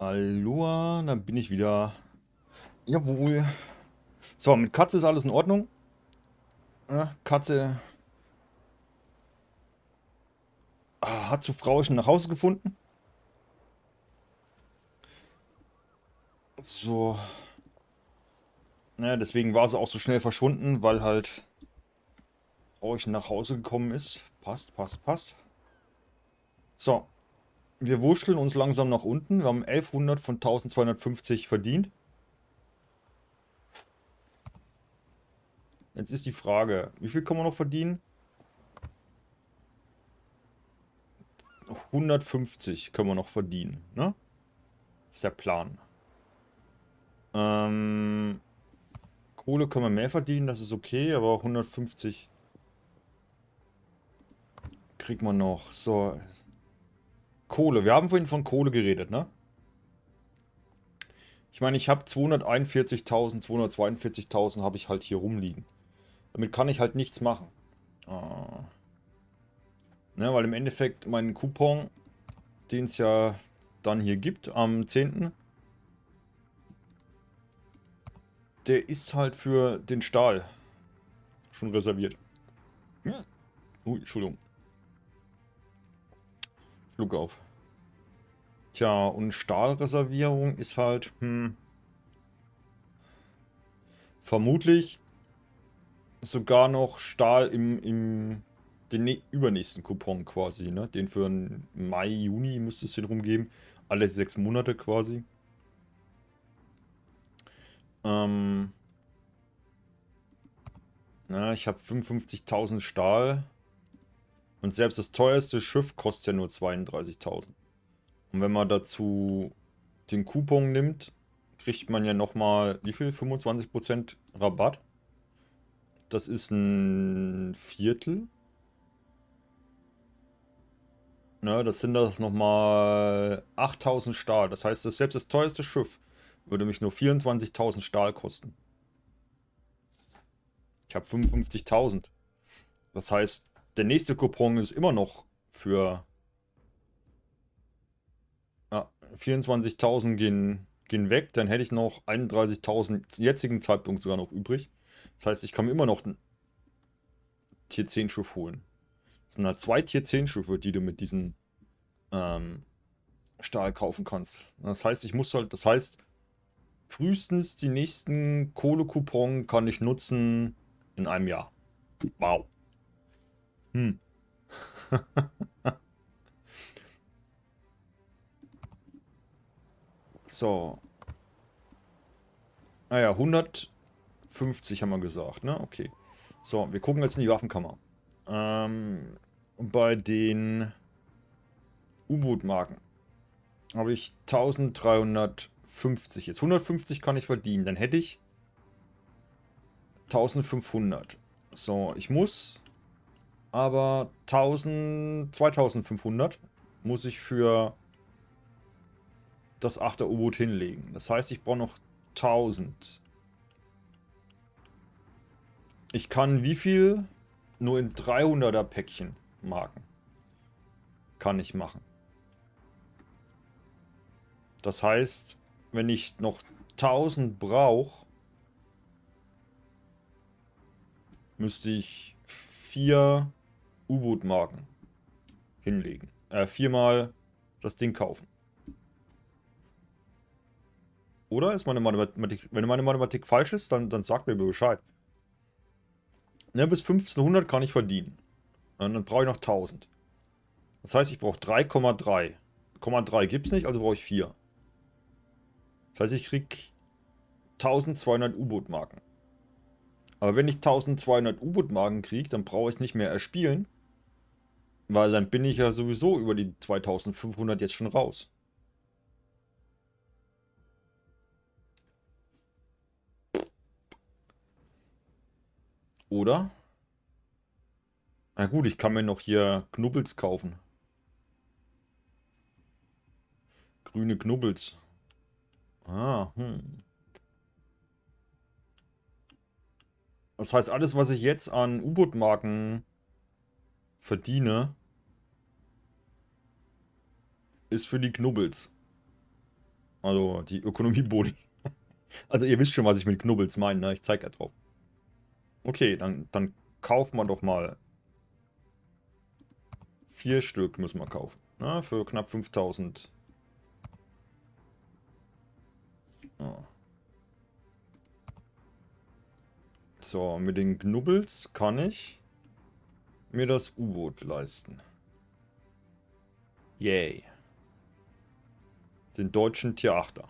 Aloha, dann bin ich wieder. Jawohl. So, mit Katze ist alles in Ordnung. Ja, Katze hat zu Frauchen nach Hause gefunden. So, deswegen war sie auch so schnell verschwunden, weil halt Frauchen nach Hause gekommen ist. Passt, passt, passt. So, wir wurschteln uns langsam nach unten. Wir haben 1100 von 1250 verdient. Jetzt ist die Frage, wie viel kann man noch verdienen? 150 können wir noch verdienen, ne? Ist der Plan. Ähm, Kohle können wir mehr verdienen, das ist okay, aber 150 kriegt man noch. So, Kohle. Wir haben vorhin von Kohle geredet, ne? Ich meine, ich habe 241.000, 242.000 habe ich halt hier rumliegen. Damit kann ich halt nichts machen. Ne, weil im Endeffekt mein Coupon, den es ja dann hier gibt am 10., der ist halt für den Stahl schon reserviert. Ja. Ui, Entschuldigung. Schluck auf. Tja, und Stahlreservierung ist halt, vermutlich sogar noch Stahl den übernächsten Coupon quasi, ne? Den für den Mai, Juni müsste es den rumgeben. Alle 6 Monate quasi. Ich habe 55.000 Stahl. Und selbst das teuerste Schiff kostet ja nur 32.000. Und wenn man dazu den Coupon nimmt, kriegt man ja nochmal, wie viel? 25% Rabatt. Das ist ein Viertel. Ne, das sind das nochmal 8.000 Stahl. Das heißt, selbst das teuerste Schiff würde mich nur 24.000 Stahl kosten. Ich habe 55.000. Das heißt, der nächste Coupon ist immer noch für 24.000 gehen weg. Dann hätte ich noch 31.000 jetzigen Zeitpunkt sogar noch übrig. Das heißt, ich kann mir immer noch ein Tier 10 Schiff holen. Das sind halt 2 Tier 10 Schiffe, die du mit diesem Stahl kaufen kannst. Das heißt, frühestens die nächsten Kohle-Coupon kann ich nutzen in einem Jahr. Wow. Hm. So. Naja, 150 haben wir gesagt, ne? Okay. So, wir gucken jetzt in die Waffenkammer. Bei den U-Boot-Marken habe ich 1350 jetzt. 150 kann ich verdienen. Dann hätte ich 1500. So, ich muss aber 2500 muss ich für das 8er U-Boot hinlegen. Das heißt, ich brauche noch 1000. Ich kann wie viel? Nur in 300er Päckchen Marken. Kann ich machen. Das heißt, wenn ich noch 1000 brauche, müsste ich 4 U-Boot-Marken hinlegen. 4-mal das Ding kaufen. Oder ist meine Mathematik, wenn meine Mathematik falsch ist, dann sagt mir Bescheid. Ne, bis 1500 kann ich verdienen. Und dann brauche ich noch 1000. Das heißt, ich brauche 3,3. 3 gibt es nicht, also brauche ich 4. Das heißt, ich kriege 1200 U-Boot-Marken. Aber wenn ich 1200 U-Boot-Marken kriege, dann brauche ich nicht mehr erspielen. Weil dann bin ich ja sowieso über die 2500 jetzt schon raus. Oder? Na gut, ich kann mir noch hier Knubbels kaufen. Grüne Knubbels. hm. Das heißt, alles, was ich jetzt an U-Boot-Marken verdiene, ist für die Knubbels. Also die Ökonomieboni. Also ihr wisst schon, was ich mit Knubbels meine, ne? Ich zeig ja drauf. Okay, dann kaufen wir doch mal 4 Stück müssen wir kaufen. Ne? Für knapp 5000. Ja. So, mit den Knubbels kann ich mir das U-Boot leisten. Yay. Den deutschen Tier 8er.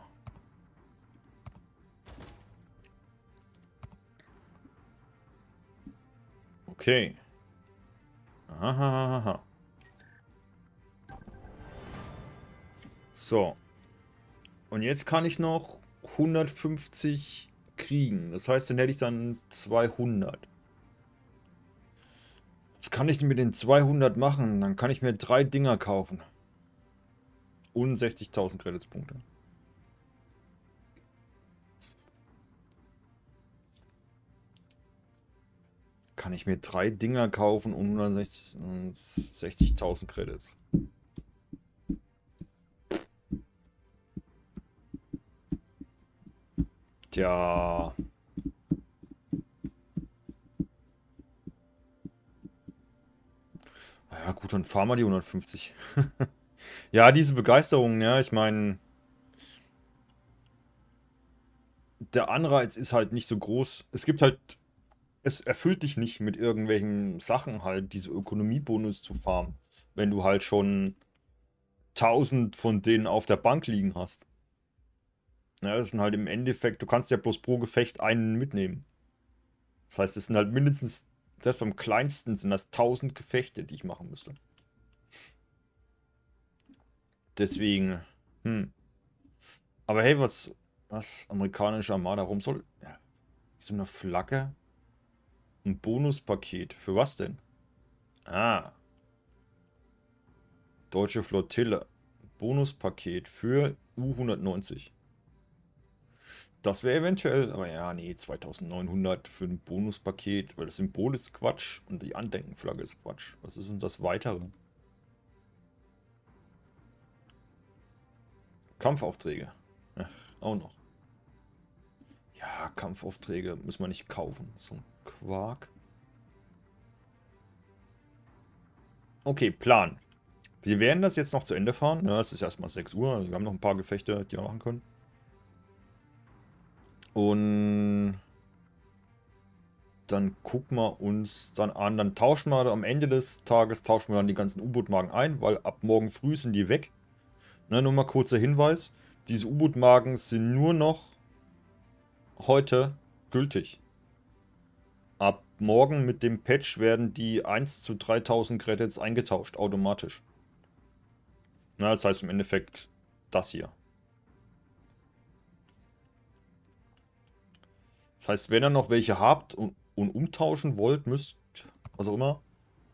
Okay. Aha. So. Und jetzt kann ich noch 150 kriegen. Das heißt, dann hätte ich dann 200. Was kann ich denn mit den 200 machen? Dann kann ich mir 3 Dinger kaufen. Und 60.000 Credits-Punkte. Kann ich mir 3 Dinger kaufen und 160.000 Credits. Tja. Ja gut, dann fahren wir die 150. Ja, diese Begeisterung, ja, ich meine, der Anreiz ist halt nicht so groß. Es gibt halt, es erfüllt dich nicht mit irgendwelchen Sachen halt, diese Ökonomiebonus zu farmen, wenn du halt schon 1000 von denen auf der Bank liegen hast. Ja, das sind halt im Endeffekt, du kannst ja bloß pro Gefecht einen mitnehmen. Das heißt, es sind halt mindestens, selbst beim kleinsten sind das 1000 Gefechte, die ich machen müsste. Deswegen, Aber hey, was amerikanische Armada, warum soll, ja, so eine Flagge? Ein Bonuspaket, für was denn? Ah, deutsche Flottille. Bonuspaket für U190. Das wäre eventuell, aber ja, nee, 2900 für ein Bonuspaket, weil das Symbol ist Quatsch und die Andenkenflagge ist Quatsch. Was ist denn das Weitere? Kampfaufträge. Ach, auch noch. Ja, Kampfaufträge müssen wir nicht kaufen. So ein Quark. Okay, Plan. Wir werden das jetzt noch zu Ende fahren. Ja, es ist erstmal 6 Uhr. Wir haben noch ein paar Gefechte, die wir machen können. Und dann gucken wir uns dann an. Dann tauschen wir am Ende des Tages tauschen wir dann die ganzen U-Boot-Magen ein, weil ab morgen früh sind die weg. Ne, nur mal kurzer Hinweis. Diese U-Boot-Magen sind nur noch heute gültig. Ab morgen mit dem Patch werden die 1 zu 3000 Credits eingetauscht, automatisch. Na, das heißt im Endeffekt das hier. Das heißt, wenn ihr noch welche habt und umtauschen wollt, müsst, was auch immer,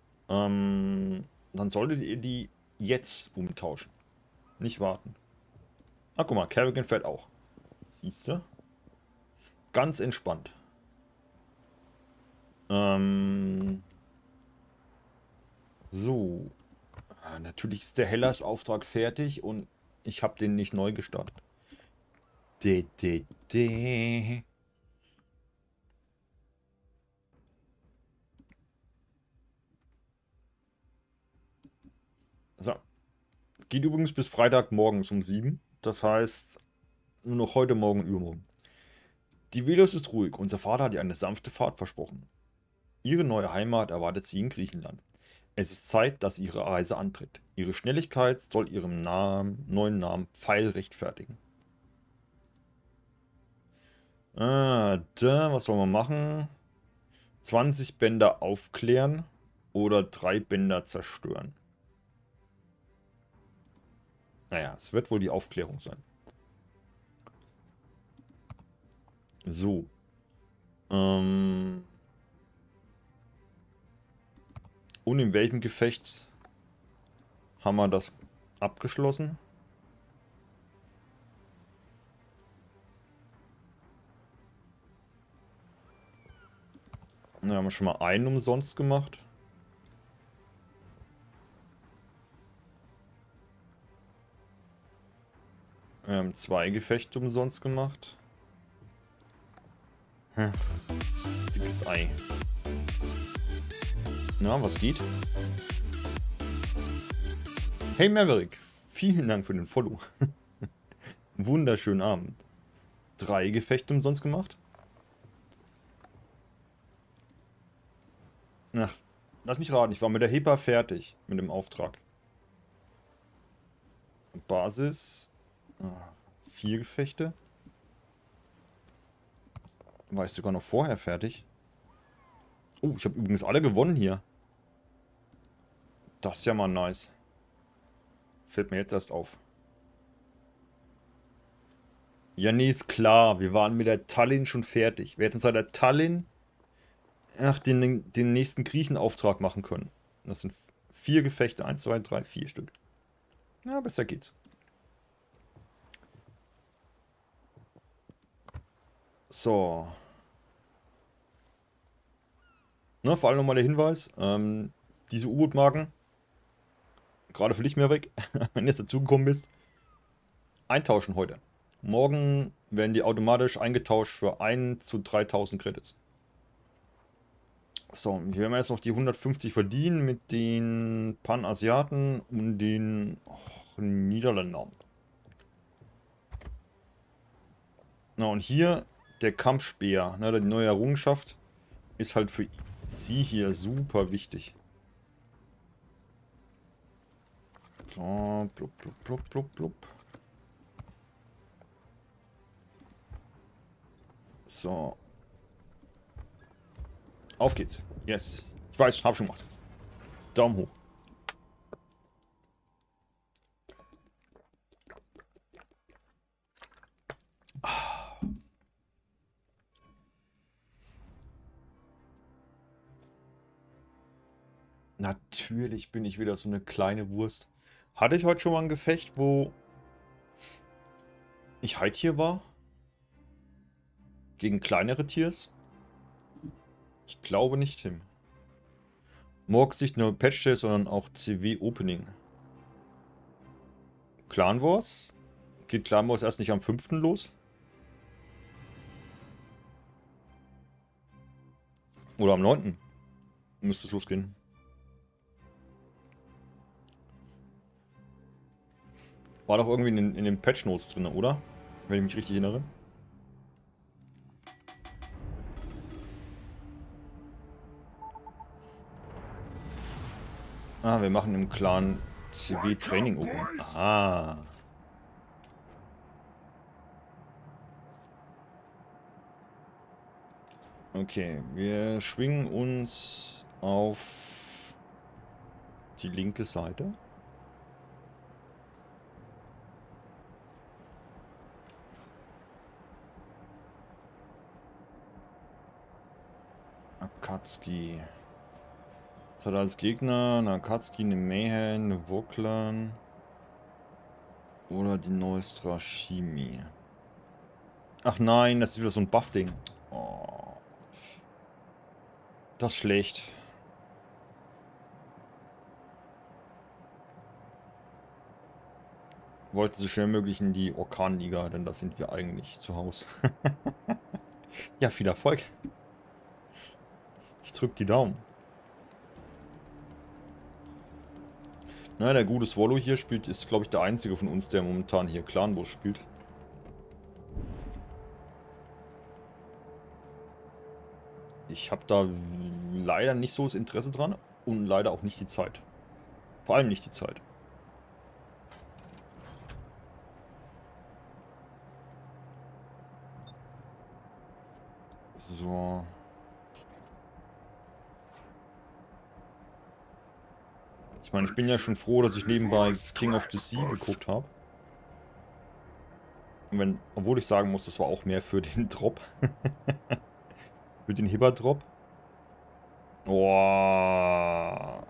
dann solltet ihr die jetzt umtauschen. Nicht warten. Ah, guck mal, Kerrigan fährt auch. Siehst du? Ganz entspannt. So. Natürlich ist der Hellas-Auftrag fertig und ich habe den nicht neu gestartet. De, de, de. So. Geht übrigens bis Freitag morgens um 7. Das heißt, nur noch heute Morgen und übermorgen. Die Velos ist ruhig. Unser Vater hat ihr eine sanfte Fahrt versprochen. Ihre neue Heimat erwartet sie in Griechenland. Es ist Zeit, dass sie ihre Reise antritt. Ihre Schnelligkeit soll ihrem neuen Namen Pfeil rechtfertigen. Was soll man machen? 20 Bänder aufklären oder 3 Bänder zerstören. Naja, es wird wohl die Aufklärung sein. So. Und in welchem Gefecht haben wir das abgeschlossen? Da haben wir schon mal einen umsonst gemacht. Wir haben 2 Gefechte umsonst gemacht. Hm. Dickes Ei. Na, was geht? Hey Maverick, vielen Dank für den Follow. Wunderschönen Abend. 3 Gefechte umsonst gemacht? Ach, lass mich raten, ich war mit der HEPA fertig mit dem Auftrag. Basis. 4 Gefechte. War ich sogar noch vorher fertig. Oh, ich habe übrigens alle gewonnen hier. Das ist ja mal nice. Fällt mir jetzt erst auf. Ja, nee, ist klar. Wir waren mit der Tallinn schon fertig. Wir hätten seit der Tallinn den nächsten Griechenauftrag machen können. Das sind 4 Gefechte. 1, 2, 3, 4 Stück. Ja, besser geht's. So. Ne, vor allem nochmal der Hinweis. Diese U-Boot-Marken. Gerade für dich, Maverick, wenn du jetzt dazugekommen bist. Eintauschen heute. Morgen werden die automatisch eingetauscht für 1 zu 3000 Credits. So, hier werden wir jetzt noch die 150 verdienen mit den Pan-Asiaten und den Niederländern. Na, und hier der Kampfspeer, ne, die neue Errungenschaft, ist halt für sie hier super wichtig. So, blub, blub, blub, blub, blub. So. Auf geht's. Yes. Ich weiß, hab schon gemacht. Daumen hoch. Natürlich bin ich wieder so eine kleine Wurst. Hatte ich heute schon mal ein Gefecht, wo ich Heidtier war? Gegen kleinere Tiers? Ich glaube nicht, Tim. Morgens nicht nur Patch Day, sondern auch CW Opening. Clan Wars? Geht Clan Wars erst nicht am 5. los? Oder am 9. müsste es losgehen. War doch irgendwie in den Patch Notes drin, oder? Wenn ich mich richtig erinnere. Ah, wir machen im Clan CW Training Open. Ah. Okay, wir schwingen uns auf die linke Seite. Akatsuki. Das hat als Gegner eine Akatsuki, eine Mayhem, eine Woklan oder die Neustra Shimi. Ach nein, das ist wieder so ein Buff-Ding. Oh. Das ist schlecht. Wollte so schnell möglich in die Orkanliga, denn da sind wir eigentlich zu Hause. Ja, viel Erfolg. Ich drück die Daumen. Na, der gute Swallow hier spielt, ist glaube ich der einzige von uns, der momentan hier Clan Wars spielt. Ich habe da leider nicht so das Interesse dran und leider auch nicht die Zeit. Vor allem nicht die Zeit. So. Ich meine, ich bin ja schon froh, dass ich nebenbei King of the Sea geguckt habe. Obwohl ich sagen muss, das war auch mehr für den Drop. Für den Hibber-Drop. Boah.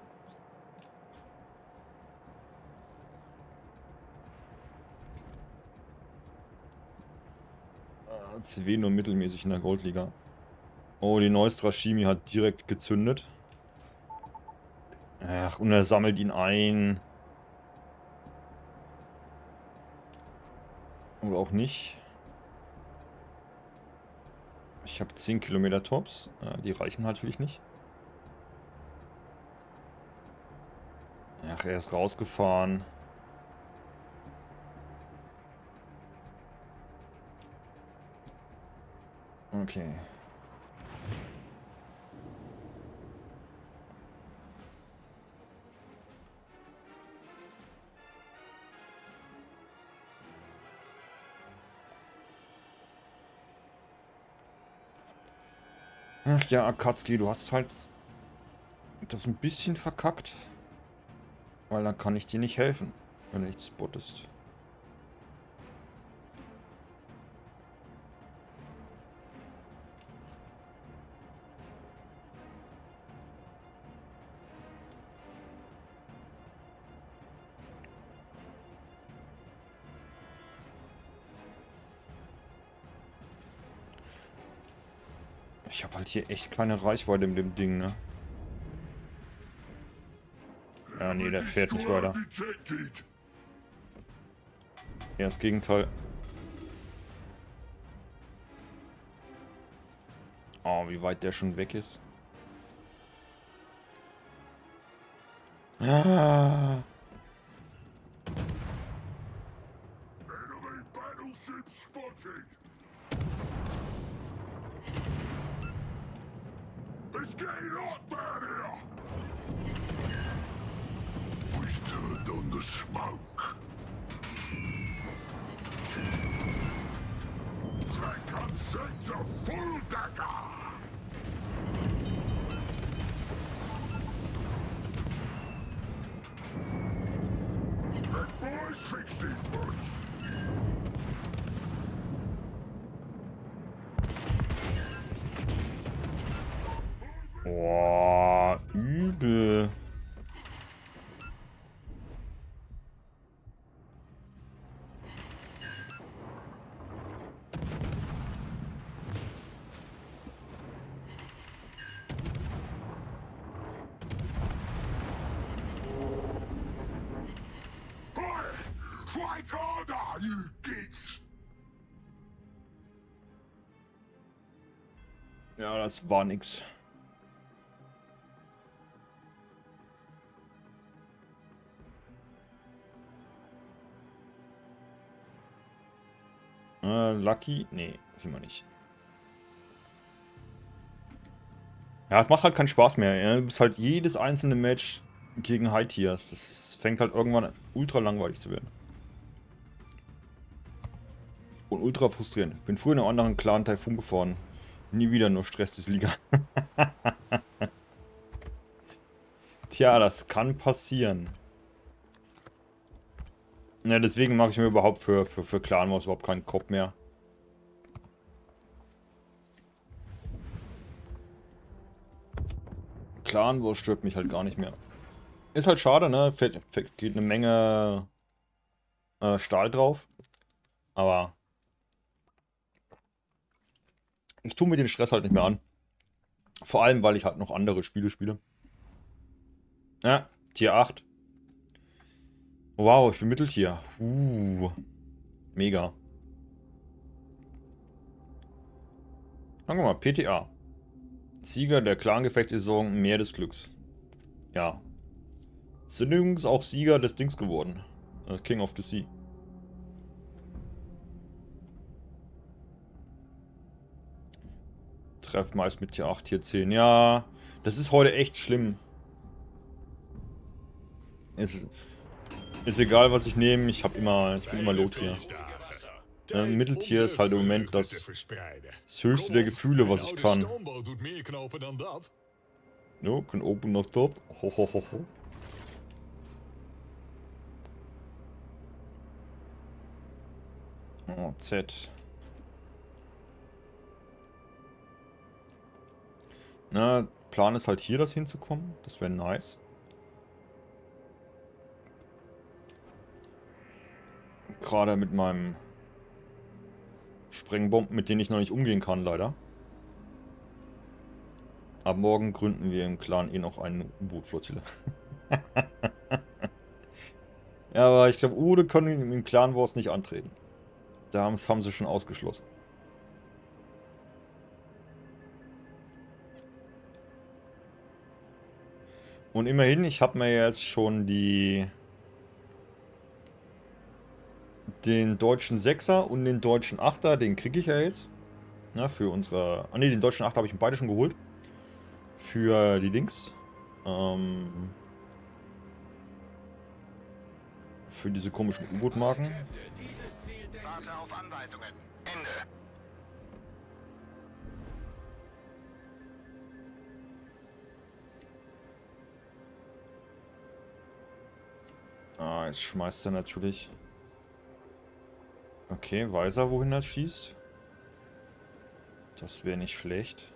CW nur mittelmäßig in der Goldliga. Oh, die Neustra Shimi hat direkt gezündet. Ach, und er sammelt ihn ein. Oder auch nicht. Ich habe 10 Kilometer Tops. Die reichen natürlich nicht. Ach, er ist rausgefahren. Okay. Ach ja, Akatsuki, du hast halt das ein bisschen verkackt. Weil dann kann ich dir nicht helfen, wenn du nicht spottest. Ich habe halt hier echt keine Reichweite mit dem Ding, ne? Ja, nee, der fährt nicht weiter. Ja, das Gegenteil. Oh, wie weit der schon weg ist. Ah. It's getting hot down here! We've turned on the smoke. That gun sends a full dagger! That boy's fixed it, boss! Boah, übel. Fight harder, you gits! Ja, das war nix. Lucky? Nee, sind wir nicht. Ja, es macht halt keinen Spaß mehr. Ja? Du bist halt jedes einzelne Match gegen High Tiers. Das fängt halt irgendwann ultra langweilig zu werden. Und ultra frustrierend. Bin früher in einem anderen Clan Typhoon gefahren. Nie wieder nur Stress des Liga. Tja, das kann passieren. Ja, deswegen mache ich mir überhaupt für Clan Wars überhaupt keinen Kopf mehr. Clan Wars stört mich halt gar nicht mehr. Ist halt schade, ne? Geht eine Menge Stahl drauf. Aber ich tue mir den Stress halt nicht mehr an. Vor allem, weil ich halt noch andere Spiele spiele. Ja, Tier 8. Wow, ich bin Mitteltier. Mega. Sagen wir mal, PTA. Sieger der Clan-Gefecht-Saison, Meer des Glücks. Ja. Sind übrigens auch Sieger des Dings geworden. King of the Sea. Treff meist mit Tier 8, Tier 10. Ja, das ist heute echt schlimm. Ist egal, was ich nehme, ich bin immer Low-Tier. Mitteltier ist halt im Moment das höchste der Gefühle, was ich kann. No, can open not that. Ho, ho, ho, ho. Oh, Z. Na, Plan ist halt hier, das hinzukommen. Das wäre nice. Gerade mit meinem Sprengbomben, mit denen ich noch nicht umgehen kann, leider. Ab morgen gründen wir im Clan eh noch eine U-Boot-Flottille. Ja, aber ich glaube, Ude können im Clan Wars nicht antreten. Das haben sie schon ausgeschlossen. Und immerhin, ich habe mir jetzt schon den deutschen Sechser und den deutschen Achter, den kriege ich ja jetzt. Ja, für unsere... Ah ne, den deutschen Achter habe ich mir beide schon geholt. Für die Dings. Für diese komischen U-Boot-Marken. Warte auf Anweisungen. Ende. Ah, jetzt schmeißt er natürlich. Okay, weiß er, wohin er schießt? Das wäre nicht schlecht.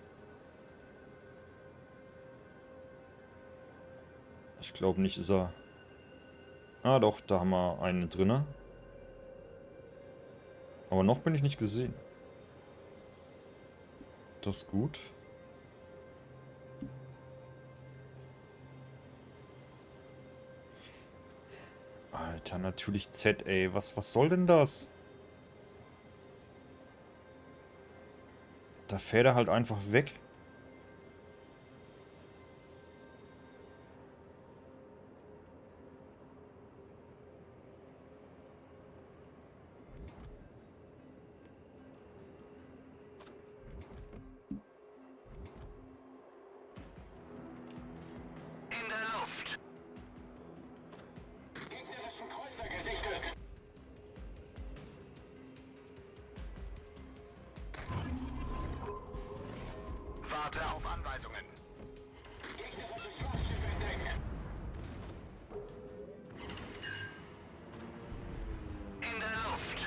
Ich glaube nicht, ist er... Ah doch, da haben wir einen drinne. Aber noch bin ich nicht gesehen. Das ist gut. Alter, natürlich Z, ey. Was soll denn das? Da fährt er halt einfach weg. In der Luft. Gegnerischen Kreuzer gesichtet. Warte auf Anweisungen. Gegnerische Schlachtschiff entdeckt. In der Luft.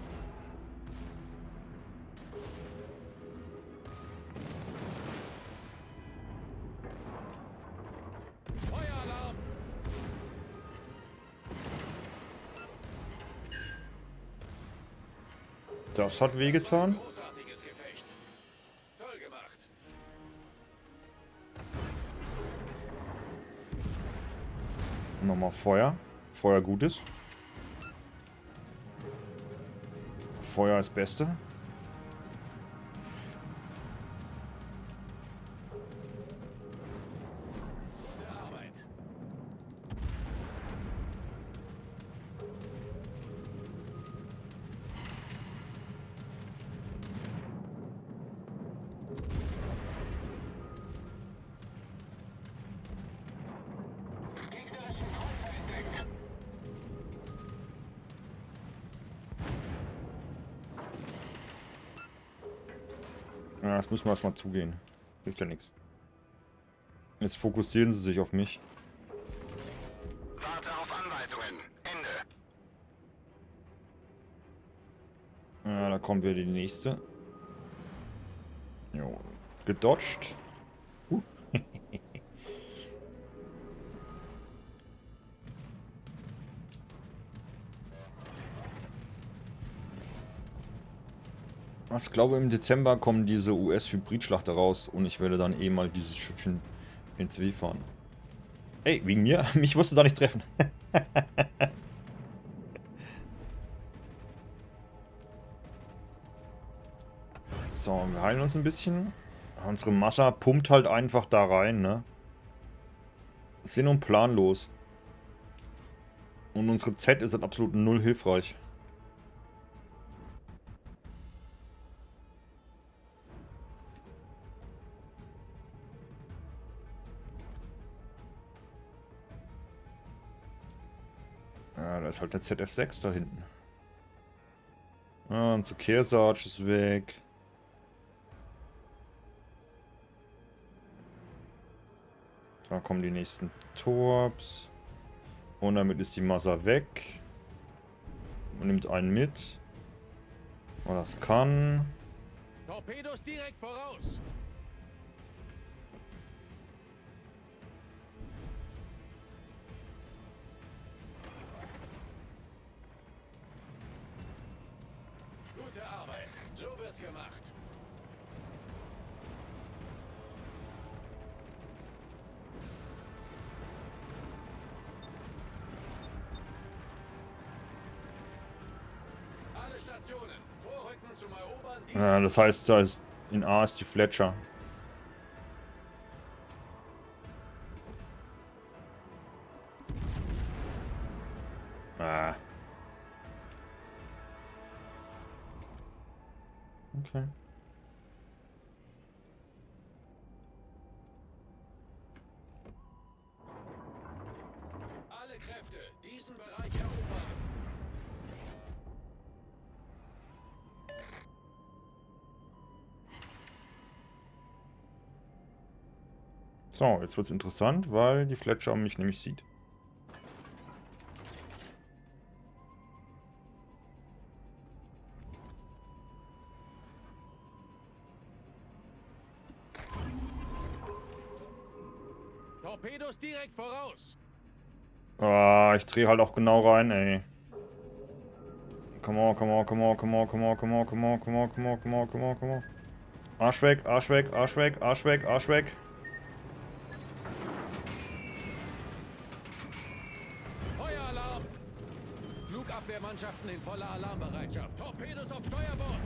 Feueralarm. Das hat wehgetan. Großartiges Gefecht. Toll gemacht. Nochmal Feuer. Feuer gut ist. Feuer ist Beste. Gute Arbeit. Gegnerischen Kreuzer entdeckt. Ja, das müssen wir erstmal zugehen. Hilft ja nichts. Jetzt fokussieren sie sich auf mich. Warte auf Anweisungen. Ende. Ja, da kommen wir die nächste. Jo. Gedodged. Ich glaube, im Dezember kommen diese US-Hybrid-Schlachter raus und ich werde dann eh mal dieses Schiffchen ins W fahren. Ey, wegen mir? Mich wirst du da nicht treffen. So, wir heilen uns ein bisschen. Unsere Massa pumpt halt einfach da rein, ne? Sinn und planlos. Und unsere Z ist halt absolut null hilfreich. Ja, da ist halt der ZF6 da hinten. Ah, unser Kearsarge ist weg. Da kommen die nächsten Torps. Und damit ist die Massa weg. Man nimmt einen mit. Oh, das kann. Torpedos direkt voraus. Gute Arbeit. So wird's gemacht. Alle Stationen. Vorrücken zum Erobern Ja, das heißt, da ist in A ist die Fletcher. Ah. Okay. Alle Kräfte, diesen Bereich erobern. So, jetzt wird's interessant, weil die Fletcher mich nämlich sieht. Torpedos direkt voraus. Ah, ich drehe halt auch genau rein, ey. Come on, come on, come on, come on, come on, come on, come on, come on, come on, come on, come on, come on. Arsch weg, Arsch weg, Arsch weg, Arsch weg, Arsch weg. Feueralarm. Flugabwehrmannschaften in voller Alarmbereitschaft. Torpedos auf Steuerbord.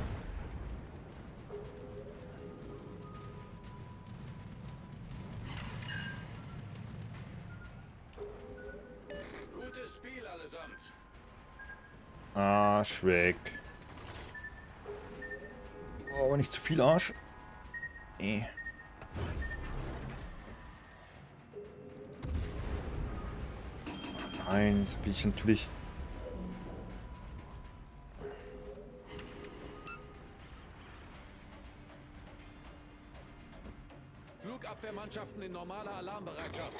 Gutes Spiel allesamt. Arsch weg. Oh, aber nicht zu viel Arsch. Nein, das bin ich natürlich. Flugabwehrmannschaften in normaler Alarmbereitschaft.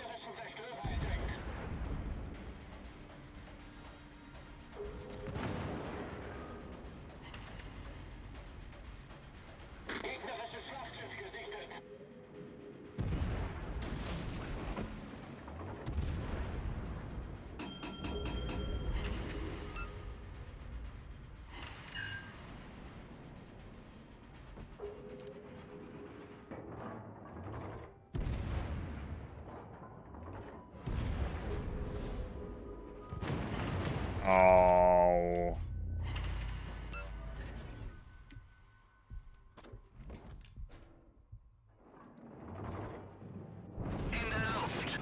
Gegnerisches Schlachtschiff gesichtet. Au. In der Luft.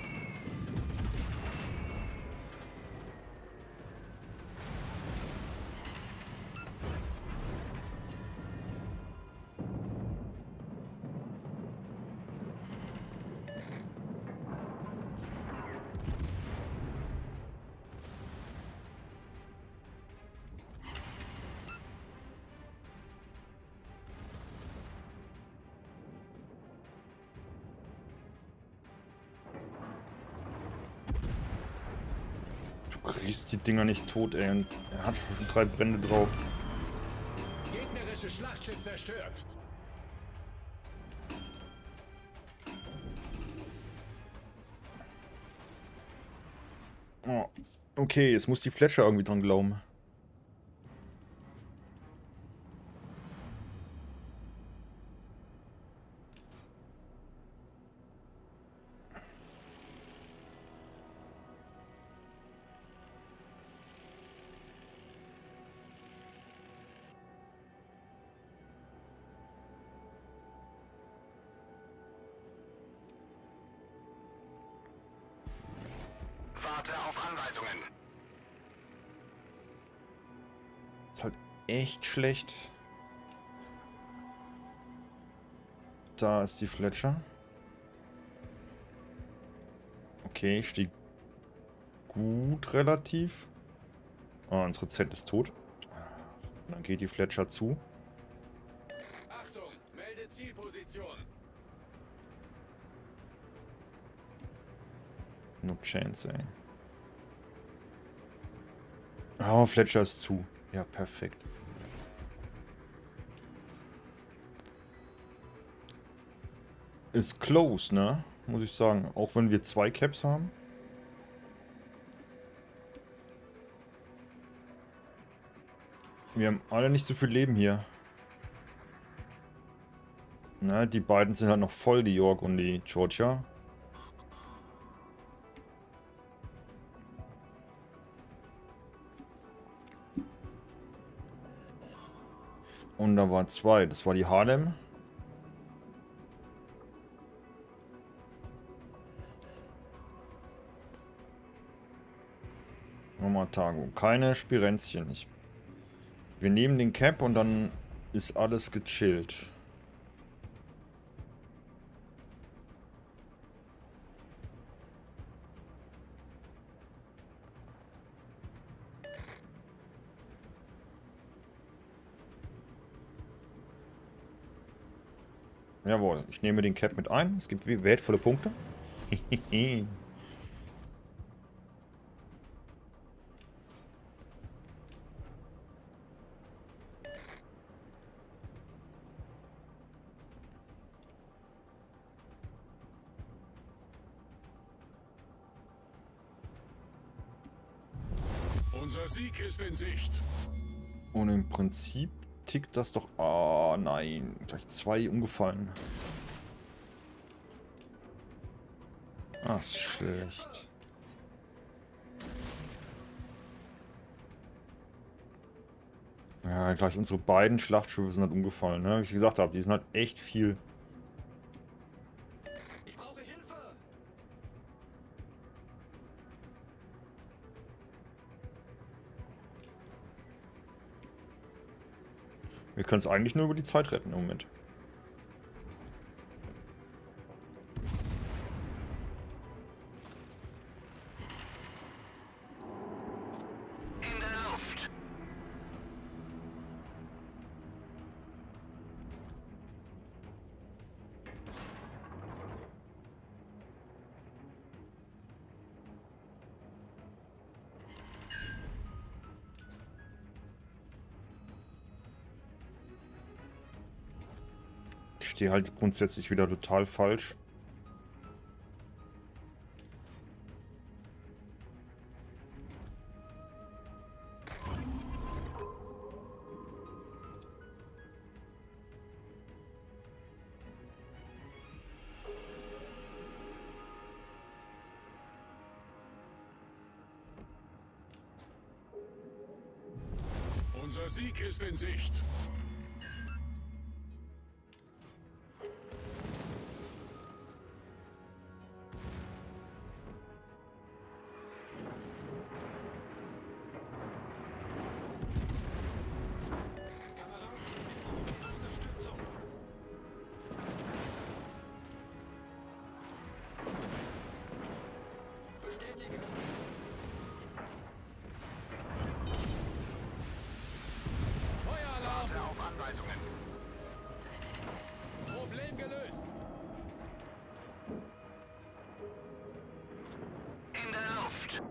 Du kriegst die Dinger nicht tot, ey. Und er hat schon 3 Brände drauf. Gegnerisches Schlachtschiff zerstört. Oh. Okay, jetzt muss die Fletcher irgendwie dran glauben. Warte auf Anweisungen. Ist halt echt schlecht. Da ist die Fletcher. Okay, ich stehe gut relativ. Ah, unsere Z ist tot. Und dann geht die Fletcher zu. Achtung, melde Zielposition. No chance, ey. Oh, Fletcher ist zu. Ja, perfekt. Ist close, ne? Muss ich sagen. Auch wenn wir 2 Caps haben. Wir haben alle nicht so viel Leben hier. Na, die beiden sind halt noch voll, die York und die Georgia. Und da waren zwei. Das war die Harlem. Nochmal Tagung. Keine Spirenzchen. Wir nehmen den Cap und dann ist alles gechillt. Jawohl, ich nehme den Cap mit ein. Es gibt wertvolle Punkte. Unser Sieg ist in Sicht. Und im Prinzip tickt das doch... Ah, nein. Gleich zwei umgefallen. Ah, ist schlecht. Ja, gleich unsere beiden Schlachtschiffe sind halt umgefallen, ne? Wie ich gesagt habe, die sind halt echt viel. Ich brauche Hilfe! Wir können es eigentlich nur über die Zeit retten im Moment. In der Luft. Ich stehe halt grundsätzlich wieder total falsch. Unser Sieg ist in Sicht. Kameraden, ich brauche Ihre Unterstützung. Bestätige. Feueralarm! Warte auf Anweisungen. Problem gelöst. In der Luft.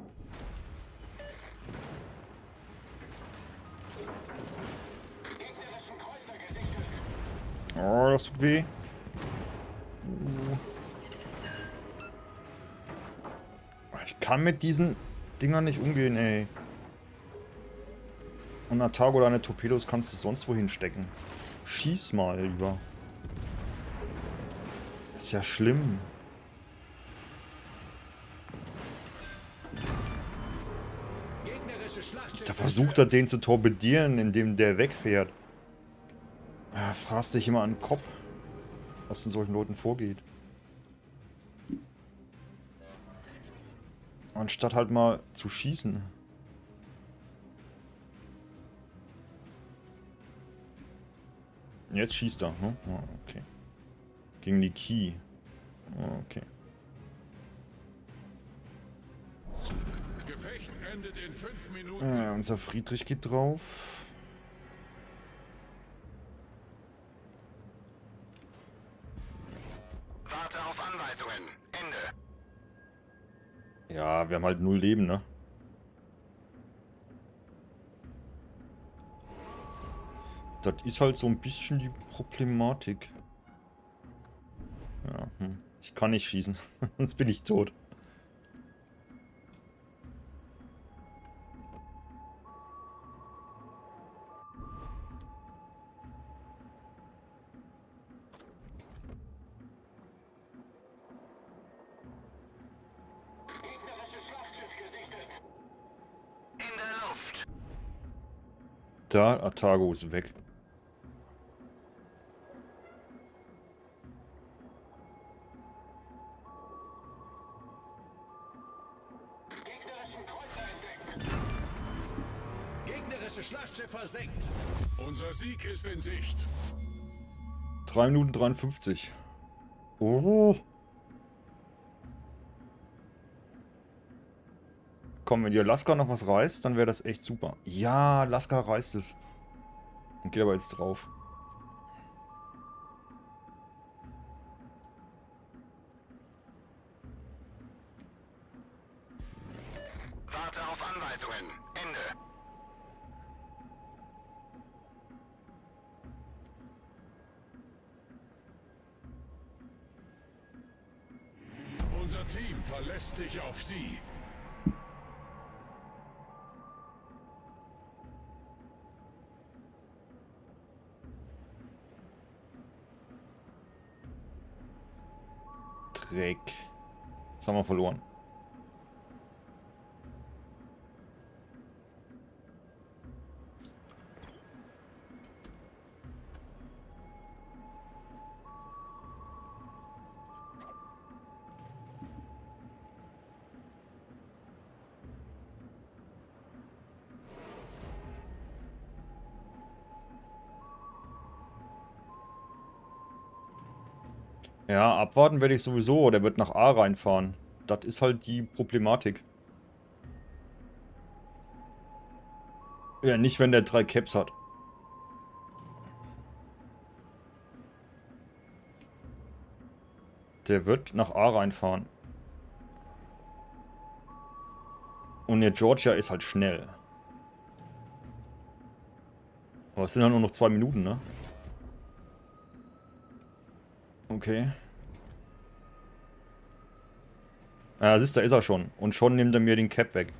Gegnerischen Kreuzer gesichtet. Oh, das tut weh. Ich kann mit diesen Dingern nicht umgehen, ey. Und Atago, deine Torpedos kannst du sonst wohin stecken. Schieß mal lieber. Ist ja schlimm. Gegnerische Schlachtschiffe. Da versucht er den zu torpedieren, indem der wegfährt. Ja, fraß dich immer an den Kopf, was in solchen Leuten vorgeht. Anstatt halt mal zu schießen. Jetzt schießt er, ne? Ah, okay. Gegen die Key. Ah, okay. Gefecht endet in 5 Minuten. Unser Friedrich geht drauf. Warte auf Anweisungen. Ende. Ja, wir haben halt 0 Leben, ne? Das ist halt so ein bisschen die Problematik. Ja, ich kann nicht schießen, sonst bin ich tot. Gegnerisches Schlachtschiff gesichtet. In der Luft. Da, Atago ist weg. gegnerische Schlachtschiff versenkt. Unser Sieg ist in Sicht. 3 Minuten 53. Oh. Komm, wenn die Alaska noch was reißt, dann wäre das echt super. Ja, Alaska reißt es. Und geht aber jetzt drauf. Warte auf Anweisungen. Ende. Unser Team verlässt sich auf Sie. Dreck. Das haben wir verloren. Ja, abwarten werde ich sowieso. Der wird nach A reinfahren. Das ist halt die Problematik. Ja, nicht wenn der 3 Caps hat. Der wird nach A reinfahren. Und der Georgia ist halt schnell. Aber es sind ja nur noch 2 Minuten, ne? Okay. Ja, siehst du, da ist er schon. Und schon nimmt er mir den Cap weg.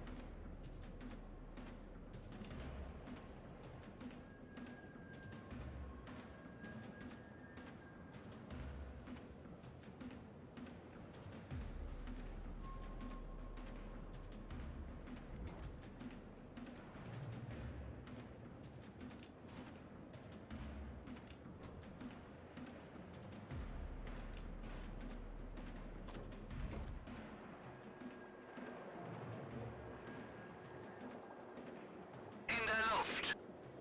In der Luft.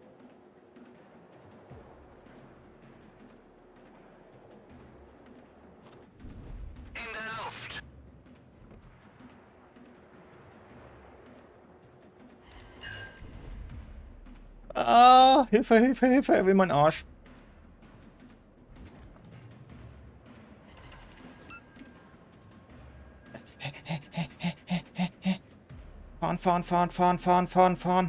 In der Luft. Ah, Hilfe, Hilfe, Hilfe, er will meinen Arsch. Fahren, fahren, fahren, fahren, fahren, fahren, fahren.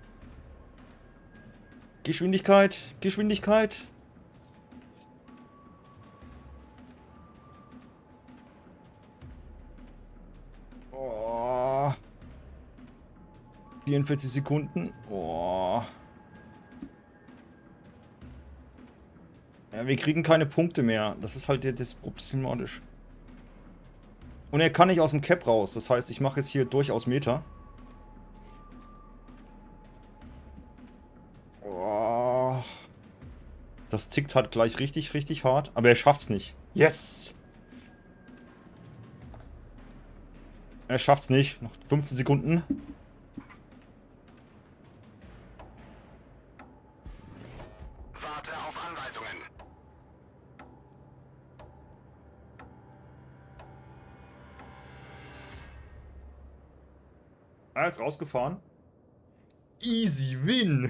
Geschwindigkeit, Geschwindigkeit. Oh. 44 Sekunden. Oh. Ja, wir kriegen keine Punkte mehr. Das ist halt das problematisch. Und er kann nicht aus dem Cap raus. Das heißt, ich mache jetzt hier durchaus Meter. Oh. Das tickt halt gleich richtig, richtig hart. Aber er schafft's nicht. Yes! Er schafft's nicht. Noch 15 Sekunden. Warte auf Anweisungen. Er ist rausgefahren. Easy win.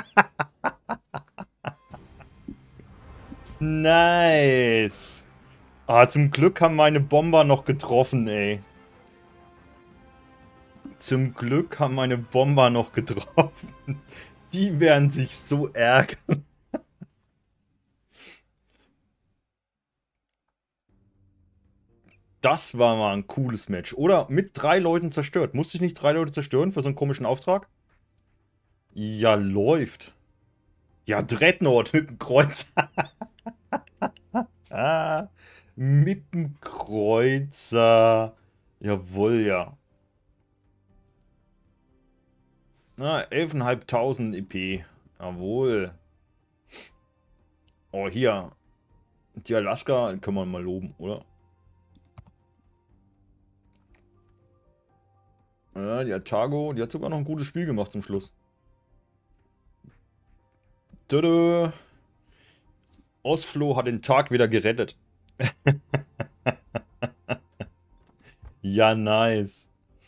Nice. Ah, zum Glück haben meine Bomber noch getroffen, ey. Zum Glück haben meine Bomber noch getroffen. Die werden sich so ärgern. Das war mal ein cooles Match. Oder mit 3 Leuten zerstört. Musste ich nicht 3 Leute zerstören für so einen komischen Auftrag? Ja, läuft. Ja, Dreadnought mit dem Kreuzer. Ah, mit dem Kreuzer. Jawohl, ja. Na, 11.500 EP. Jawohl. Oh, hier. Die Alaska kann man mal loben, oder? Ja, die Atago, die hat sogar noch ein gutes Spiel gemacht zum Schluss. Tada. Osflo hat den Tag wieder gerettet. Ja, nice.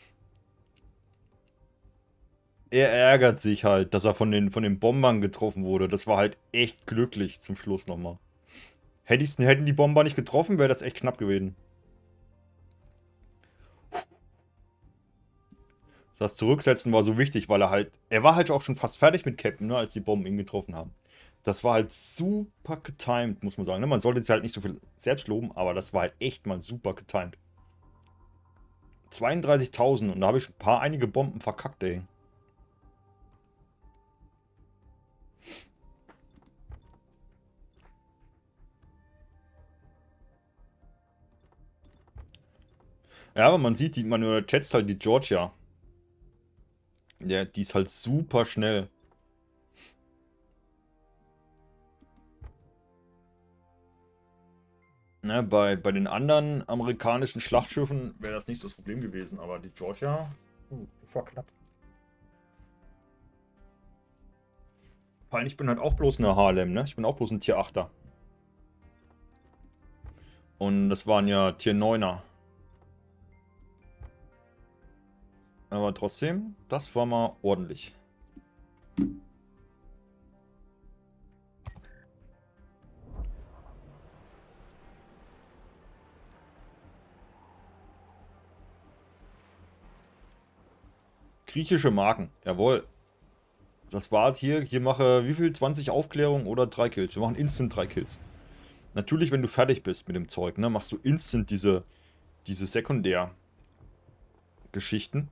Er ärgert sich halt, dass er von den Bombern getroffen wurde. Das war halt echt glücklich zum Schluss nochmal. Hätten die Bomber nicht getroffen, wäre das echt knapp gewesen. Das Zurücksetzen war so wichtig, weil er war halt auch schon fast fertig mit Captain, ne, als die Bomben ihn getroffen haben. Das war halt super getimed, muss man sagen. Ne? Man sollte sich halt nicht so viel selbst loben, aber das war halt echt mal super getimed. 32.000 und da habe ich einige Bomben verkackt, ey. Ja, aber man sieht, man schätzt halt die Georgia. Ja, die ist halt super schnell. Ne, bei den anderen amerikanischen Schlachtschiffen wäre das nicht so das Problem gewesen, aber die Georgia, das war knapp. Vor allem, ich bin halt auch bloß eine Harlem, ne? Ich bin auch bloß ein Tier 8er. Und das waren ja Tier 9er. Aber trotzdem, das war mal ordentlich. Griechische Marken, jawohl. Das war hier mache wie viel? 20 Aufklärung oder 3 Kills. Wir machen instant 3 Kills. Natürlich, wenn du fertig bist mit dem Zeug, ne, machst du instant diese Sekundär-Geschichten.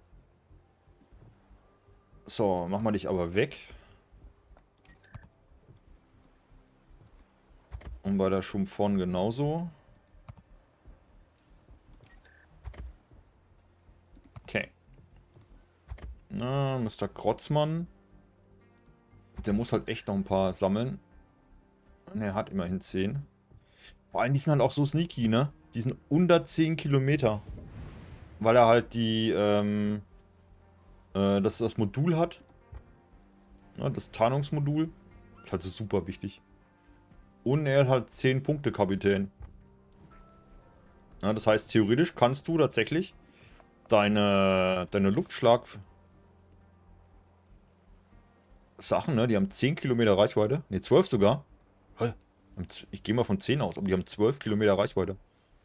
So, mach mal dich aber weg. Und bei der Schumpfon genauso. Okay. Na, Mr. Krotzmann. Der muss halt echt noch ein paar sammeln. Ne, er hat immerhin 10. Vor allem, die sind halt auch so sneaky, ne? Die sind unter 10 Kilometer. Weil er halt das Modul hat. Ja, das Tarnungsmodul. Ist halt so super wichtig. Und er ist halt 10 Punkte Kapitän. Ja, das heißt, theoretisch kannst du tatsächlich deine Luftschlag Sachen, ne? Die haben 10 Kilometer Reichweite. Ne, 12 sogar. Ich gehe mal von 10 aus, aber die haben 12 Kilometer Reichweite.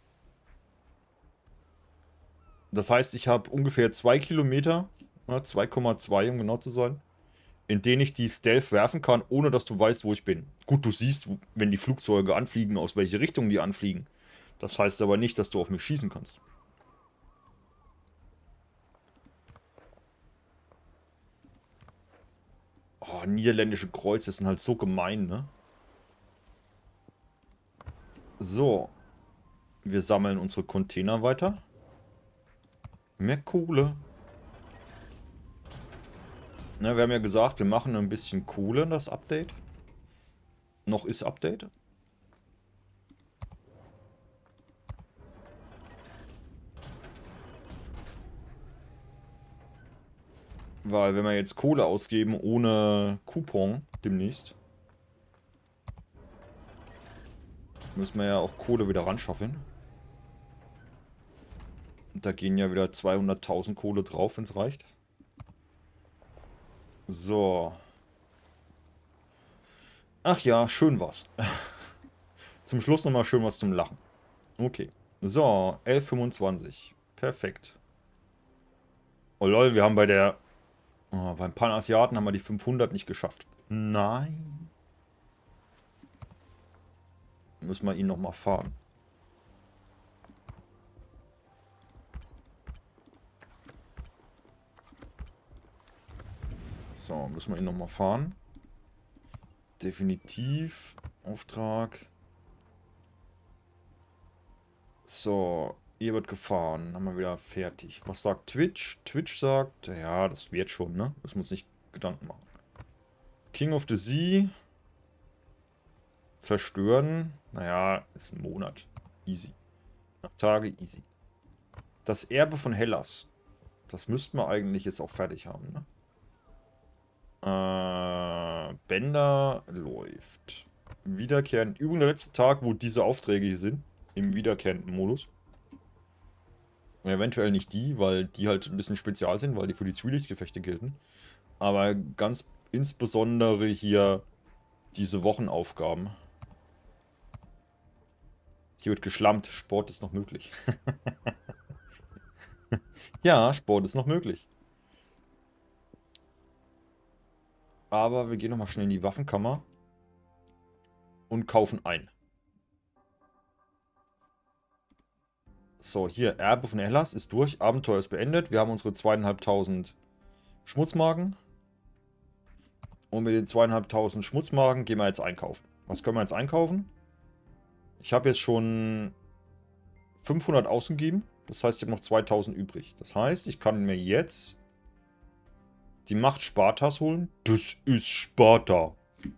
Das heißt, ich habe ungefähr 2 Kilometer, 2,2 um genau zu sein, in denen ich die Stealth werfen kann, ohne dass du weißt, wo ich bin. Gut, du siehst, wenn die Flugzeuge anfliegen, aus welche Richtung die anfliegen. Das heißt aber nicht, dass du auf mich schießen kannst. Oh, niederländische Kreuze sind halt so gemein, ne? So. Wir sammeln unsere Container weiter. Mehr Kohle. Ne, wir haben ja gesagt, wir machen ein bisschen Kohle in das Update. Noch ist Update. Weil wenn wir jetzt Kohle ausgeben ohne Coupon demnächst, müssen wir ja auch Kohle wieder ranschaffeln. Und da gehen ja wieder 200.000 Kohle drauf, wenn es reicht. So. Ach ja, schön was. Zum Schluss nochmal schön was zum Lachen. Okay. So, 11,25. Perfekt. Oh lol, wir haben beim Panasiaten haben wir die 500 nicht geschafft. Nein. Müssen wir ihn nochmal fahren. So, müssen wir ihn nochmal fahren. Definitiv. Auftrag. So, ihr wird gefahren. Haben wir wieder fertig. Was sagt Twitch? Twitch sagt, ja, das wird schon, ne? Müssen wir uns nicht Gedanken machen. King of the Sea. Zerstören. Naja, ist ein Monat. Easy. Nach Tage, easy. Das Erbe von Hellas. Das müssten wir eigentlich jetzt auch fertig haben, ne? Bänder läuft. Wiederkehrend. Übung der letzte Tag, wo diese Aufträge hier sind. Im wiederkehrenden Modus. Eventuell nicht die, weil die halt ein bisschen spezial sind, weil die für die Zwielichtgefechte gelten. Aber ganz insbesondere hier diese Wochenaufgaben. Hier wird geschlammt. Sport ist noch möglich. Ja, Sport ist noch möglich. Aber wir gehen nochmal schnell in die Waffenkammer. Und kaufen ein. So, hier, Erbe von Hellas ist durch. Abenteuer ist beendet. Wir haben unsere 2500 Schmutzmarken. Und mit den 2500 Schmutzmarken gehen wir jetzt einkaufen. Was können wir jetzt einkaufen? Ich habe jetzt schon 500 ausgegeben. Das heißt, ich habe noch 2000 übrig. Das heißt, ich kann mir jetzt die Macht Spartas holen. Das ist Sparta.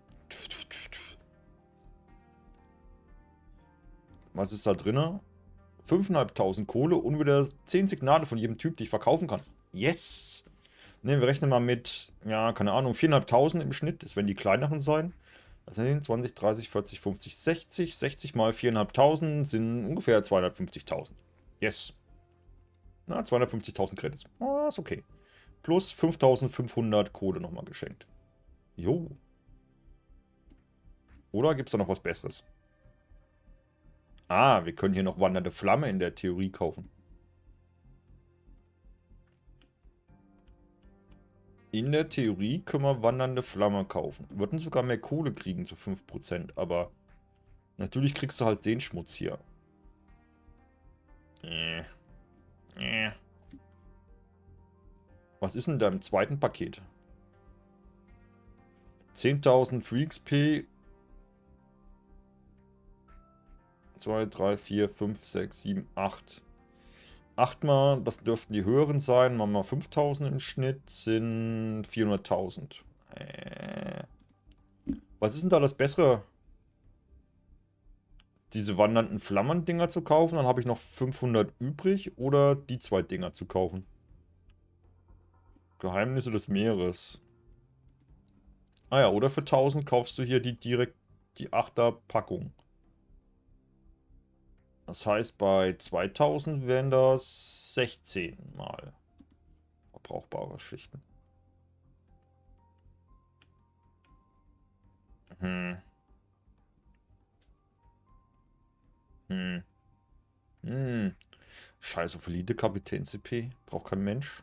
Was ist da drin? 5.500 Kohle und wieder 10 Signale von jedem Typ, die ich verkaufen kann. Yes! Ne, wir rechnen mal mit, ja, keine Ahnung, 4.500 im Schnitt. Das werden die kleineren sein. Das sind 20, 30, 40, 50, 60. 60 mal 4.500 sind ungefähr 250.000. Yes. Na, 250.000 Credits. Oh, ist okay. Plus 5.500 Kohle nochmal geschenkt. Jo. Oder gibt es da noch was Besseres? Ah, wir können hier noch wandernde Flamme in der Theorie kaufen. In der Theorie können wir wandernde Flamme kaufen. Würden sogar mehr Kohle kriegen zu 5%, aber natürlich kriegst du halt den Schmutz hier. Was ist denn da im zweiten Paket? 10.000 Free XP. 2, 3, 4, 5, 6, 7, 8. 8 mal, das dürften die höheren sein. Machen wir 5.000 im Schnitt, sind 400.000. Was ist denn da das Bessere? Diese wandernden Flammen-Dinger zu kaufen, dann habe ich noch 500 übrig. Oder die zwei Dinger zu kaufen. Geheimnisse des Meeres. Ah ja, oder für 1000 kaufst du hier direkt die 8er Packung. Das heißt, bei 2000 wären das 16 mal verbrauchbare Schichten. Scheiße, verlierte Kapitän CP. Braucht kein Mensch.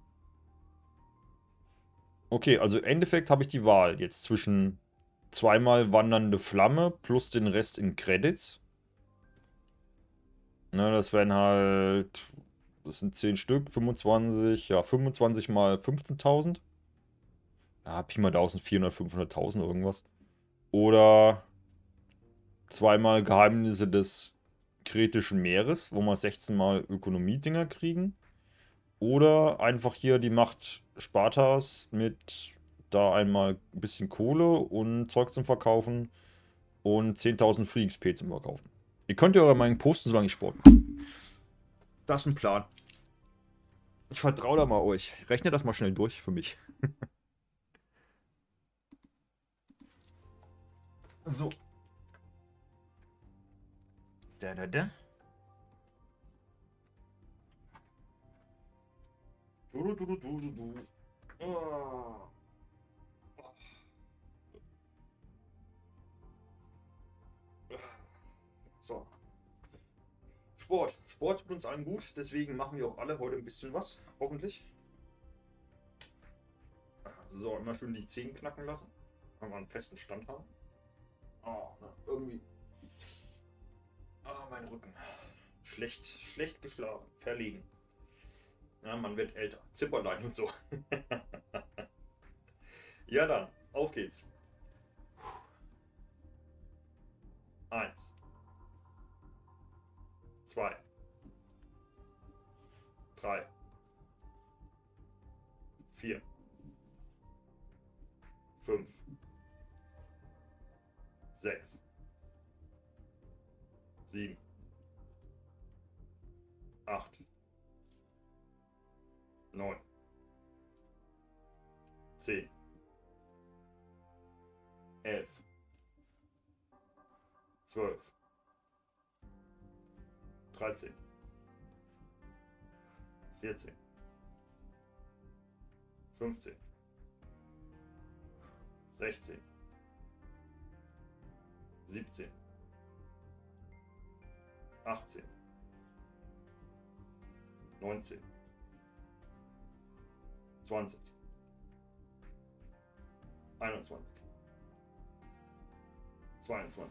Okay, also im Endeffekt habe ich die Wahl jetzt zwischen zweimal wandernde Flamme plus den Rest in Credits. Ne, das wären halt, das sind 10 Stück, 25, ja, 25 mal 15.000. Ja, Pi mal 1.400, 500.000 irgendwas. Oder zweimal Geheimnisse des Kretischen Meeres, wo wir 16 mal Ökonomie-Dinger kriegen. Oder einfach hier die Macht Spartas mit da einmal ein bisschen Kohle und Zeug zum Verkaufen und 10.000 Free XP zum Verkaufen. Ihr könnt ja eure Meinung posten, solange ich Sport mache. Das ist ein Plan. Ich vertraue da mal euch. Rechne das mal schnell durch für mich. So. Da. Du. Ah. So. Sport. Sport tut uns allen gut, deswegen machen wir auch alle heute ein bisschen was, hoffentlich. So, immer schön die Zehen knacken lassen, wenn wir einen festen Stand haben. Oh, irgendwie. Ah, mein Rücken. Schlecht geschlafen, verlegen. Ja, man wird älter. Zipperlein und so. Ja dann, auf geht's. 1. 2. 3. 4. 5. 6. 7. 8. 9. 10. 11, 12, 13, 14, 15, 16, 17, 18, 19, 20, 21, 22,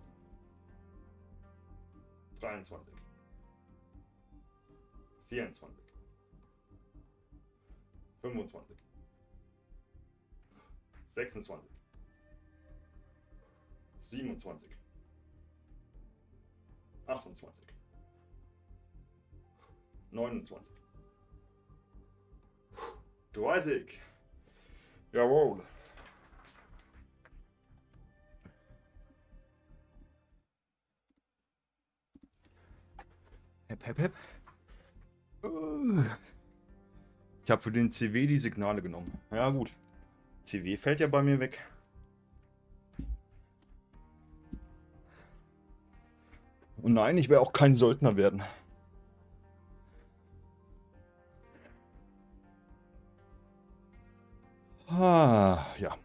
23, 24, 25, 26, 27, 28, 29, 30. Jawohl. Hep, hep, hep. Ich habe für den CW die Signale genommen. Ja gut. CW fällt ja bei mir weg. Und nein, ich will auch kein Söldner werden. Ja.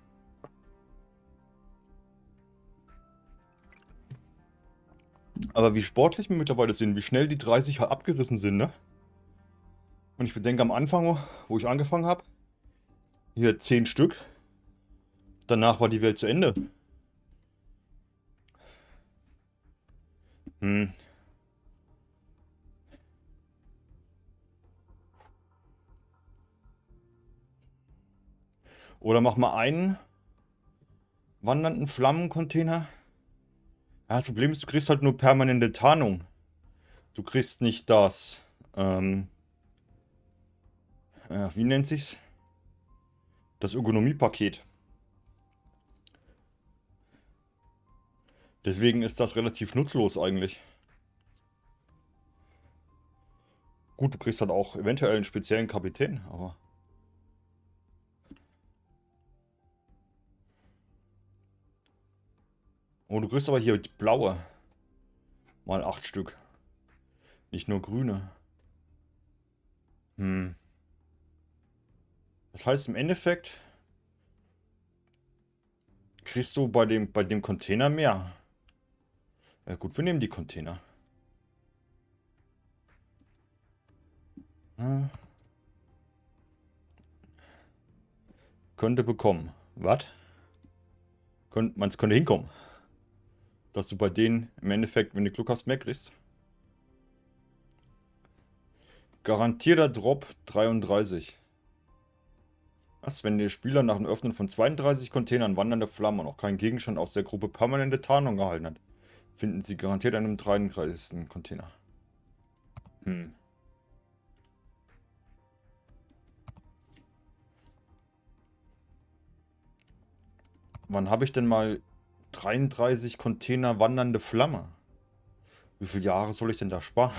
Aber wie sportlich wir mittlerweile sind, wie schnell die 30 halt abgerissen sind, ne? Und ich bedenke am Anfang, wo ich angefangen habe, hier 10 Stück. Danach war die Welt zu Ende. Oder mach mal einen wandernden Flammencontainer. Ja, das Problem ist, du kriegst halt nur permanente Tarnung. Du kriegst nicht das, wie nennt sich's? Das Ökonomiepaket. Deswegen ist das relativ nutzlos eigentlich. Gut, du kriegst halt auch eventuell einen speziellen Kapitän, aber... Oh, du kriegst aber hier die blaue. Mal 8 Stück. Nicht nur grüne. Das heißt im Endeffekt kriegst du bei dem Container mehr. Ja gut, wir nehmen die Container. Könnte bekommen. Was? Man könnte hinkommen. Dass du bei denen im Endeffekt, wenn du Glück hast, mehr kriegst. Garantierter Drop 33. Was, wenn der Spieler nach dem Öffnen von 32 Containern wandernde Flammen und auch keinen Gegenstand aus der Gruppe permanente Tarnung erhalten hat, finden sie garantiert einen 33. Container. Wann habe ich denn mal 33 Container wandernde Flamme? Wie viele Jahre soll ich denn da sparen?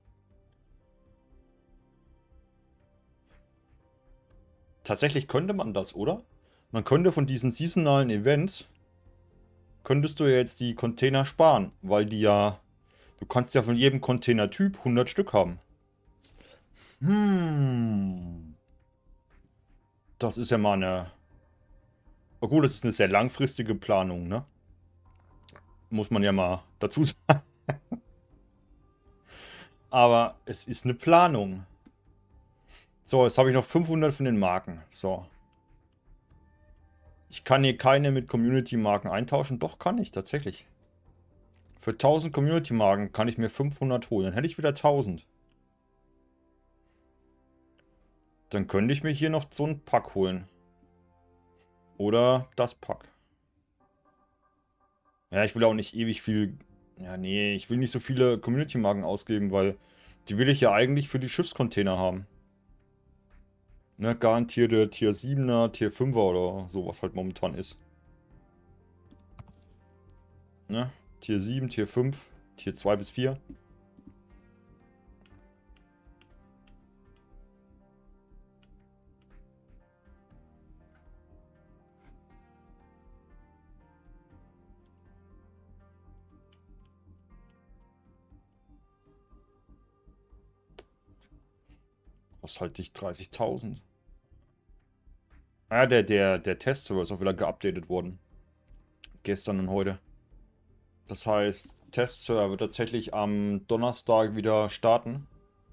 Tatsächlich könnte man das, oder? Man könnte von diesen saisonalen Events, könntest du ja jetzt die Container sparen, weil die ja, du kannst ja von jedem Containertyp 100 Stück haben. Das ist ja mal eine, oh gut, das ist eine sehr langfristige Planung, ne? Muss man ja mal dazu sagen. Aber es ist eine Planung. So, jetzt habe ich noch 500 von den Marken. So. Ich kann hier keine mit Community-Marken eintauschen. Doch, kann ich, tatsächlich. Für 1000 Community-Marken kann ich mir 500 holen. Dann hätte ich wieder 1000. Dann könnte ich mir hier noch so ein Pack holen. Oder das Pack. Ja, ich will auch nicht ewig viel... Ja, nee, ich will nicht so viele Community-Marken ausgeben, weil die will ich ja eigentlich für die Schiffscontainer haben. Ne, garantierte Tier 7er, Tier 5er oder so, was halt momentan ist. Ne? Tier 7, Tier 5, Tier 2 bis 4. Kostet halt nicht 30.000. Ah, der Testserver ist auch wieder geupdatet worden. Gestern und heute. Das heißt, Testserver wird tatsächlich am Donnerstag wieder starten.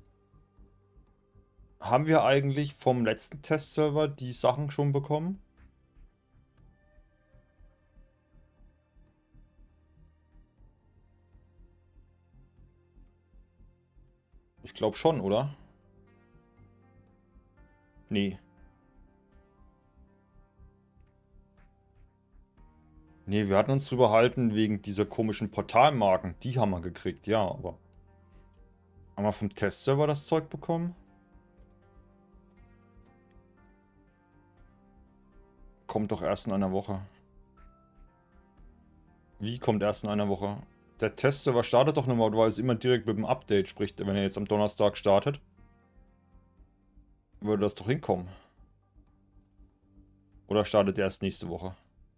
Haben wir eigentlich vom letzten Testserver die Sachen schon bekommen? Ich glaube schon, oder? Nee. Nee, wir hatten uns drüber halten wegen dieser komischen Portalmarken. Die haben wir gekriegt, ja, aber... Haben wir vom Testserver das Zeug bekommen? Kommt doch erst in einer Woche. Wie kommt erst in einer Woche? Der Testserver startet doch normalerweise immer direkt mit dem Update. Sprich, wenn er jetzt am Donnerstag startet, würde das doch hinkommen. Oder startet er erst nächste Woche?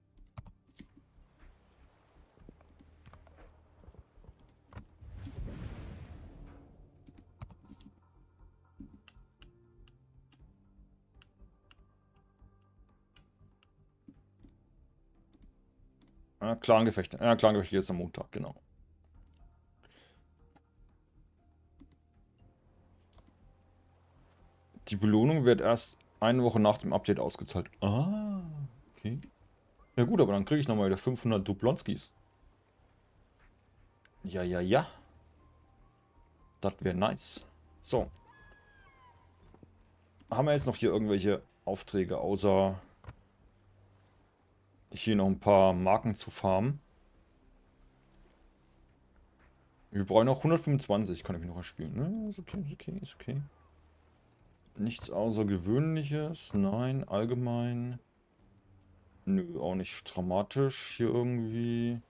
Ja, Clangefechte. Ja, Clangefechte ist am Montag, genau. Die Belohnung wird erst eine Woche nach dem Update ausgezahlt. Ah, okay. Ja gut, aber dann kriege ich nochmal wieder 500 Duplonskis. Ja, ja, ja. Das wäre nice. So. Haben wir jetzt noch hier irgendwelche Aufträge, außer hier noch ein paar Marken zu farmen? Wir brauchen noch 125, kann ich mich noch erspielen. Ne? Ist okay, ist okay, ist okay. Nichts Außergewöhnliches. Nein, allgemein. Nö, auch nicht dramatisch hier irgendwie.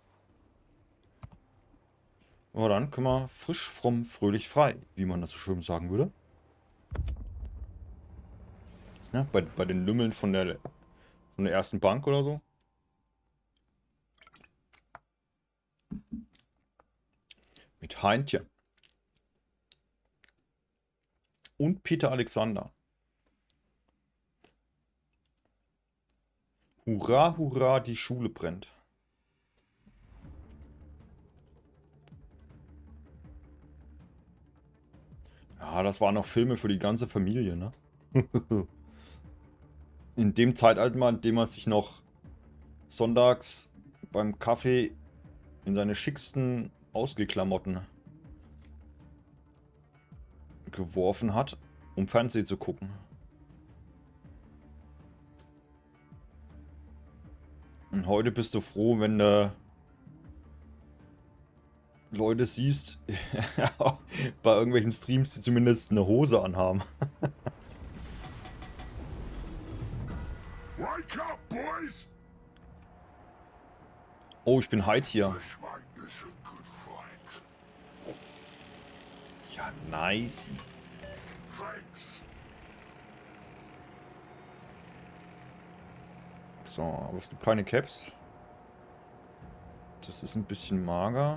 Aber dann können wir frisch, fromm, fröhlich, frei, wie man das so schön sagen würde. Ja, bei den Lümmeln von der ersten Bank oder so. Mit Heintje. Und Peter Alexander. Hurra, hurra, die Schule brennt. Ja, das waren noch Filme für die ganze Familie, ne? In dem Zeitalter, in dem man sich noch sonntags beim Kaffee in seine schicksten Ausgeklamotten geworfen hat, um Fernsehen zu gucken. Und heute bist du froh, wenn du Leute siehst, bei irgendwelchen Streams, die zumindest eine Hose anhaben. Wake up, boys! Oh, ich bin Hyde hier. Looks like this a good fight. Ja, nice. Thanks. So, aber es gibt keine Caps. Das ist ein bisschen mager.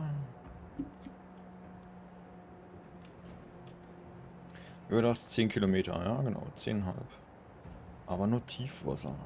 Über das 10 Kilometer, ja genau, 10,5. Aber nur Tiefwasser.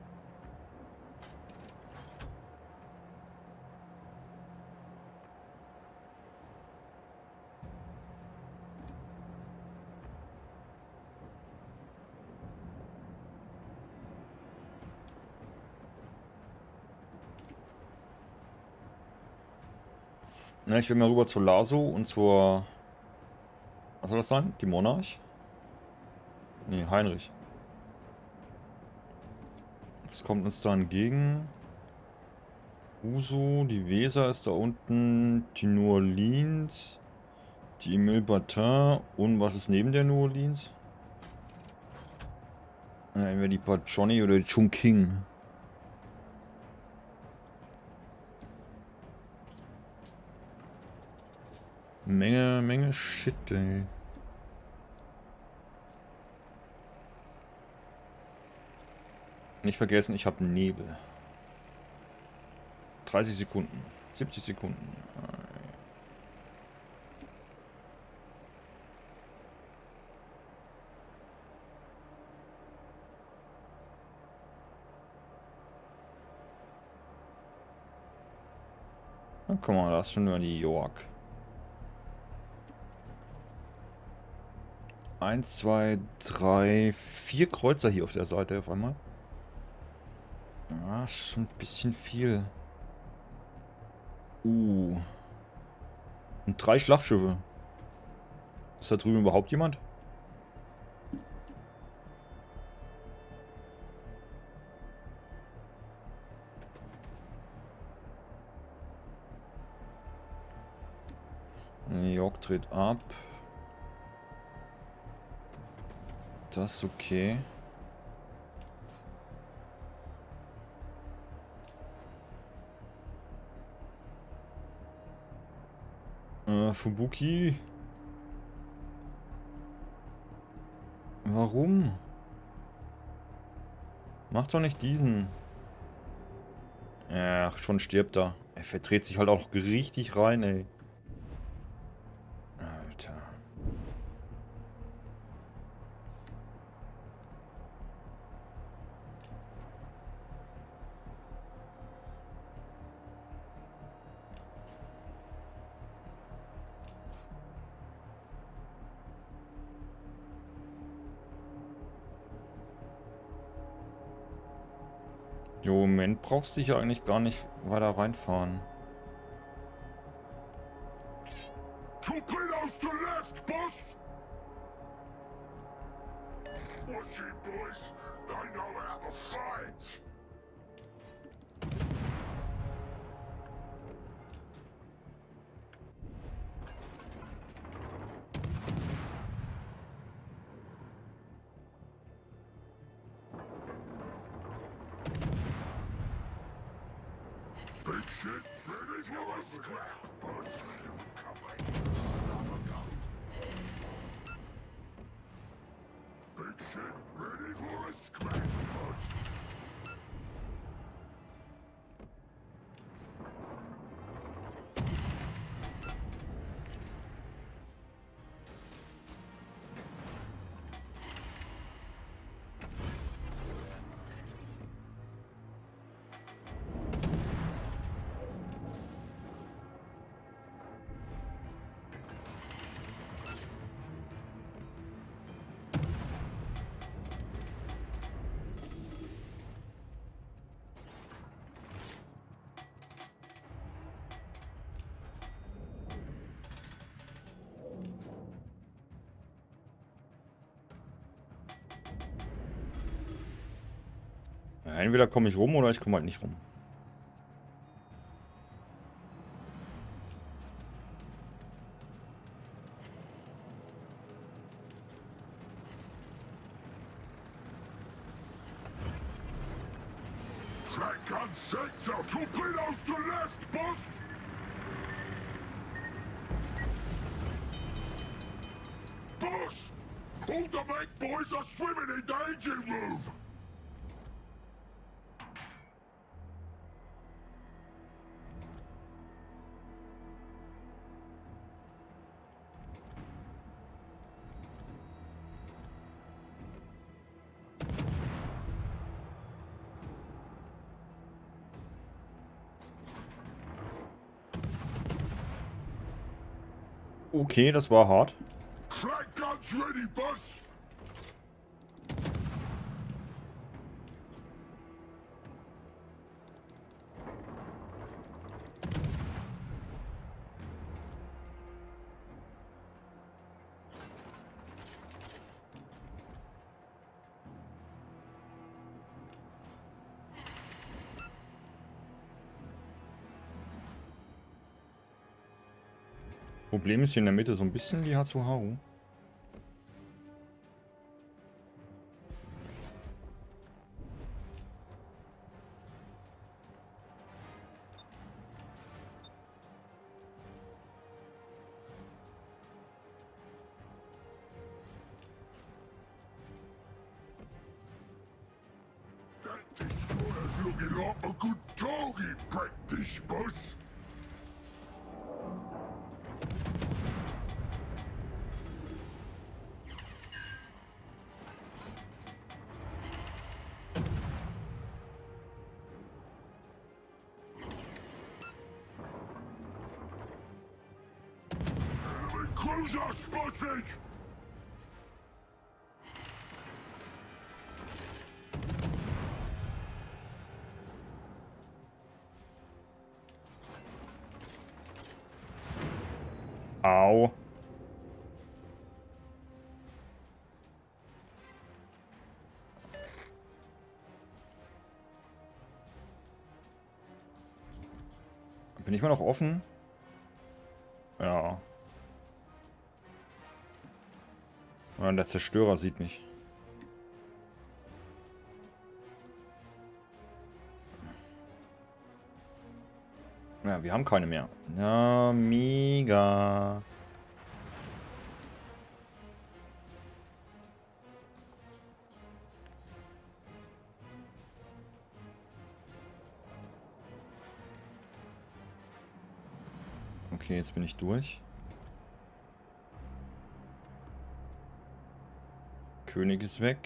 Na, ich will mal rüber zur Laso und zur... Was soll das sein? Die Monarch? Nee, Heinrich. Was kommt uns da entgegen? Uso, die Weser ist da unten, die New Orleans, die Emile Batin und was ist neben der New Orleans? Ja, entweder die Johnny oder die Chungking. Menge Shit, ey. Nicht vergessen, ich habe Nebel. 30 Sekunden. 70 Sekunden. Na, guck mal, da ist schon mal die York. 1, 2, 3, 4 Kreuzer hier auf der Seite auf einmal. Ah, ist schon ein bisschen viel. Und 3 Schlachtschiffe. Ist da drüben überhaupt jemand? York dreht ab. Das ist okay. Fubuki. Warum? Mach doch nicht diesen. Ach, schon stirbt er. Er verdreht sich halt auch noch richtig rein, ey. Alter. Jo, Moment, brauchst du hier eigentlich gar nicht weiter reinfahren. Torpedoes to left, boss! Watch it, boys. They know how to fight. Big shit, ready for a scrap, boss. Another go. Big shit, ready for a scrap, boss. Ja, entweder komme ich rum oder ich komme halt nicht rum. Flat gun six of torpedoes to left, boss! Boss! All the big boys are swimming in the engine room! Okay, das war hart. Flat guns ready, boss! Problem ist hier in der Mitte so ein bisschen die Hatsuharu. That destroyer's looking like a good target practice, boss! Cruiser spotted! Au. Bin ich mal noch offen? Ja. Und der Zerstörer sieht mich. Ja, wir haben keine mehr. Ja, mega. Okay, jetzt bin ich durch. König ist weg.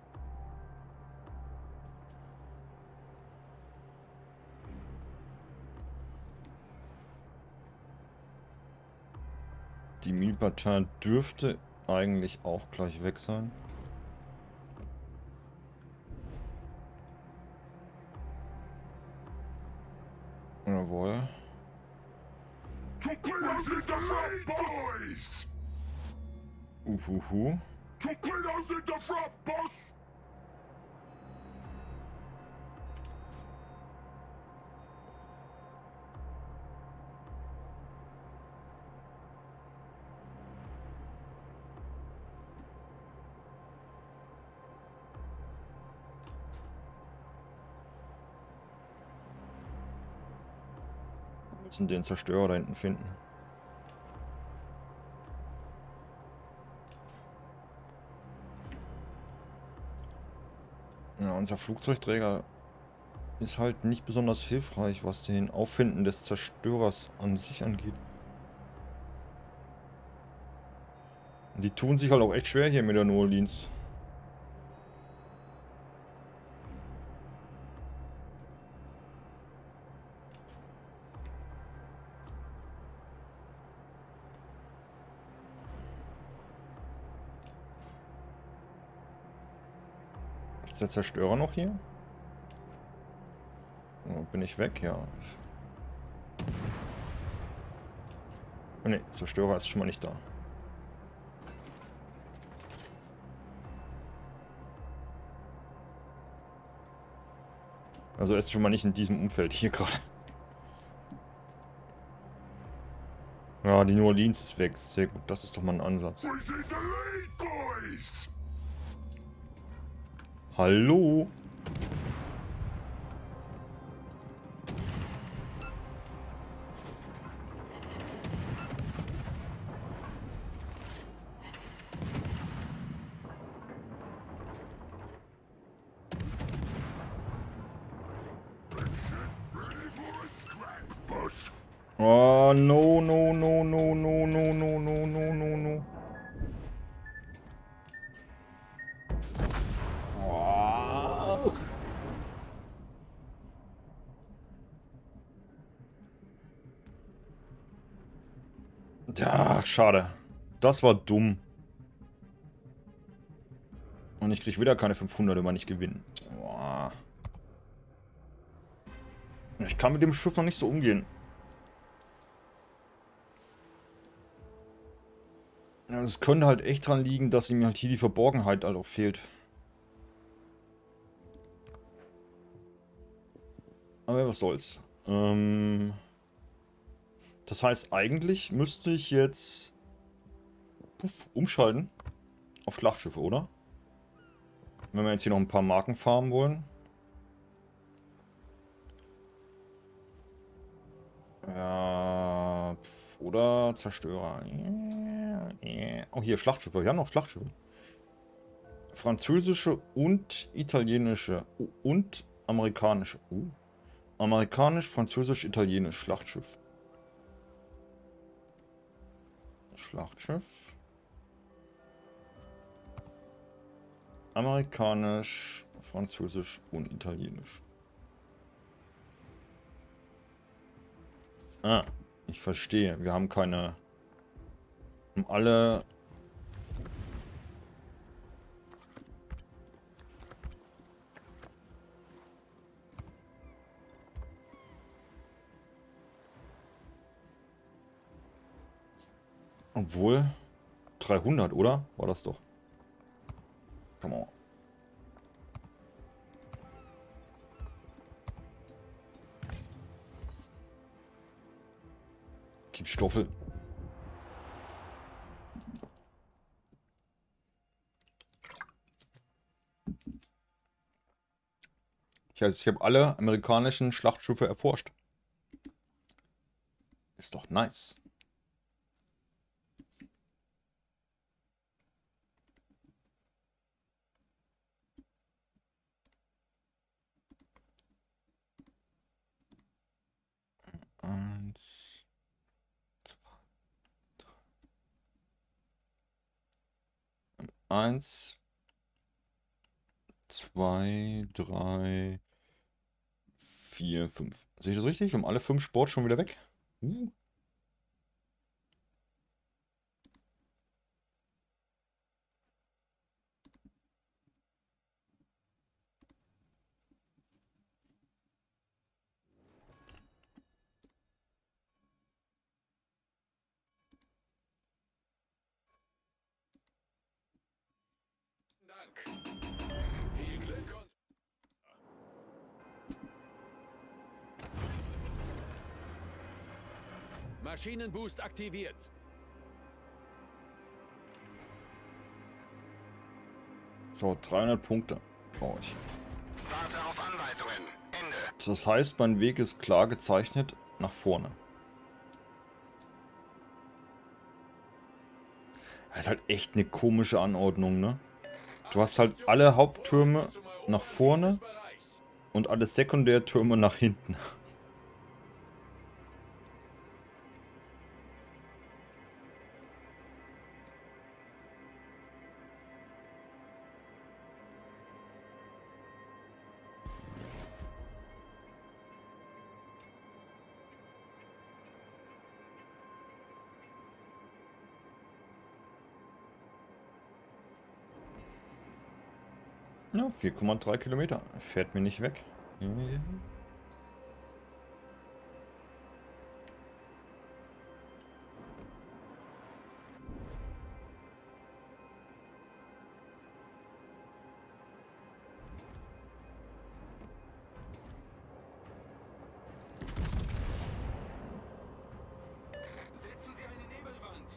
Die Mini-Partei dürfte eigentlich auch gleich weg sein. Jawohl. Torpedoes in the front, boys! Uhuhu. Torpedoes in the front, boss! Wir müssen den Zerstörer da hinten finden. Ja, unser Flugzeugträger ist halt nicht besonders hilfreich, was den Auffinden des Zerstörers an sich angeht. Die tun sich halt auch echt schwer hier mit der New Orleans. Ist der Zerstörer noch hier? Oh, bin ich weg? Ja. Oh ne, Zerstörer ist schon mal nicht da. Also er ist schon mal nicht in diesem Umfeld hier gerade. Ja, die New Orleans ist weg. Sehr gut, das ist doch mal ein Ansatz. Who's in the lead, boys? Hallo? Ready for a scrap, boss? Oh, no, no, no, no, no, no, no, no, no, no, no. Oh. Ach, schade. Das war dumm. Und ich krieg wieder keine 500, wenn wir nicht gewinnen. Boah. Ich kann mit dem Schiff noch nicht so umgehen. Ja, es könnte halt echt dran liegen, dass ihm halt hier die Verborgenheit halt auch fehlt. Aber was soll's. Das heißt, eigentlich müsste ich jetzt umschalten auf Schlachtschiffe, oder? Wenn wir jetzt hier noch ein paar Marken farmen wollen. Ja, oder Zerstörer. Oh, hier Schlachtschiffe. Wir haben noch Schlachtschiffe. Französische und italienische und amerikanische. Amerikanisch, französisch, italienisch Schlachtschiff. Schlachtschiff. Amerikanisch, französisch und italienisch. Ah, ich verstehe. Wir haben keine Um alle... Obwohl... 300, oder? War das doch. Come on. Gib Stoffel. Ich habe alle amerikanischen Schlachtschiffe erforscht. Ist doch nice. Eins. Eins. 2, 3, 4, 5. Sehe ich das richtig? Wir haben alle 5 Sport schon wieder weg. Dank. Viel Glück und... Maschinenboost aktiviert. So, 300 Punkte brauche ich. Warte auf Anweisungen. Ende. Das heißt, mein Weg ist klar gezeichnet nach vorne. Das ist halt echt eine komische Anordnung, ne? Du hast halt alle Haupttürme nach vorne und alle Sekundärtürme nach hinten. Ja, 4,3 Kilometer. Fährt mir nicht weg. Setzen Sie eine Nebelwand.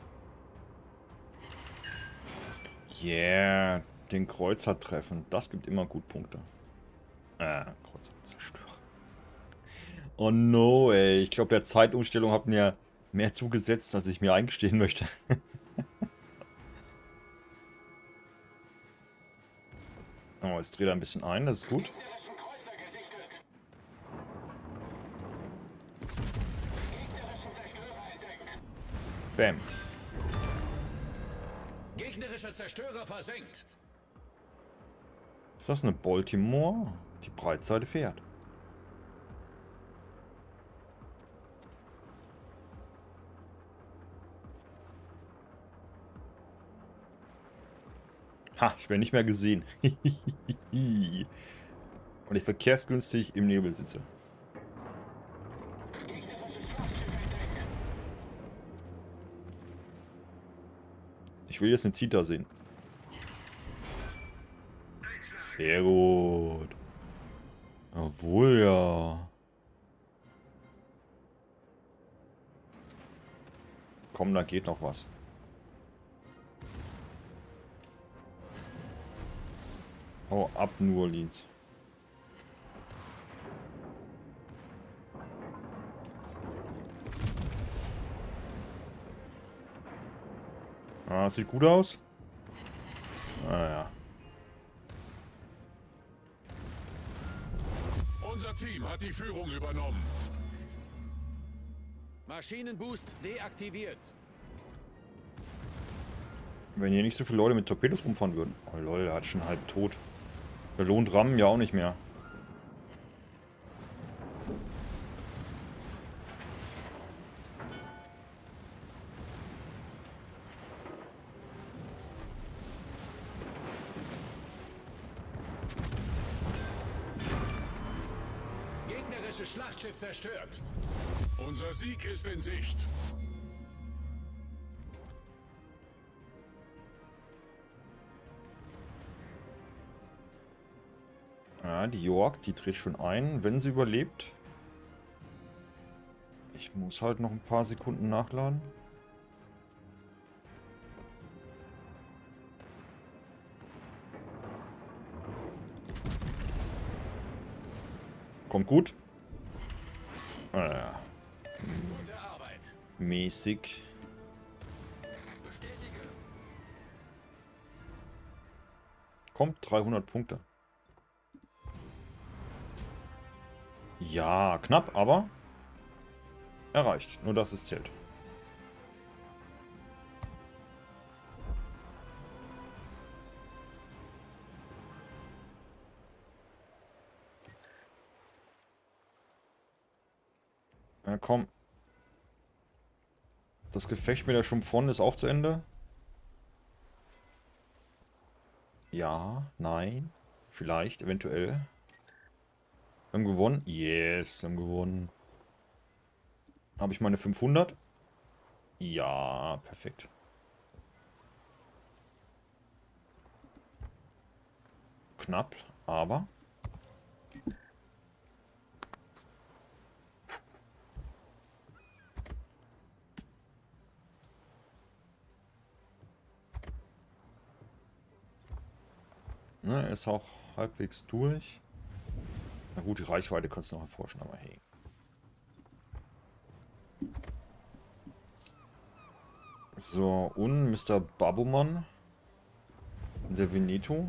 Yeah, den Kreuzer treffen. Das gibt immer gut Punkte. Kreuzer zerstören. Oh no, ey. Ich glaube, der Zeitumstellung hat mir mehr zugesetzt, als ich mir eingestehen möchte. Oh, jetzt dreht er ein bisschen ein, das ist gut. Gegnerischen Kreuzer gesichtet. Gegnerischen Zerstörer entdeckt. Bam. Gegnerischer Zerstörer versenkt. Ist das eine Baltimore? Die Breitseite fährt. Ha, ich werde nicht mehr gesehen. Und ich verkehrsgünstig im Nebel sitze. Ich will jetzt eine Zita sehen. Sehr gut. Obwohl ja. Komm, da geht noch was. Hau ab, New Orleans. Ah, sieht gut aus. Naja. Unser Team hat die Führung übernommen. Maschinenboost deaktiviert. Wenn hier nicht so viele Leute mit Torpedos rumfahren würden. Oh lol, er hat schon halb tot. Belohnt Rammen ja auch nicht mehr. gegnerische Schlachtschiff zerstört. Unser Sieg ist in Sicht. Ja, die York, die dreht schon ein, wenn sie überlebt. Ich muss halt noch ein paar Sekunden nachladen. Kommt gut. Gute Arbeit. Mäßig. Bestätige. Kommt 300 Punkte. Ja, knapp, aber erreicht. Nur das ist zählt. Ja, komm. Das Gefecht mit der Schumpfon ist auch zu Ende. Ja, nein. Vielleicht, eventuell. Wir haben gewonnen. Yes, wir haben gewonnen. Habe ich meine 500? Ja, perfekt. Knapp, aber... Ne, ist auch halbwegs durch. Na gut, die Reichweite kannst du noch erforschen, aber hey. So, und Mr. Babuman. Der Veneto.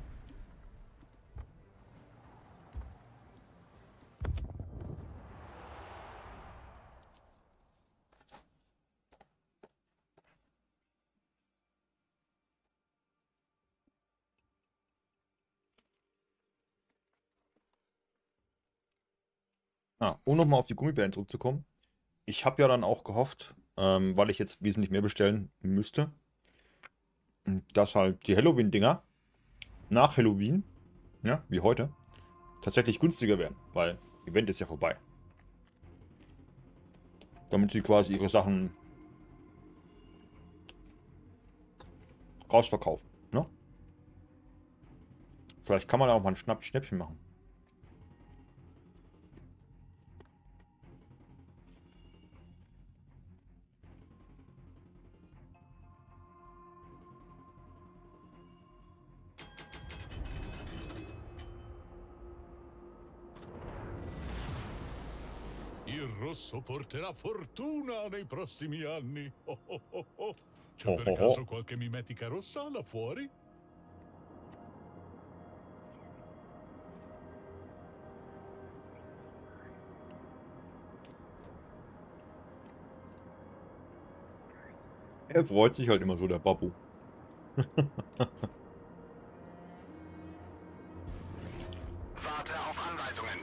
Um nochmal auf die Gummibären zurückzukommen. Ich habe ja dann auch gehofft, weil ich jetzt wesentlich mehr bestellen müsste, dass halt die Halloween-Dinger nach Halloween, ja, wie heute, tatsächlich günstiger werden, weil Event ist ja vorbei. Damit sie quasi ihre Sachen rausverkaufen, ne? Vielleicht kann man auch mal ein Schnäppchen machen. Il rosso porterà fortuna nei prossimi anni. Oh, oh, oh, oh. C'è Oh, per oh, oh. caso qualche mimetica rossa là fuori? Er freut sich halt immer so, der Babu. Warte auf Anweisungen.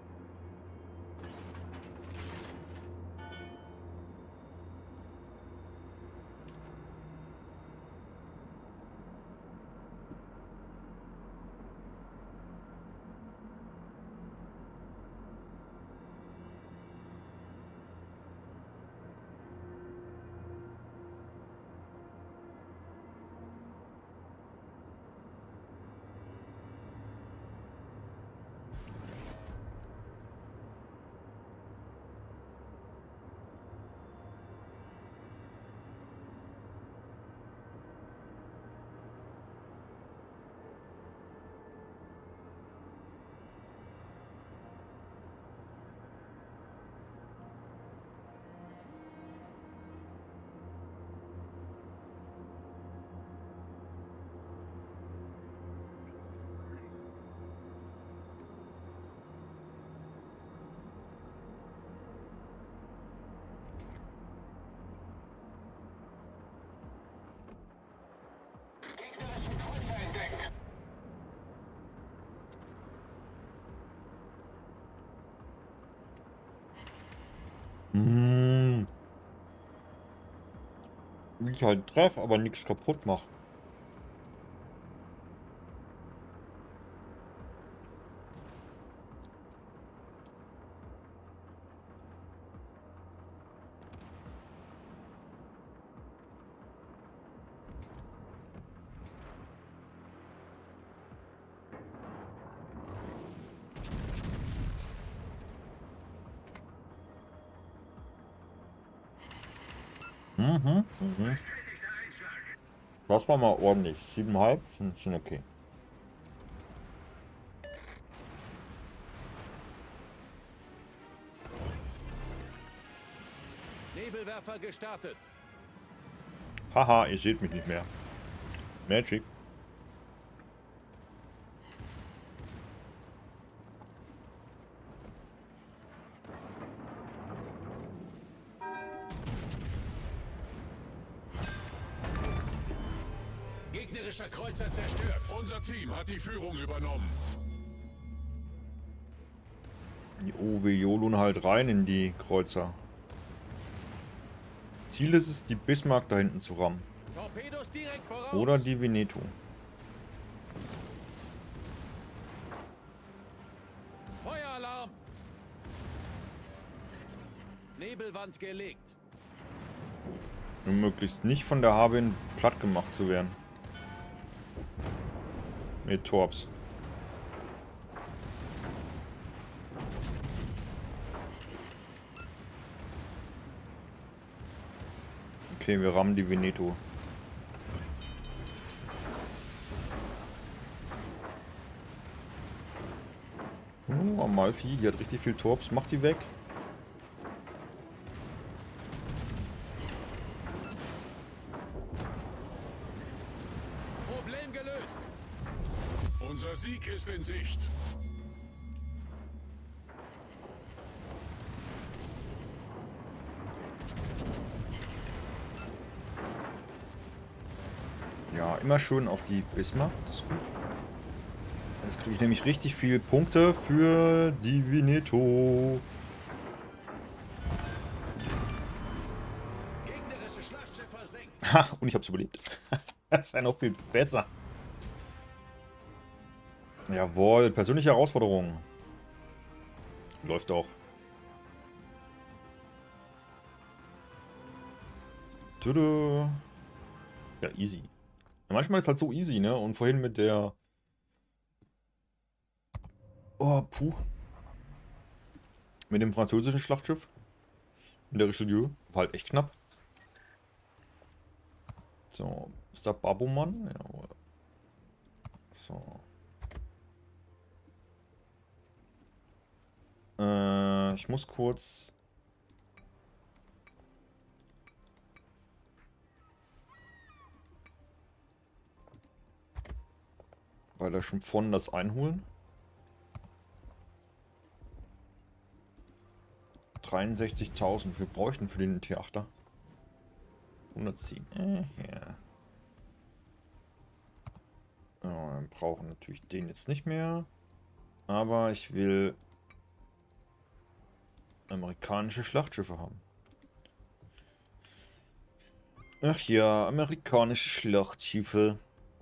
Gegnerischen Kreuzer entdeckt. Wie ich halt treffe, aber nichts kaputt mache. Mhm, mhm. Das war mal ordentlich. 7,5 sind okay. Nebelwerfer gestartet. Haha, ihr seht mich nicht mehr. Magic. Gegnerischer Kreuzer zerstört. Unser Team hat die Führung übernommen. Oh, wir jolun halt rein in die Kreuzer. Ziel ist es, die Bismarck da hinten zu rammen. Torpedos direkt voraus. Oder die Veneto. Feueralarm. Nebelwand gelegt. Nur möglichst nicht von der Harbin platt gemacht zu werden. Mit Torps. Okay, wir rammen die Veneto. Oh, Amalfi, die hat richtig viel Torps. Mach die weg. Problem gelöst. Unser Sieg ist in Sicht. Ja, immer schön auf die Bismarck. Das ist gut. Jetzt kriege ich nämlich richtig viel Punkte für die Veneto. Gegnerische Schlachtschiff versenkt. Ha, und ich habe es überlebt. Das ist ja noch viel besser. Jawohl, persönliche Herausforderung. Läuft doch. Tudu. Ja, easy. Ja, manchmal ist es halt so easy, ne? Und vorhin mit der... Oh, puh. Mit dem französischen Schlachtschiff. In der Richelieu. War halt echt knapp. So, ist da Baboman? Jawohl. So. Ich muss kurz... Weil da schon von das einholen. 63.000. Wir bräuchten für den T8er. 110. Ja. Wir brauchen natürlich den jetzt nicht mehr. Aber ich will amerikanische Schlachtschiffe haben. Ach ja, amerikanische Schlachtschiffe.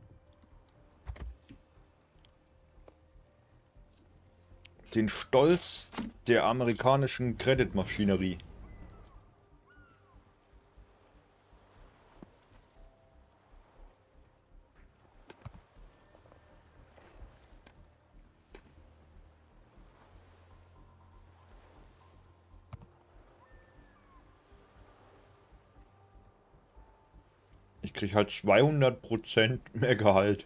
Den Stolz der amerikanischen Kreditmaschinerie. Ich krieg halt 200% mehr Gehalt.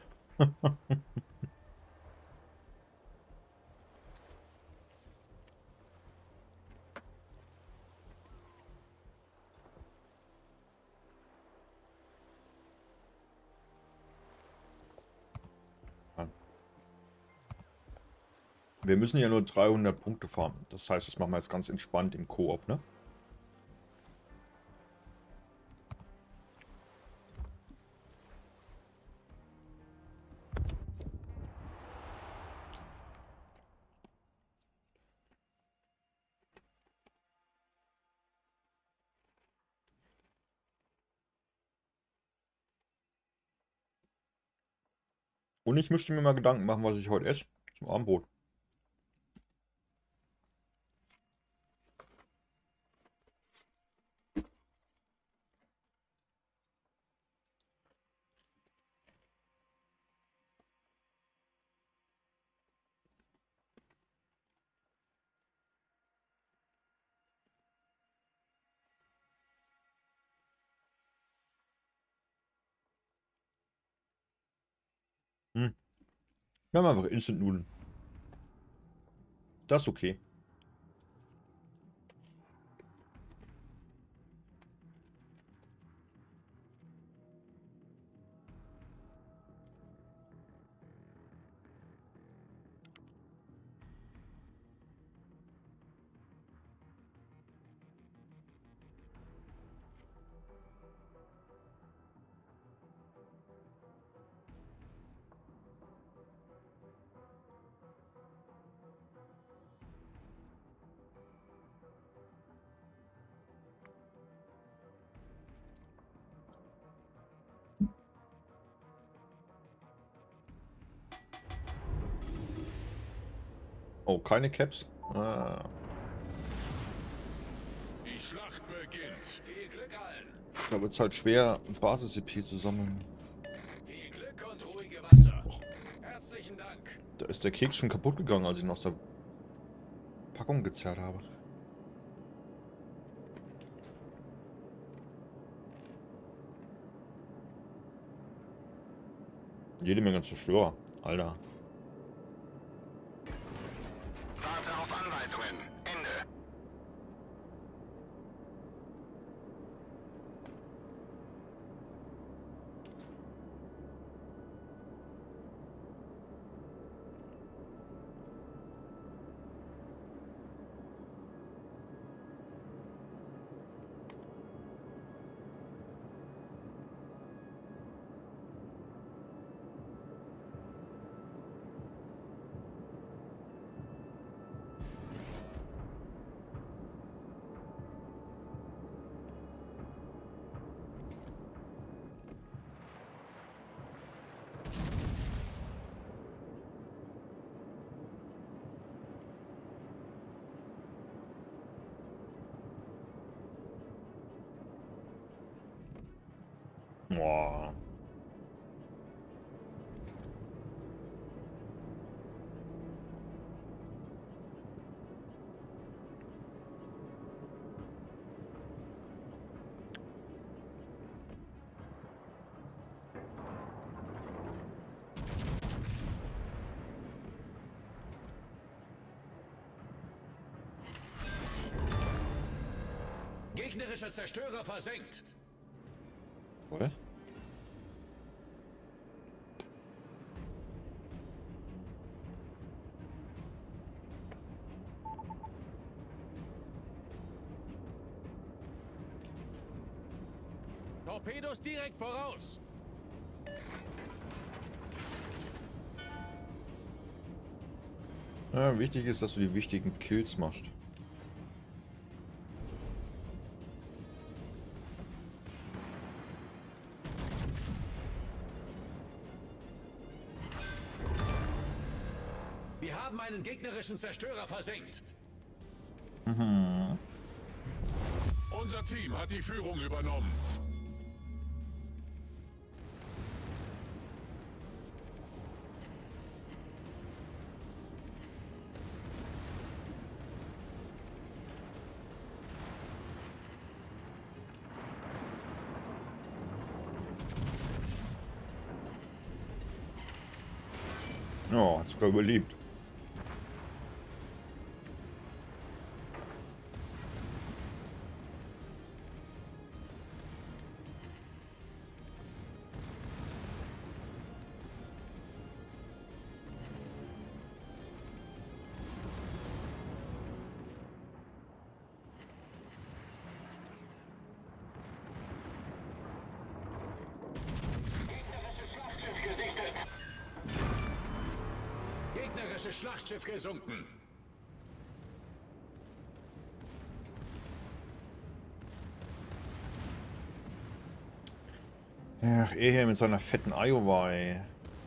Wir müssen ja nur 300 Punkte farmen. Das heißt, das machen wir jetzt ganz entspannt im Koop, ne? Und ich müsste mir mal Gedanken machen, was ich heute esse zum Abendbrot. Hm. Wir haben einfach Instant-Nudeln. Das ist okay. Oh, keine Caps? Ah. Die Schlacht beginnt. Viel Glück allen. Da wird es halt schwer, Basis-EP zu sammeln. Viel Glück und ruhige Wasser. Herzlichen Dank. Da ist der Keks schon kaputt gegangen, als ich ihn aus der Packung gezerrt habe. Jede Menge Zerstörer. Alter. Warte auf Anweisungen. Ende. Boah. Gegnerischer Zerstörer versenkt. Wohl? Torpedos direkt voraus. Ja, wichtig ist, dass du die wichtigen Kills machst. Wir haben einen gegnerischen Zerstörer versenkt. Unser Team hat die Führung übernommen. Ja, hat sogar überlebt. Gegnerisches Schlachtschiff gesichtet. Gegnerisches Schlachtschiff gesunken. Ach, hier mit seiner fetten Iowa, ey.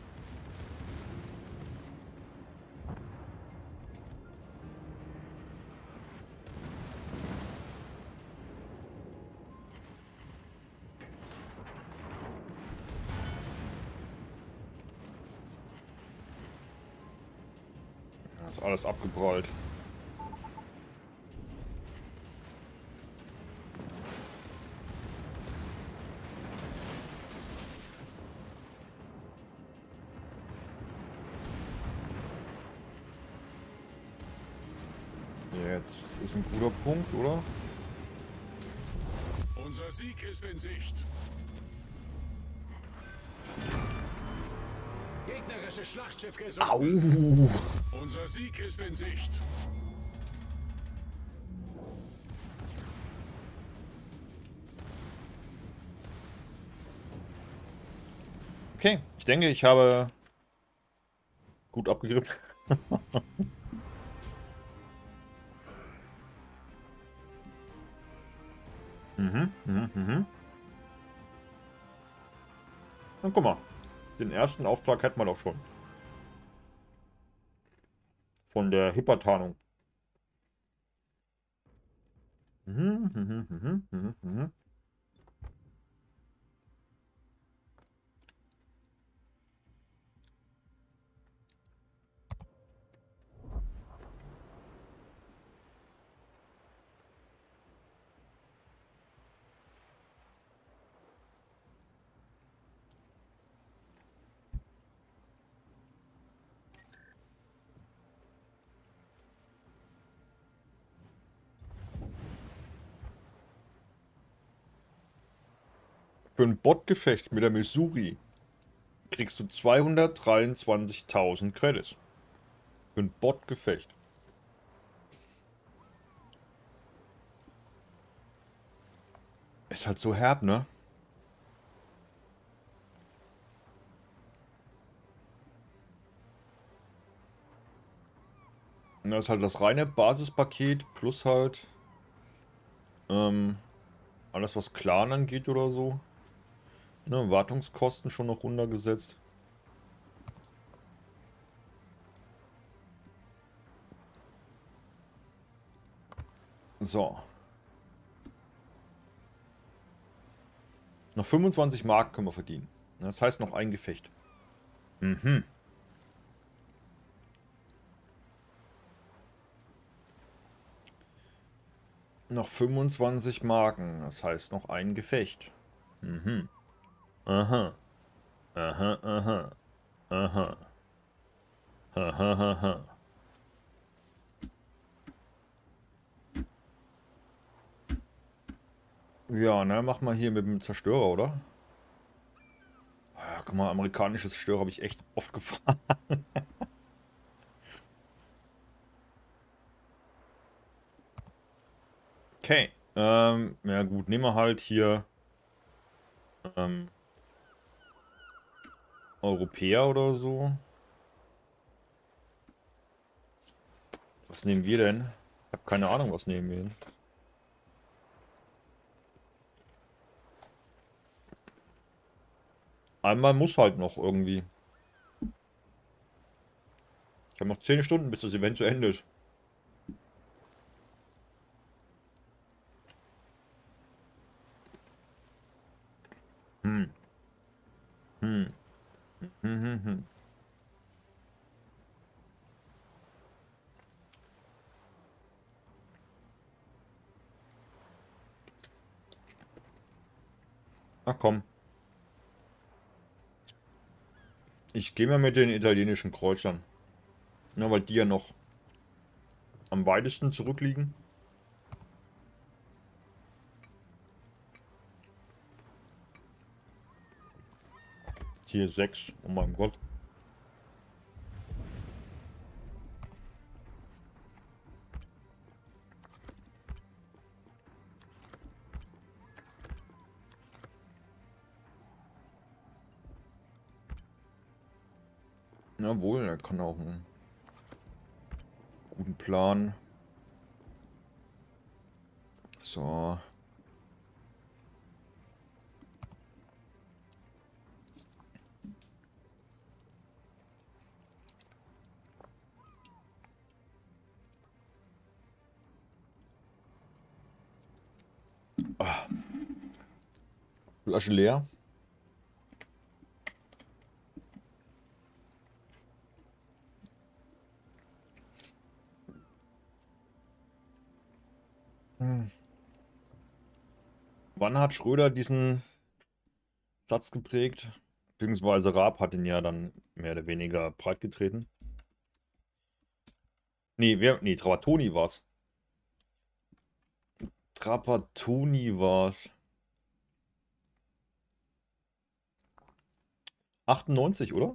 Ja, ist alles abgeprallt. Jetzt ist ein guter Punkt, oder? Unser Sieg ist in Sicht. Gegnerisches Schlachtschiff Au! gesunken. Unser Sieg ist in Sicht. Okay, ich denke, ich habe gut abgegriffen. Na, guck mal. Den ersten Auftrag hätten wir doch schon. Von der Hippertarnung. Für ein Botgefecht mit der Missouri kriegst du 223.000 Credits. Für ein Botgefecht. Ist halt so herb, ne? Und das ist halt das reine Basispaket plus halt alles, was Clan angeht oder so. Ne, Wartungskosten schon noch runtergesetzt. So. Noch 25 Mark können wir verdienen. Das heißt noch ein Gefecht. Mhm. Noch 25 Marken. Das heißt noch ein Gefecht. Mhm. Aha. Aha, aha. Aha. Aha, aha. Ja, ne, mach mal hier mit dem Zerstörer, oder? Ja, guck mal, amerikanische Zerstörer habe ich echt oft gefahren. Okay. Ja gut, nehmen wir halt hier Europäer oder so. Was nehmen wir denn? Ich habe keine Ahnung, was nehmen wir denn. Einmal muss halt noch irgendwie. Ich habe noch 10 Stunden, bis das Event zu Ende ist. Hm. Hm. Hm, hm, hm. Ach komm. Ich gehe mal mit den italienischen Kreuzern. Ja, weil die ja noch am weitesten zurückliegen. Hier 6. Oh mein Gott. Jawohl, er kann auch einen guten Plan. So. Ah. Flasche leer. Hm. Wann hat Schröder diesen Satz geprägt? Beziehungsweise Raab hat ihn ja dann mehr oder weniger breitgetreten. Nee, Nee, Trapattoni war's. Trapattoni war's. 98, oder?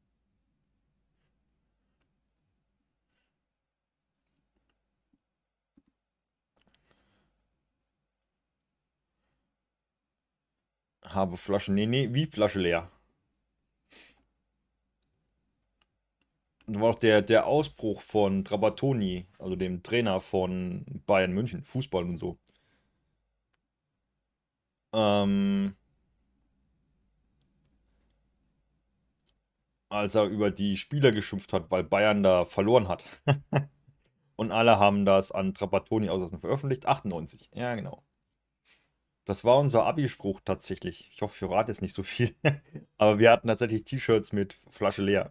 Habe Flaschen. Nee, wie Flasche leer. Das war doch der Ausbruch von Trapattoni, also dem Trainer von Bayern München, Fußball und so. Ähm, Als er über die Spieler geschimpft hat, weil Bayern da verloren hat. Und alle haben das an Trapattoni außen veröffentlicht. 98, ja genau. Das war unser Abi-Spruch tatsächlich. Ich hoffe, ich verrate jetzt nicht so viel. Aber wir hatten tatsächlich T-Shirts mit Flasche leer.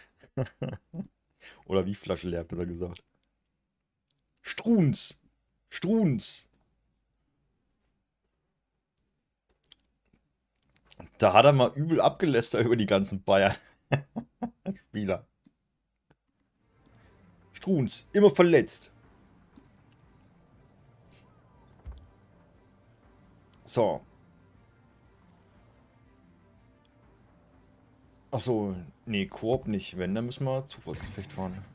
Oder wie Flasche leer, besser gesagt. Struns. Struns. Da hat er mal übel abgelästert über die ganzen Bayern-Spieler. Struns, immer verletzt. So. Achso, nee, Koop nicht. Wenn, dann müssen wir Zufallsgefecht fahren.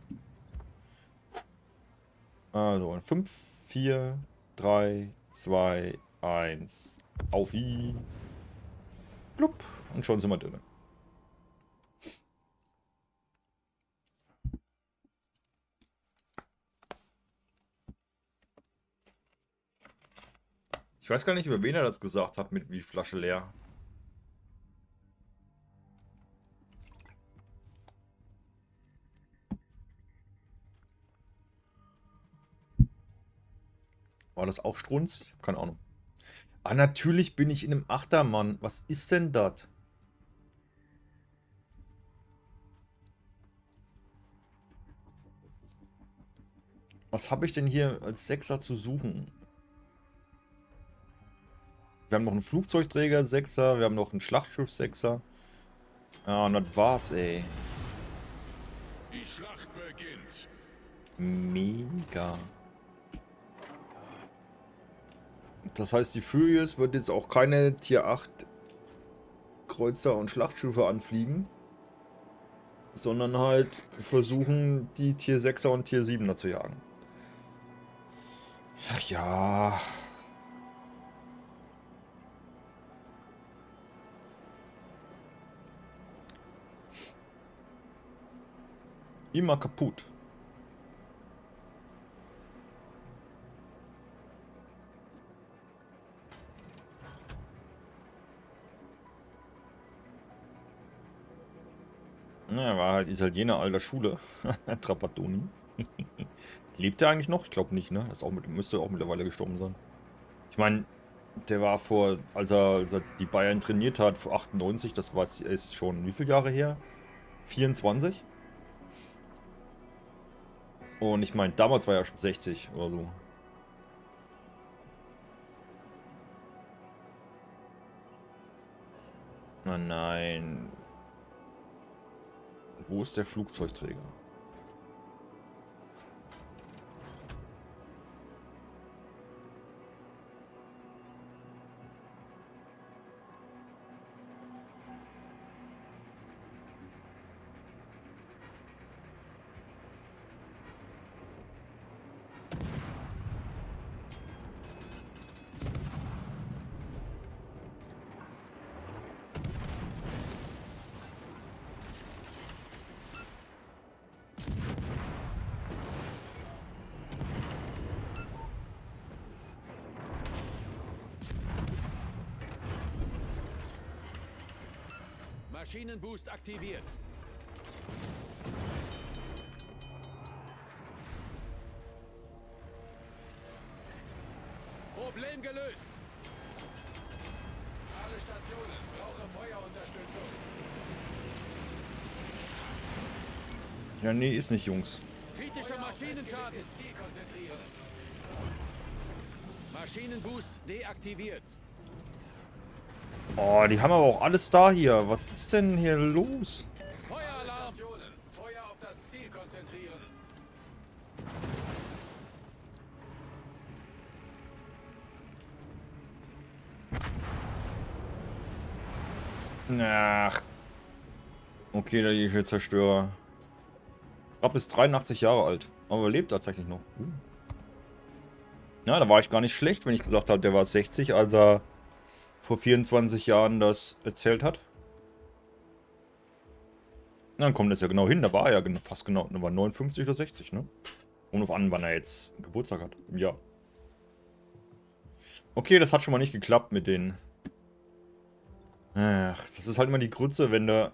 Also, in 5, 4, 3, 2, 1. Auf wie. Blub. Und schon sind wir drin. Ich weiß gar nicht, über wen er das gesagt hat, mit wie Flasche leer. War das auch Strunz? Keine Ahnung. Ah, natürlich bin ich in einem Achtermann. Was ist denn das? Was habe ich denn hier als Sechser zu suchen? Wir haben noch einen Flugzeugträger Sechser, wir haben noch einen Schlachtschiff Sechser. Ja, und das war's, ey. Die Schlacht beginnt. Mega. Das heißt, die Furious wird jetzt auch keine Tier 8 Kreuzer und Schlachtschiffe anfliegen, sondern halt versuchen, die Tier 6er und Tier 7er zu jagen. Ach ja. Immer kaputt. Na, er war halt Italiener alter Schule. Trapattoni. Lebt er eigentlich noch? Ich glaube nicht, ne? Das ist auch müsste auch mittlerweile gestorben sein. Ich meine, der war als er die Bayern trainiert hat, vor 98, das war ist schon wie viele Jahre her? 24? Und ich meine, damals war er schon 60 oder so. Na nein. Wo ist der Flugzeugträger? Maschinenboost aktiviert. Problem gelöst. Alle Stationen. Brauche Feuerunterstützung. Ja, nee, ist nicht, Jungs. Kritischer Maschinenschaden. Ziel konzentrieren. Maschinenboost deaktiviert. Oh, die haben aber auch alles da hier. Was ist denn hier los? Feueralarm. Feuer auf das Ziel konzentrieren. Ach. Okay, der hier Zerstörer. Rapp ist 83 Jahre alt. Aber er lebt tatsächlich noch. Ja, da war ich gar nicht schlecht, wenn ich gesagt habe, der war 60, als er vor 24 Jahren das erzählt hat. Dann kommt das ja genau hin. Da war er ja fast genau. Da war 59 oder 60, ne? Und auf an, wann er jetzt Geburtstag hat. Im Jahr. Okay, das hat schon mal nicht geklappt mit den. Ach, das ist halt immer die Grütze, wenn du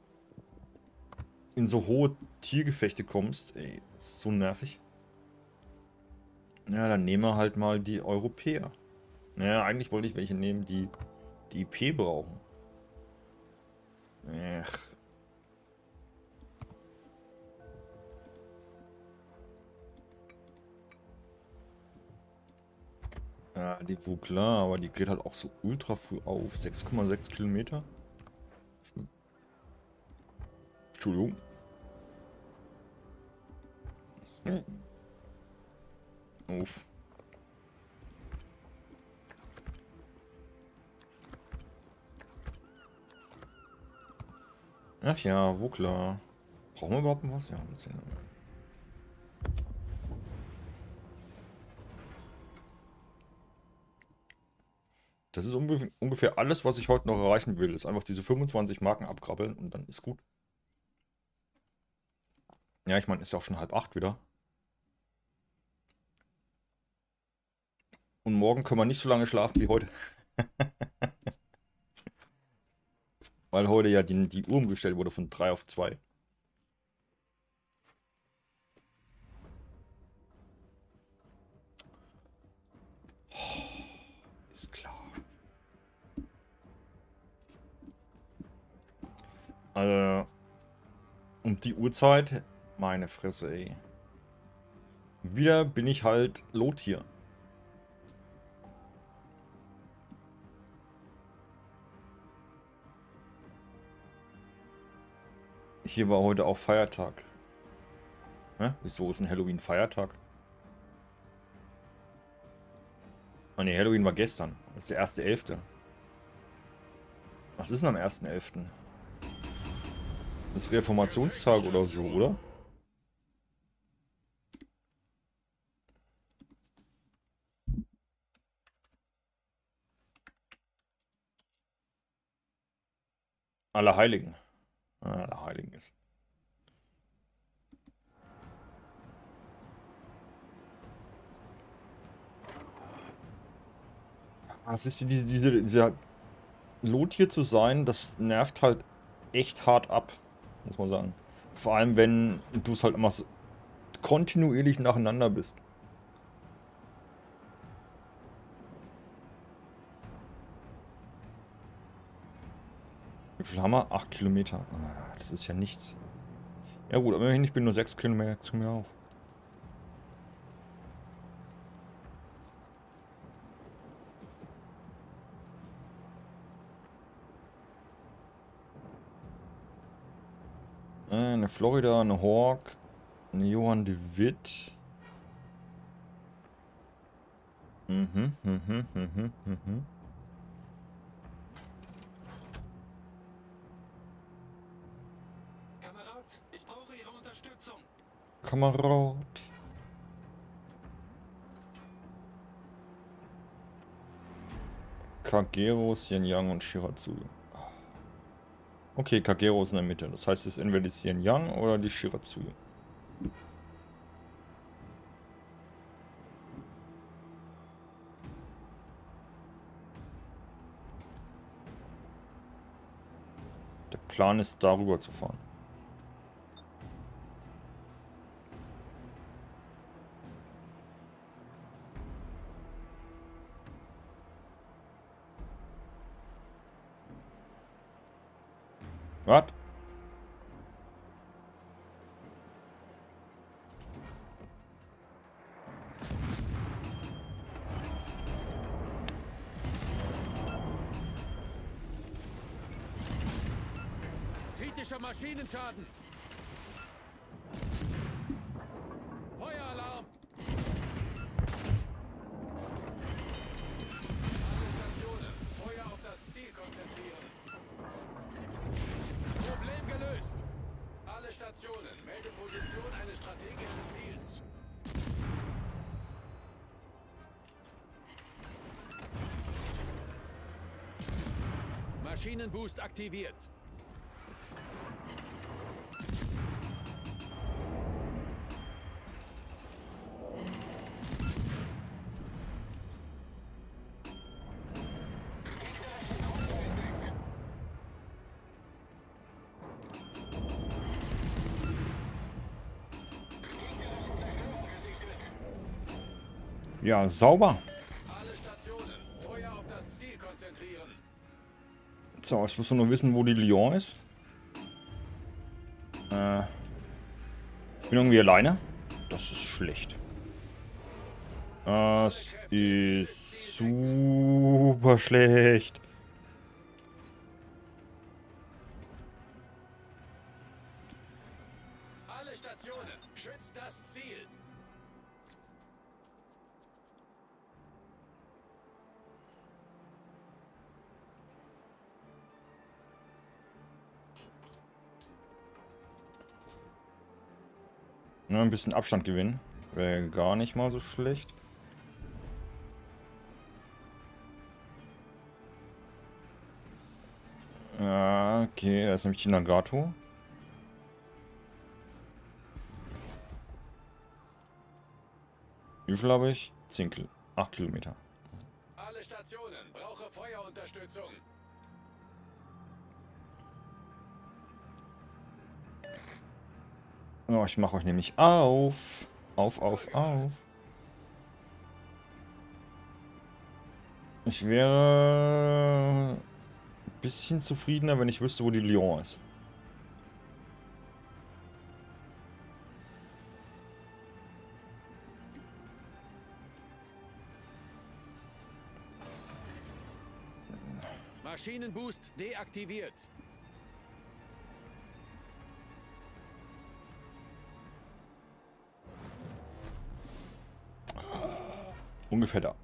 in so hohe Tiergefechte kommst. Ey, das ist so nervig. Ja, dann nehmen wir halt mal die Europäer. Naja, eigentlich wollte ich welche nehmen, die IP brauchen. Ach. Ja, die klar, aber die geht halt auch so ultra früh auf. 6,6 Kilometer. Entschuldigung. Uff. Ach ja, klar. Brauchen wir überhaupt noch was? Ja, ein bisschen. Das ist ungefähr alles, was ich heute noch erreichen will. Ist einfach diese 25 Marken abkrabbeln und dann ist gut. Ja, ich meine, ist ja auch schon 7:30 wieder. Und morgen können wir nicht so lange schlafen wie heute. Weil heute ja die Uhr umgestellt wurde von 3 auf 2. Ist klar. Also, um die Uhrzeit, meine Fresse, ey. Wieder bin ich halt Lot hier. Hier war heute auch Feiertag. Hä? Wieso ist ein Halloween-Feiertag? Oh ne, Halloween war gestern. Das ist der 1.11. Was ist denn am 1.11.? Das ist Reformationstag oder so, oder? Allerheiligen. Allerheiligen ist. Was ist dieser Lot hier zu sein, das nervt halt echt hart ab, muss man sagen. Vor allem, wenn du es halt immer so kontinuierlich nacheinander bist. Wie viel haben wir? 8 Kilometer. Das ist ja nichts. Ja gut, aber immerhin, ich bin nur 6 Kilometer zu mir auf. Eine Florida, eine Hawk, eine Johann de Witt. Kamerad, ich brauche Ihre Unterstützung. Kamerad. Kagero, Xianyang und Shiratsuyu. Okay, Kagero ist in der Mitte. Das heißt, es ist entweder die Xianyang oder die Shiratsuyu. Der Plan ist, darüber zu fahren. Was? Kritischer Maschinenschaden. Feueralarm. Alle Stationen. Feuer auf das Ziel konzentrieren. Maschinenboost aktiviert. Ja, sauber. Alle Stationen. Feuer auf das Ziel konzentrieren. So, ich muss nur wissen, wo die Lyon ist. Ich bin irgendwie alleine. Das ist schlecht. Das ist super schlecht. Alle Stationen. Schützt das Ziel. Ja, ein bisschen Abstand gewinnen. Wäre gar nicht mal so schlecht. Ja, okay, da ist nämlich die Nagato. Wie viel habe ich? 8 Kilometer. Alle Stationen. Brauche Feuerunterstützung. Oh, ich mache euch nämlich auf. Auf. Ich wäre ein bisschen zufriedener, wenn ich wüsste, wo die Lyon ist. Maschinenboost deaktiviert. Ungefähr da.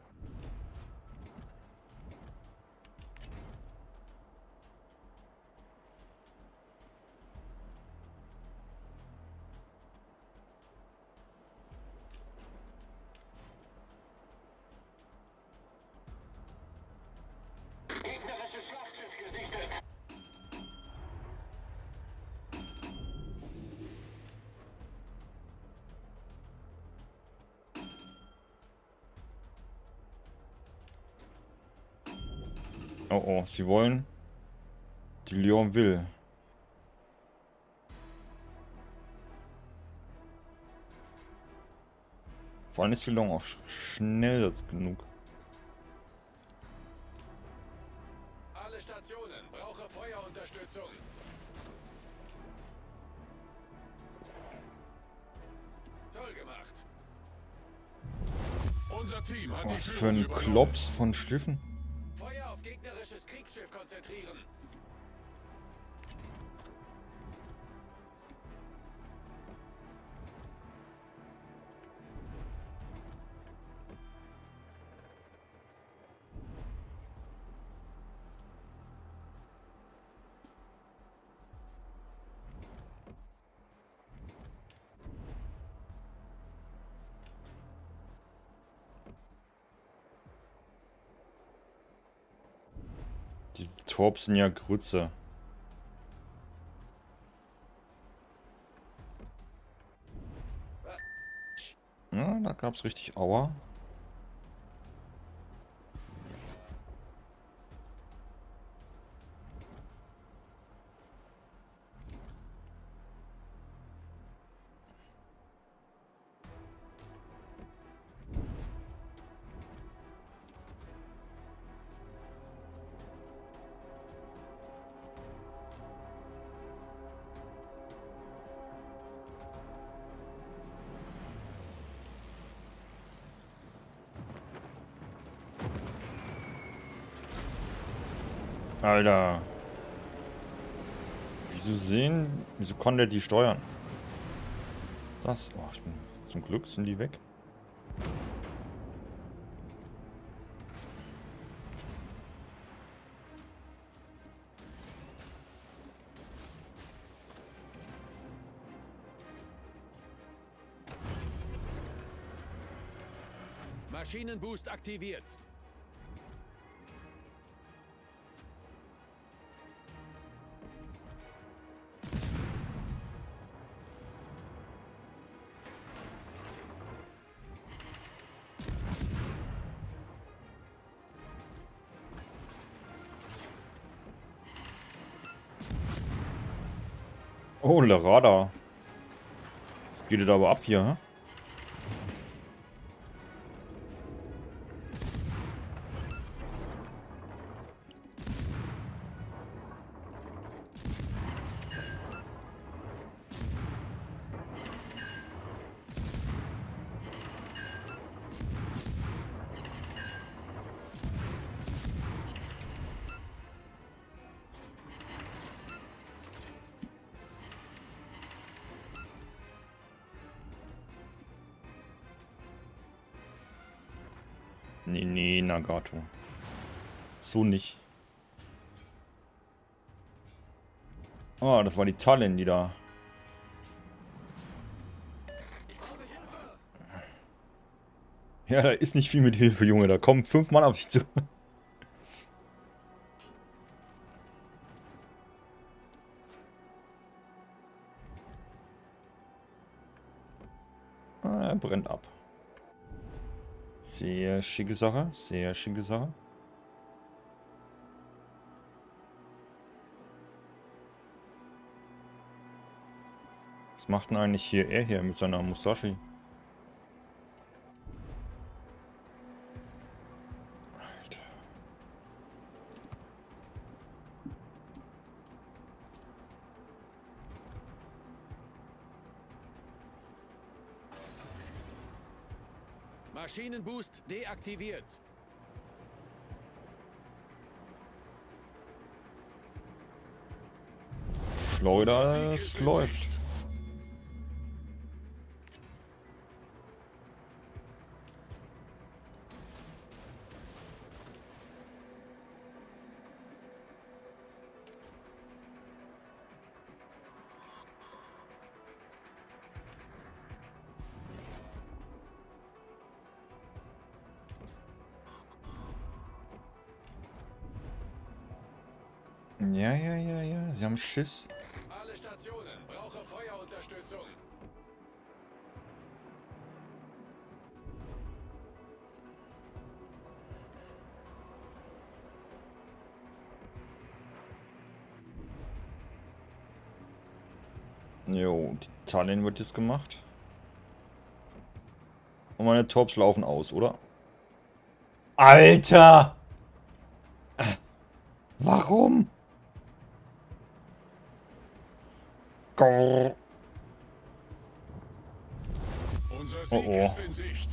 Gegnerisches Schlachtschiff gesichtet. Oh, sie wollen. Die Lyon will. Vor allem ist die Lyon auch schnell genug. Alle Stationen. Brauche Feuerunterstützung. Toll gemacht. Unser Team hat Was die für Führung ein übernommen. Klops von Schiffen. Feuer auf gegnerisches Kriegsschiff konzentrieren. Diese Torps sind ja Grütze. Ja, da gab es richtig Aua. Alter. Wieso kann der die steuern? Das, oh, zum Glück sind die weg. Maschinenboost aktiviert. Oh, Lerada. Was geht da aber ab hier, hä? Nee, nee, Nagato. So nicht. Ah, das war die Talin, die da. Ja, da ist nicht viel mit Hilfe, Junge. Da kommen 5 Mann auf dich zu. Ah, er brennt ab. Sehr schicke Sache. Sehr schicke Sache. Was macht denn eigentlich hier er hier mit seiner Musashi? Alter. Maschinenboost deaktiviert. Florida, es läuft. Ja, ja, ja, ja. Sie haben Schiss. Alle Stationen, brauche Feuerunterstützung. Jo, die Talin wird jetzt gemacht. Und meine Torps laufen aus, oder? Alter! Warum? Grrr. Unser Sieg Oh, oh. ist in Sicht.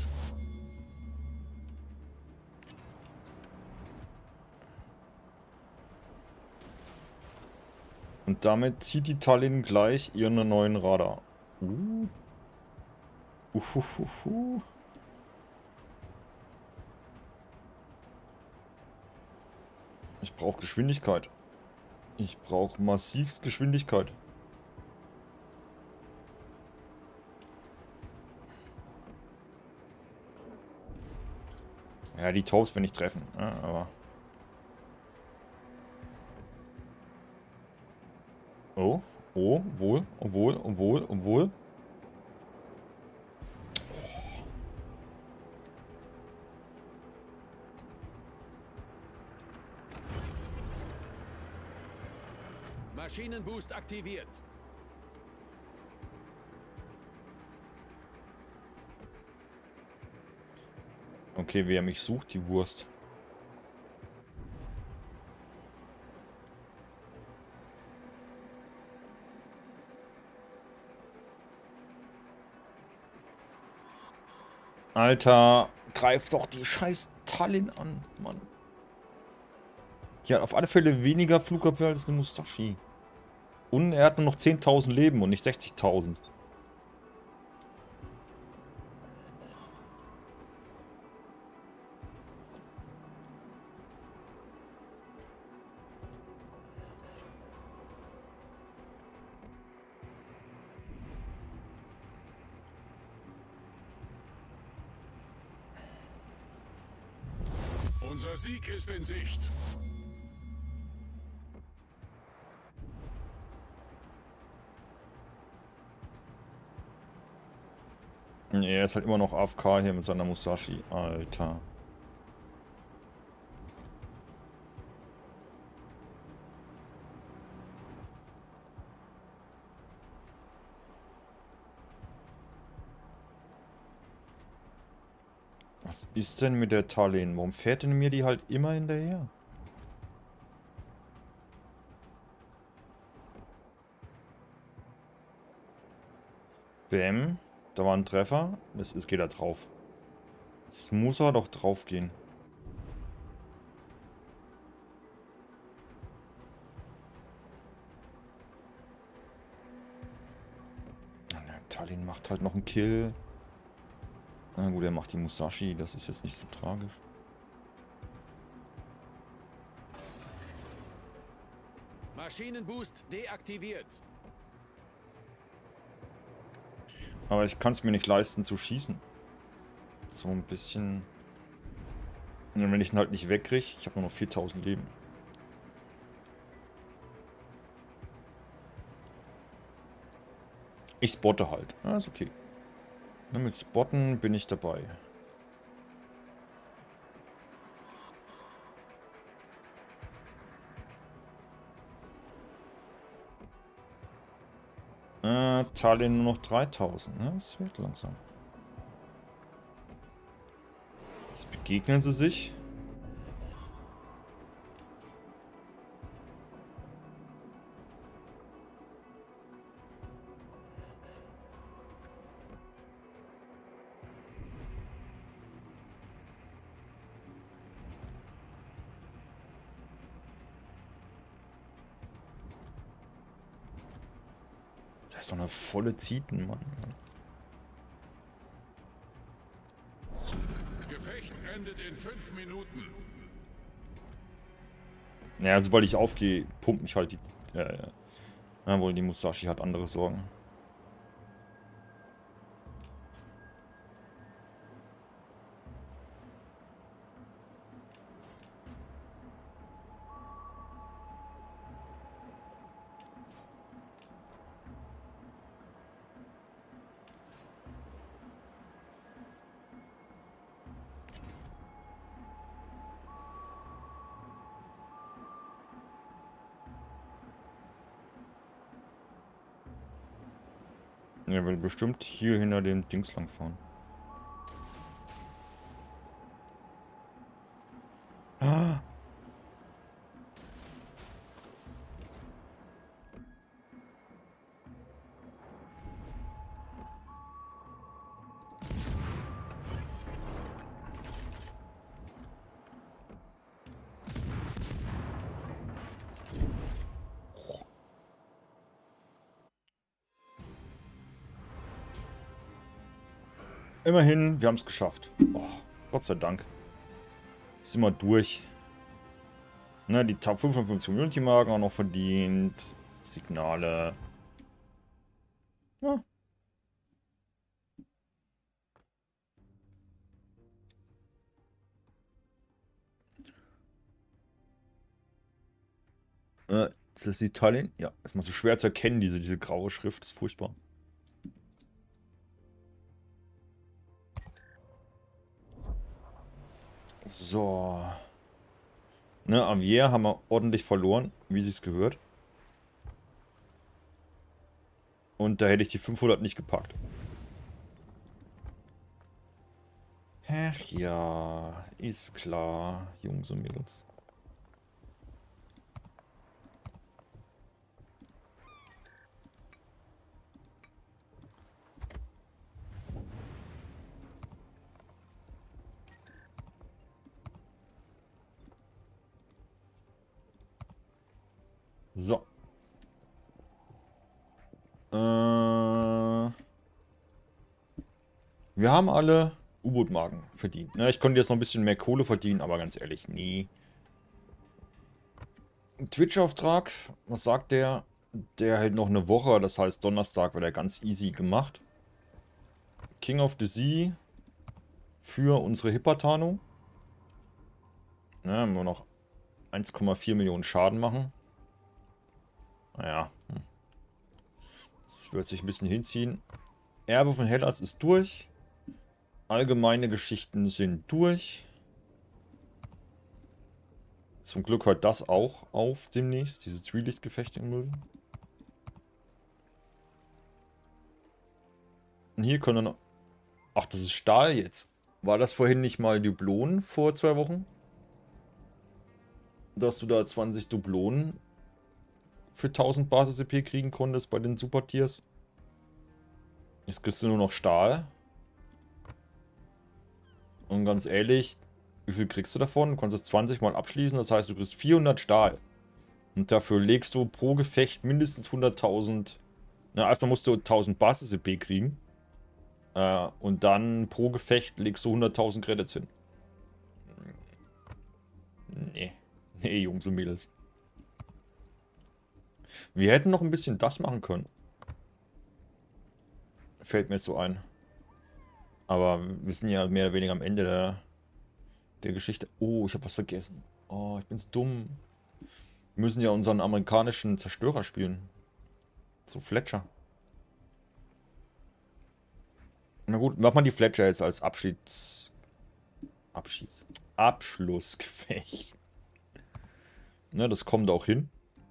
Und damit zieht die Talin gleich ihren neuen Radar. Uhuhuhu. Ich brauche Geschwindigkeit. Ich brauche massivst Geschwindigkeit. Ja, die Torps will ich treffen. Ja, aber... Oh, oh, obwohl. Maschinenboost aktiviert. Okay, wer mich sucht, die Wurst. Alter, greif doch die scheiß Talin an, Mann. Die hat auf alle Fälle weniger Flugabwehr als eine Musashi. Und er hat nur noch 10.000 Leben und nicht 60.000. Unser Sieg ist in Sicht. Nee, er ist halt immer noch AFK hier mit seiner Musashi. Alter. Was ist denn mit der Tallinn? Warum fährt denn mir die halt immer hinterher? Bäm. Da war ein Treffer. Es geht da drauf. Jetzt muss er doch drauf gehen. Tallinn macht halt noch einen Kill. Na gut, er macht die Musashi. Das ist jetzt nicht so tragisch. Maschinenboost deaktiviert. Aber ich kann es mir nicht leisten zu schießen. So ein bisschen... Und wenn ich ihn halt nicht wegkriege, ich habe nur noch 4000 Leben. Ich spotte halt. Ja, ist okay. Ja, mit Spotten bin ich dabei. Tallinn nur noch 3000. Ne? Das wird langsam. Jetzt begegnen sie sich. Da ist doch eine volle Zieten, Mann. Gefecht endet in 5 Minuten. Naja, sobald ich aufgehe, pumpt mich halt die... Jawohl, die Musashi hat andere Sorgen. Er will bestimmt hier hinter dem Dings lang fahren. Ah. Immerhin, wir haben es geschafft. Oh, Gott sei Dank. Sind wir durch. Ne, die Top 55 Community-Marken auch noch verdient. Signale. Ja. Ist das die Tallinn? Ja, ist mal so schwer zu erkennen, diese graue Schrift. Das ist furchtbar. So. Ne, Avier haben wir ordentlich verloren, wie sich's gehört. Und da hätte ich die 500 nicht gepackt. Ach ja, ist klar, Jungs und Mädels. So. Wir haben alle U-Boot-Marken verdient. Ne, ich konnte jetzt noch ein bisschen mehr Kohle verdienen, aber ganz ehrlich, nee. Twitch-Auftrag, was sagt der? Der hält noch eine Woche, das heißt Donnerstag wird er ganz easy gemacht. King of the Sea für unsere Hippotarnung. Ne, haben wir noch 1,4 Millionen Schaden machen. Naja. Das wird sich ein bisschen hinziehen. Erbe von Hellas ist durch. Allgemeine Geschichten sind durch. Zum Glück hört das auch auf demnächst. Diese Zwielichtgefechte im Müll. Und hier können wir noch... Ach, das ist Stahl jetzt. War das vorhin nicht mal Dublonen vor 2 Wochen? Dass du da 20 Dublonen für 1000 Basis-EP kriegen konntest bei den Super-Tiers? Jetzt kriegst du nur noch Stahl. Und ganz ehrlich, wie viel kriegst du davon? Du kannst es 20 Mal abschließen, das heißt, du kriegst 400 Stahl. Und dafür legst du pro Gefecht mindestens 100.000. Na, erstmal musst du 1000 Basis-EP kriegen. Und dann pro Gefecht legst du 100.000 Credits hin. Nee. Nee, Jungs und Mädels. Wir hätten noch ein bisschen das machen können. Fällt mir jetzt so ein. Aber wir sind ja mehr oder weniger am Ende der Geschichte. Oh, ich habe was vergessen. Oh, ich bin so dumm. Wir müssen ja unseren amerikanischen Zerstörer spielen. So Fletcher. Na gut, mach mal die Fletcher jetzt als Abschlussgefecht. Ne, das kommt auch hin.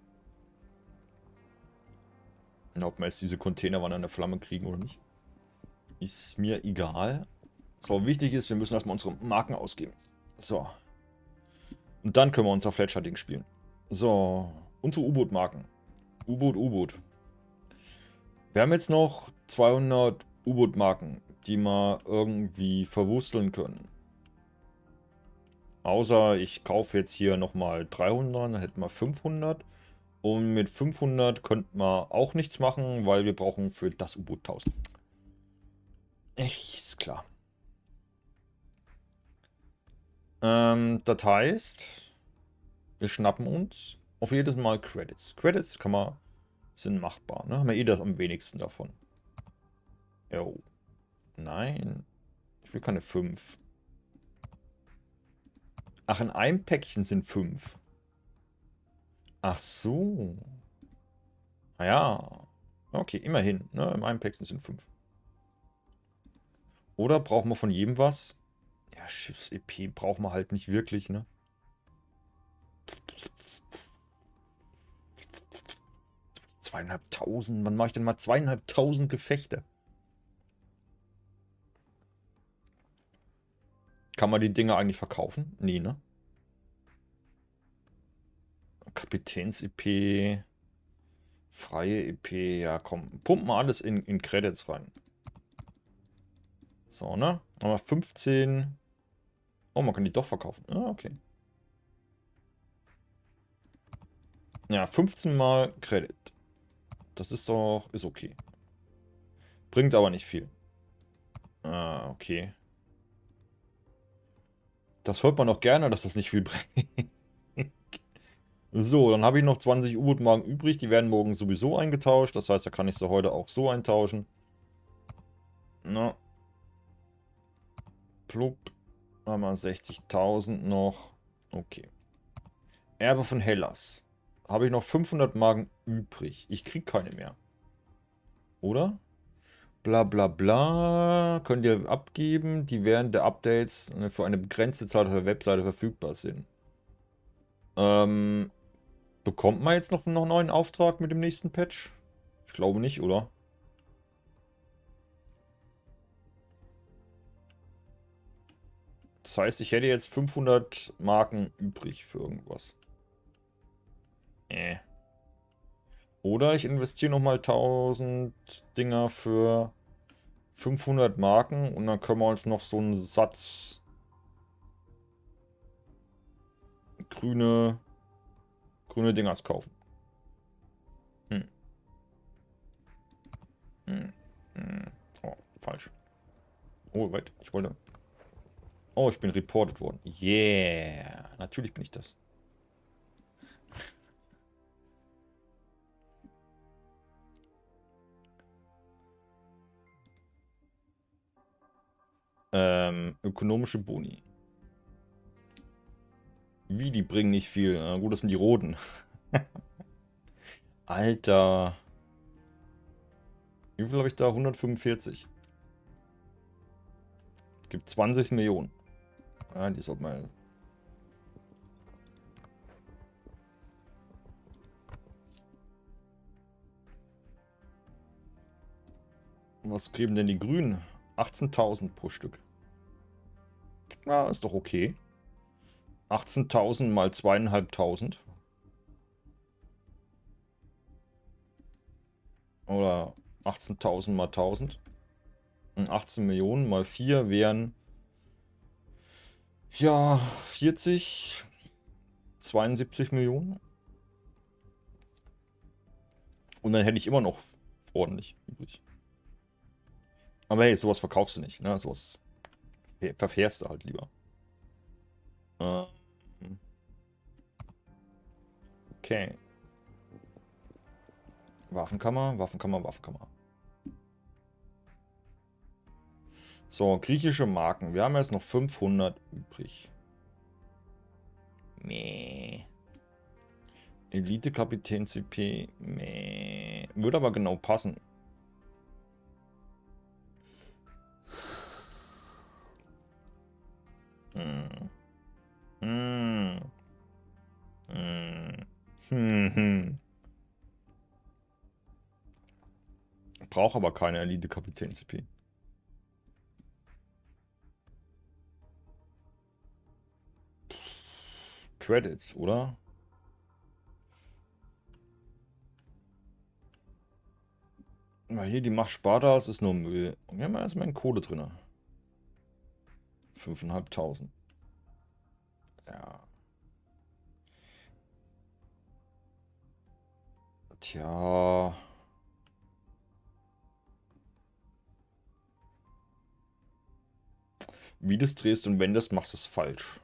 Ob wir jetzt diese Containerwanne an der Flamme kriegen oder nicht. Ist mir egal. So, wichtig ist, wir müssen erstmal unsere Marken ausgeben. So. Und dann können wir unser Fletcher-Ding spielen. So, unsere U-Boot-Marken. U-Boot. Wir haben jetzt noch 200 U-Boot-Marken, die wir irgendwie verwursteln können. Außer ich kaufe jetzt hier nochmal 300, dann hätten wir 500. Und mit 500 könnten wir auch nichts machen, weil wir brauchen für das U-Boot 1000. Echt, ist klar. Das heißt, wir schnappen uns auf jedes Mal Credits. Credits sind machbar, ne? Haben wir eh das am wenigsten davon. Jo. Nein. Ich will keine 5. Ach, in einem Päckchen sind 5. Ach so. Naja. Okay, immerhin. Ne? In einem Päckchen sind 5. Oder brauchen wir von jedem was? Ja, Schiffs-EP brauchen wir halt nicht wirklich, ne? $2.500. Wann mache ich denn mal 2.500 Gefechte? Kann man die Dinger eigentlich verkaufen? Nee, ne? Kapitäns-EP. Freie EP. Ja, komm. Pumpen wir alles in Credits rein. So, ne? Haben wir 15. Oh, man kann die doch verkaufen. Ah, okay. Ja, 15 mal Credit. Das ist doch... Ist okay. Bringt aber nicht viel. Ah, okay. Das hört man auch gerne, dass das nicht viel bringt. So, dann habe ich noch 20 U-Boot-Marken übrig. Die werden morgen sowieso eingetauscht. Das heißt, da kann ich sie heute auch so eintauschen. Na. Plupp. Haben wir 60.000 noch. Okay. Erbe von Hellas. Habe ich noch 500 Marken übrig. Ich kriege keine mehr. Oder? Bla bla bla. Könnt ihr abgeben, die während der Updates für eine begrenzte Zeit auf der Webseite verfügbar sind. Bekommt man jetzt noch einen neuen Auftrag mit dem nächsten Patch? Ich glaube nicht, oder? Das heißt, ich hätte jetzt 500 Marken übrig für irgendwas. Oder ich investiere nochmal 1000 Dinger für 500 Marken und dann können wir uns noch so einen Satz grüne Dingers kaufen. Oh, falsch. Oh, wait, ich wollte... Oh, ich bin reported worden. Yeah, natürlich bin ich das. Ökonomische Boni. Wie, die bringen nicht viel. Na gut, das sind die roten. Alter. Wie viel habe ich da? 145. Es gibt 20 Millionen. Ja, die sollte mal... Was geben denn die Grünen? 18.000 pro Stück. Na, ist doch okay. 18.000 mal 2.500. Oder 18.000 mal 1.000. Und 18 Millionen mal 4 wären... Ja, 40... 72 Millionen. Und dann hätte ich immer noch ordentlich übrig. Aber hey, sowas verkaufst du nicht, ne? Sowas verfährst du halt lieber. Okay. Waffenkammer, Waffenkammer, Waffenkammer. So, griechische Marken. Wir haben jetzt noch 500 übrig. Meh. Elite-Kapitän CP. Meh. Würde aber genau passen. Hm. Hm. Hm. Hm. Brauche aber keine Elite-Kapitän CP. Credits, oder? Weil hier die Macht Spartas ist nur Müll. Und wir haben erstmal Kohle drin. 5.500. Ja. Tja. Wie du es drehst und wendest, machst du es falsch.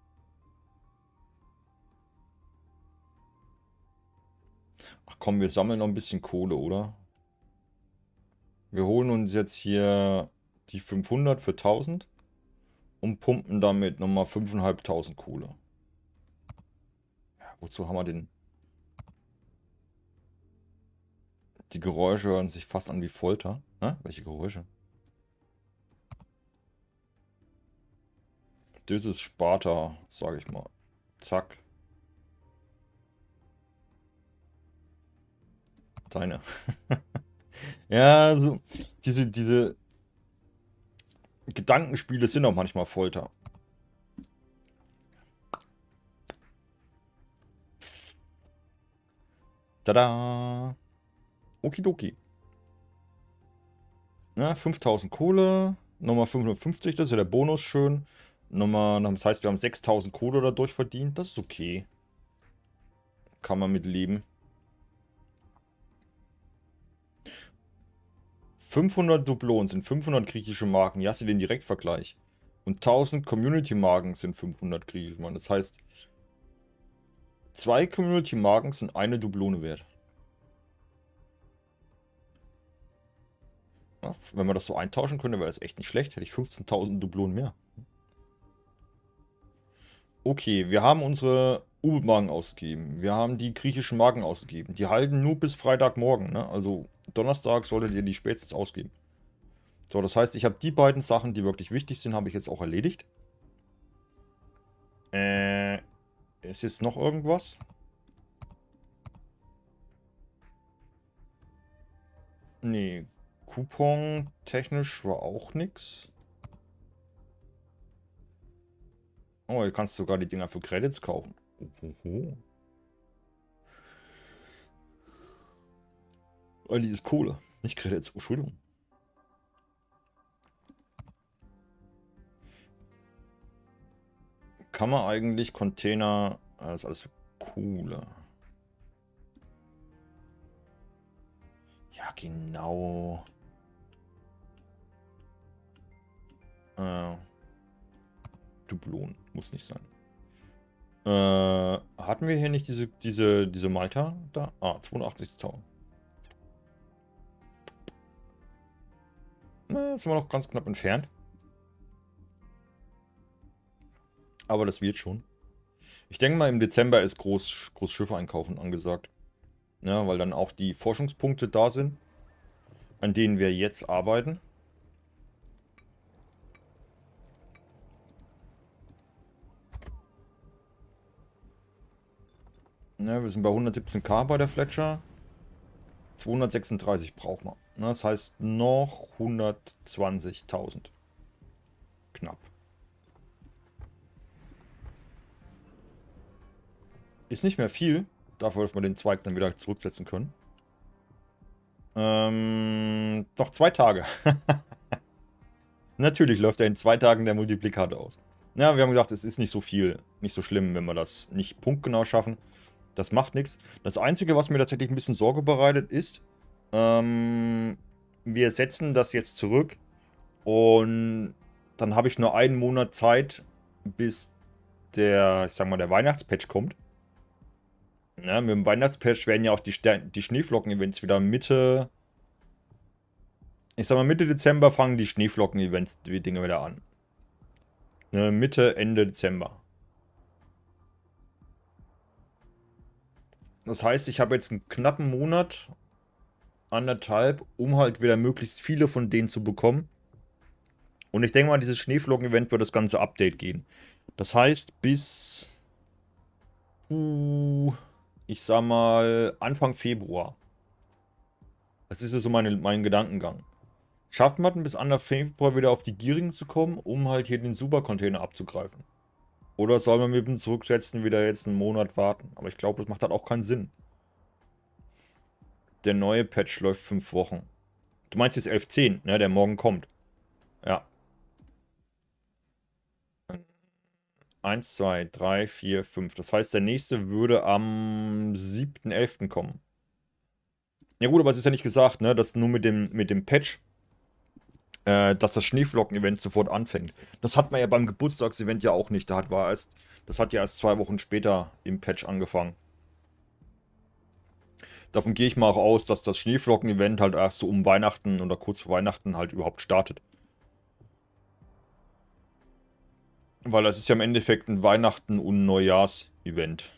Ach komm, wir sammeln noch ein bisschen Kohle, oder? Wir holen uns jetzt hier die 500 für 1.000 und pumpen damit nochmal 5.500 Kohle. Ja, wozu haben wir den? Die Geräusche hören sich fast an wie Folter. Hä? Welche Geräusche? Das ist Sparta, sage ich mal. Zack. Deine. Ja, so. Diese Gedankenspiele sind auch manchmal Folter. Tada! Okidoki. Ja, 5.000 Kohle. Nochmal 550, das ist ja der Bonus schön. Nochmal, das heißt, wir haben 6.000 Kohle dadurch verdient. Das ist okay. Kann man mit leben. 500 Dublonen sind 500 griechische Marken. Ja, hast du den Direktvergleich. Und 1.000 Community-Marken sind 500 griechische Marken. Das heißt, 2 Community-Marken sind eine Dublone wert. Ja, wenn wir das so eintauschen könnte, wäre das echt nicht schlecht. Hätte ich 15.000 Dublonen mehr. Okay, wir haben unsere U-Marken ausgegeben. Wir haben die griechischen Marken ausgegeben. Die halten nur bis Freitagmorgen, ne? Also Donnerstag solltet ihr die spätestens ausgeben. So, das heißt, ich habe die beiden Sachen, die wirklich wichtig sind, habe ich jetzt auch erledigt. Ist jetzt noch irgendwas? Nee, Coupon technisch war auch nix. Oh, hier kannst du sogar die Dinger für Credits kaufen. Ohoho. Oh, die ist Kohle, nicht Credits. Oh, Entschuldigung. Kann man eigentlich Container... Das ist alles für Kohle. Ja, genau. Dublonen. Muss nicht sein. Hatten wir hier nicht diese Malta da? Ah, 82.000. Na, sind wir noch ganz knapp entfernt. Aber das wird schon. Ich denke mal, im Dezember ist Großschiffe einkaufen angesagt. Ja, weil dann auch die Forschungspunkte da sind, an denen wir jetzt arbeiten. Ja, wir sind bei 117.000 bei der Fletcher. 236 brauchen wir. Das heißt noch 120.000. Knapp. Ist nicht mehr viel. Dafür, dass wir den Zweig dann wieder zurücksetzen können. Noch 2 Tage. Natürlich läuft ja in 2 Tagen der Multiplikator aus. Ja, wir haben gesagt, es ist nicht so viel, nicht so schlimm, wenn wir das nicht punktgenau schaffen. Das macht nichts. Das Einzige, was mir tatsächlich ein bisschen Sorge bereitet, ist, wir setzen das jetzt zurück und dann habe ich nur einen Monat Zeit, bis der, ich sag mal, der Weihnachtspatch kommt. Ja, mit dem Weihnachtspatch werden ja auch die Schneeflocken-Events wieder Mitte, ich sag mal Mitte Dezember fangen die Schneeflocken-Events, die Dinge wieder an. Ne, Mitte, Ende Dezember. Das heißt, ich habe jetzt einen knappen Monat, anderthalb, um halt wieder möglichst viele von denen zu bekommen. Und ich denke mal, dieses Schneeflocken-Event wird das ganze Update gehen. Das heißt, bis, ich sag mal, Anfang Februar. Das ist ja so mein Gedankengang. Schaffen wir es bis Anfang Februar wieder auf die Gierigen zu kommen, um halt hier den Supercontainer abzugreifen? Oder soll man mit dem Zurücksetzen wieder jetzt einen Monat warten? Aber ich glaube, das macht halt auch keinen Sinn. Der neue Patch läuft 5 Wochen. Du meinst jetzt 11.10, ne, der morgen kommt. Ja. 1, 2, 3, 4, 5. Das heißt, der nächste würde am 7.11. kommen. Ja gut, aber es ist ja nicht gesagt, ne, dass nur mit dem Patch, dass das Schneeflocken-Event sofort anfängt. Das hat man ja beim Geburtstagsevent ja auch nicht. Das hat ja erst 2 Wochen später im Patch angefangen. Davon gehe ich mal auch aus, dass das Schneeflocken-Event halt erst so um Weihnachten oder kurz vor Weihnachten halt überhaupt startet. Weil das ist ja im Endeffekt ein Weihnachten- und Neujahrs-Event.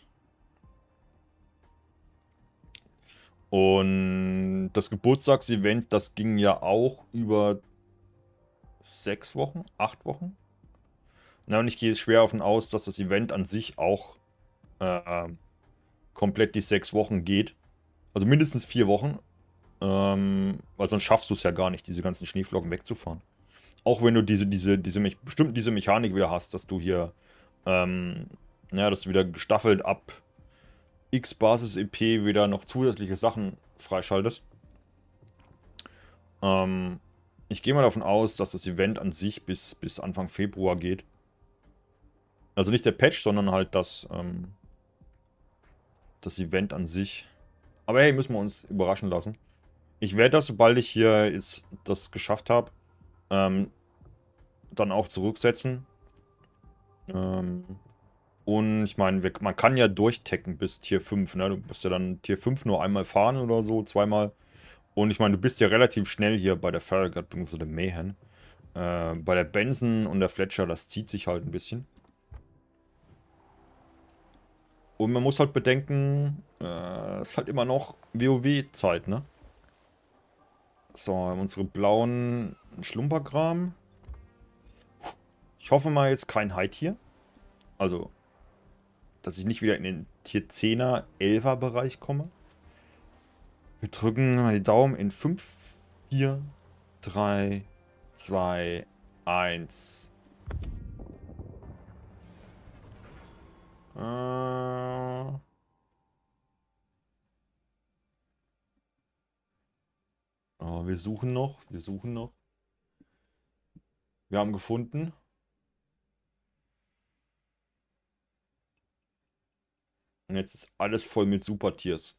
Und das Geburtstagsevent, das ging ja auch über 6 Wochen, 8 Wochen. Na, und ich gehe schwer davon aus, dass das Event an sich auch komplett die 6 Wochen geht. Also mindestens 4 Wochen. Weil sonst schaffst du es ja gar nicht, diese ganzen Schneeflocken wegzufahren. Auch wenn du bestimmt diese Mechanik wieder hast, dass du hier, ja, dass du wieder gestaffelt ab X Basis-EP wieder noch zusätzliche Sachen freischaltest. Ich gehe mal davon aus, dass das Event an sich bis Anfang Februar geht. Also nicht der Patch, sondern halt das Event an sich. Aber hey, müssen wir uns überraschen lassen. Ich werde das, sobald ich hier jetzt das geschafft habe, dann auch zurücksetzen. Und ich meine, man kann ja durchtecken bis Tier 5, ne? Du musst ja dann Tier 5 nur einmal fahren oder so, zweimal. Und ich meine, du bist ja relativ schnell hier bei der Farragut bzw. der Mayhem. Bei der Benson und der Fletcher, das zieht sich halt ein bisschen. Und man muss halt bedenken, es ist halt immer noch WoW-Zeit, ne? So, wir haben unsere blauen Schlumperkram. Ich hoffe mal jetzt kein High-Tier. Also, dass ich nicht wieder in den Tier 10er, 11er Bereich komme. Wir drücken mal die Daumen in 5, 4, 3, 2, 1. Oh, wir suchen noch, wir suchen noch. Wir haben gefunden. Und jetzt ist alles voll mit Super-Tiers.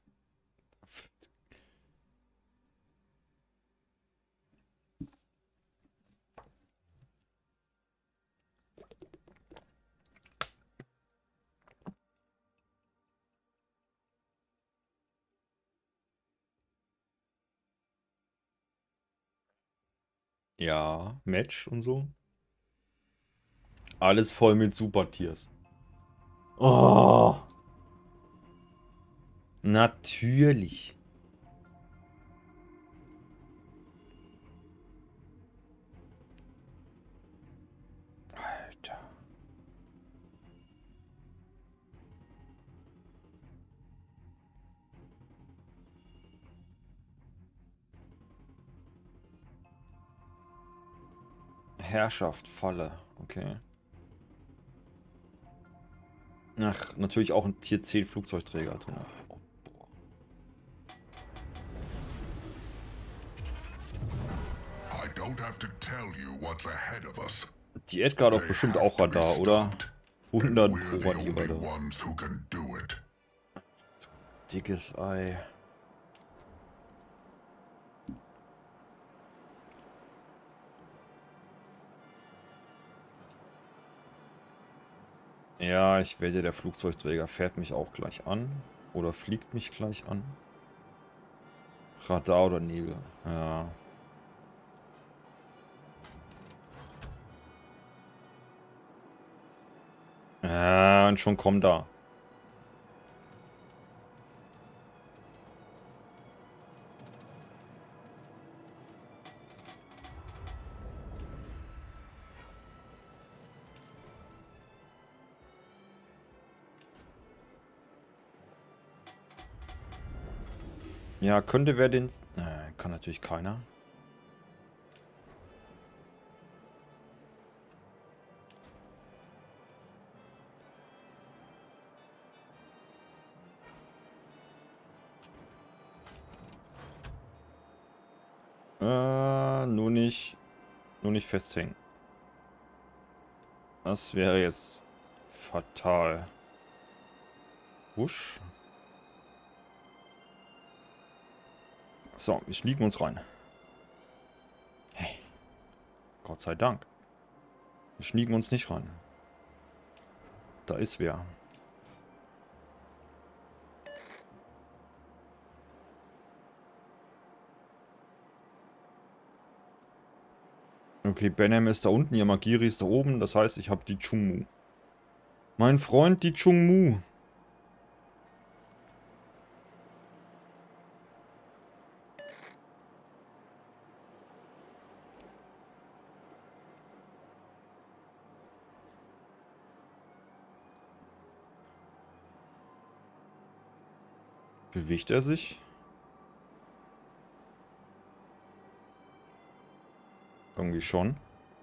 Ja, Match und so. Alles voll mit Super-Tiers. Oh. Natürlich. Alter. Herrschaft, Falle. Okay. Ach, natürlich auch ein Tier 10 Flugzeugträger drin. Oh, boah. I don't have to tell you what's ahead of us. Die Edgar hat doch They bestimmt have auch to be Radar, oder? stopped, 100 and we're pro the Radar. only ones who can do it. Dickes Ei. Ja, ich wette, der Flugzeugträger fährt mich auch gleich an. Oder fliegt mich gleich an. Radar oder Nebel. Ja. Ja, und schon kommt da. Ja, könnte wer den... kann natürlich keiner. Nur nicht festhängen. Das wäre jetzt fatal. Wusch. So, wir schnieken uns rein. Hey. Gott sei Dank. Wir schnieken uns nicht rein. Da ist wer. Okay, Benham ist da unten, Yamagiri ist da oben. Das heißt, ich habe die Chungmu. Mein Freund, die Chungmu. Bewegt er sich? Irgendwie schon.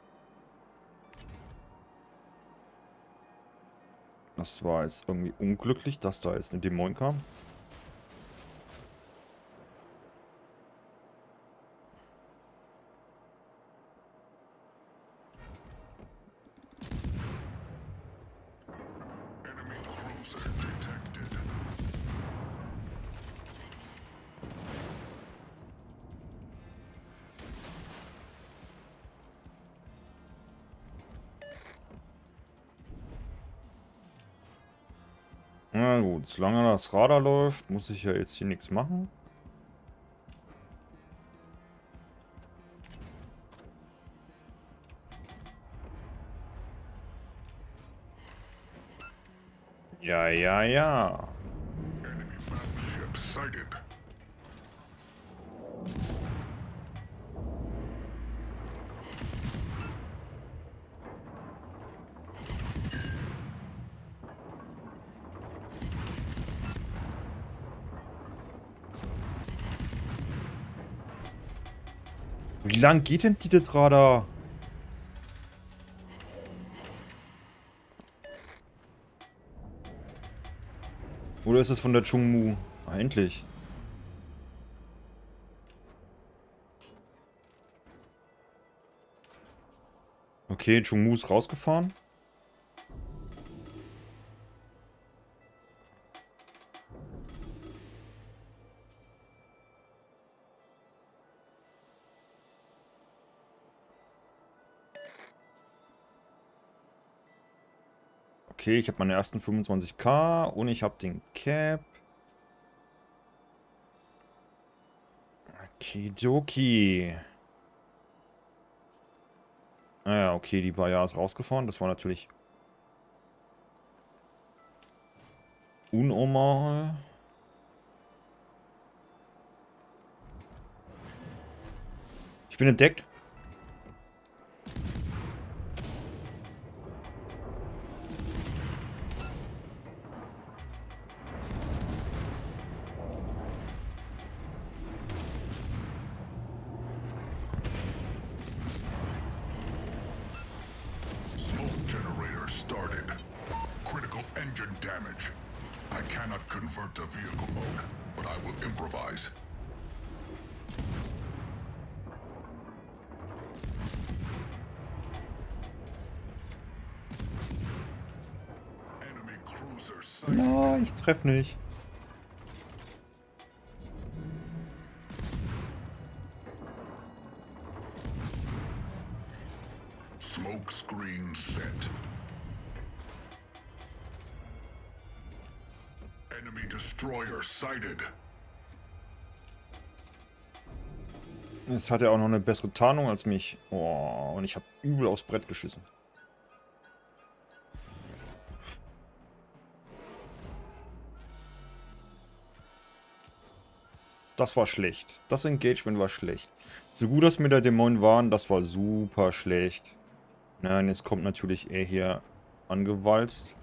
Das war jetzt irgendwie unglücklich, dass da jetzt eine Dämon kam. Enemy cruiser detected. Na gut, solange das Radar läuft, muss ich ja jetzt hier nichts machen. Ja, ja, ja. Enemy battleship sighted. Wie lang geht denn die Radar? Oder ist es von der Chungmu? Ah, endlich. Okay, Chungmu ist rausgefahren. Okay, ich habe meine ersten 25k und ich habe den Cap. Okidoki. Naja, okay, die Bayer ist rausgefahren. Das war natürlich unnormal. Ich bin entdeckt. Smoke generator started. Critical engine damage. I cannot convert to vehicle mode, but I will improvise. Enemy cruiser sighted. Na, ich treffe nicht. Smoke screen set. Enemy destroyer sighted. Es hat ja auch noch eine bessere Tarnung als mich. Oh, und ich habe übel aufs Brett geschissen. Das war schlecht. Das Engagement war schlecht. So gut, dass mir der Dämonen waren, das war super schlecht. Nein, jetzt kommt natürlich er hier angewalzt.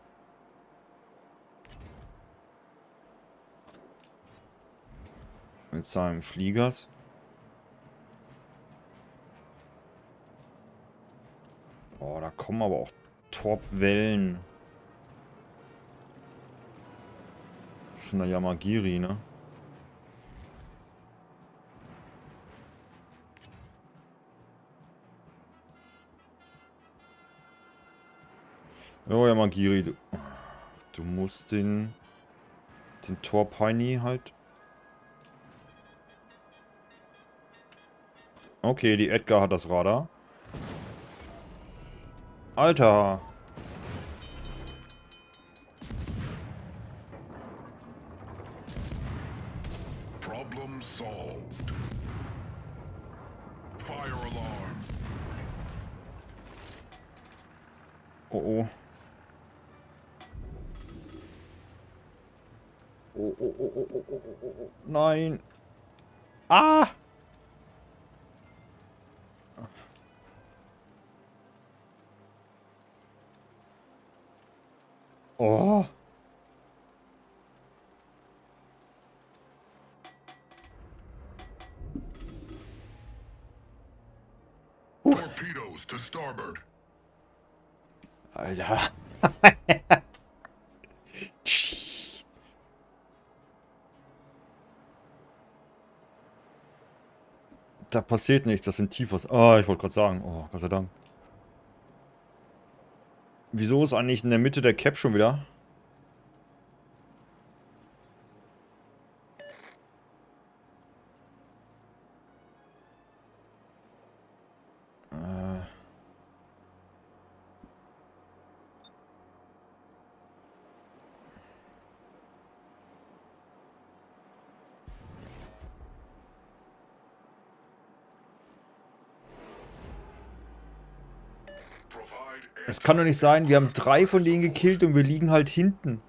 Mit seinem Fliegers. Oh, da kommen aber auch Torpwellen. Das ist von der Yamagiri, ne? Oh, Yamagiri, du musst den Torpeini halt. Okay, die Edgar hat das Radar. Alter! Problem solved. Fire alarm. Oh oh. Oh, oh, oh, oh, oh, oh, oh, oh. Nein! Ah! Oh! Torpedoes to starboard. Alter. Da passiert nichts, das sind Tiefers. Ah, ich wollte gerade sagen. Oh, Gott sei Dank. Wieso ist eigentlich in der Mitte der Cap schon wieder? Es kann doch nicht sein, wir haben 3 von denen gekillt und wir liegen halt hinten.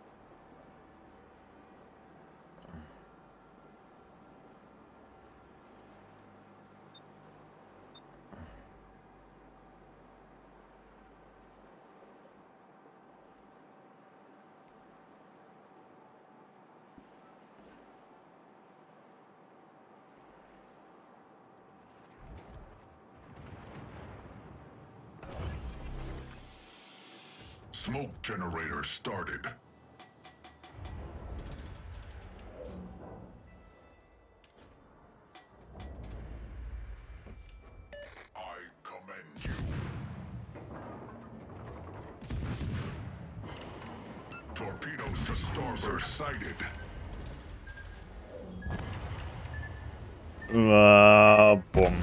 Smoke generator started. I commend you. Torpedoes to starboard sighted. Bumm.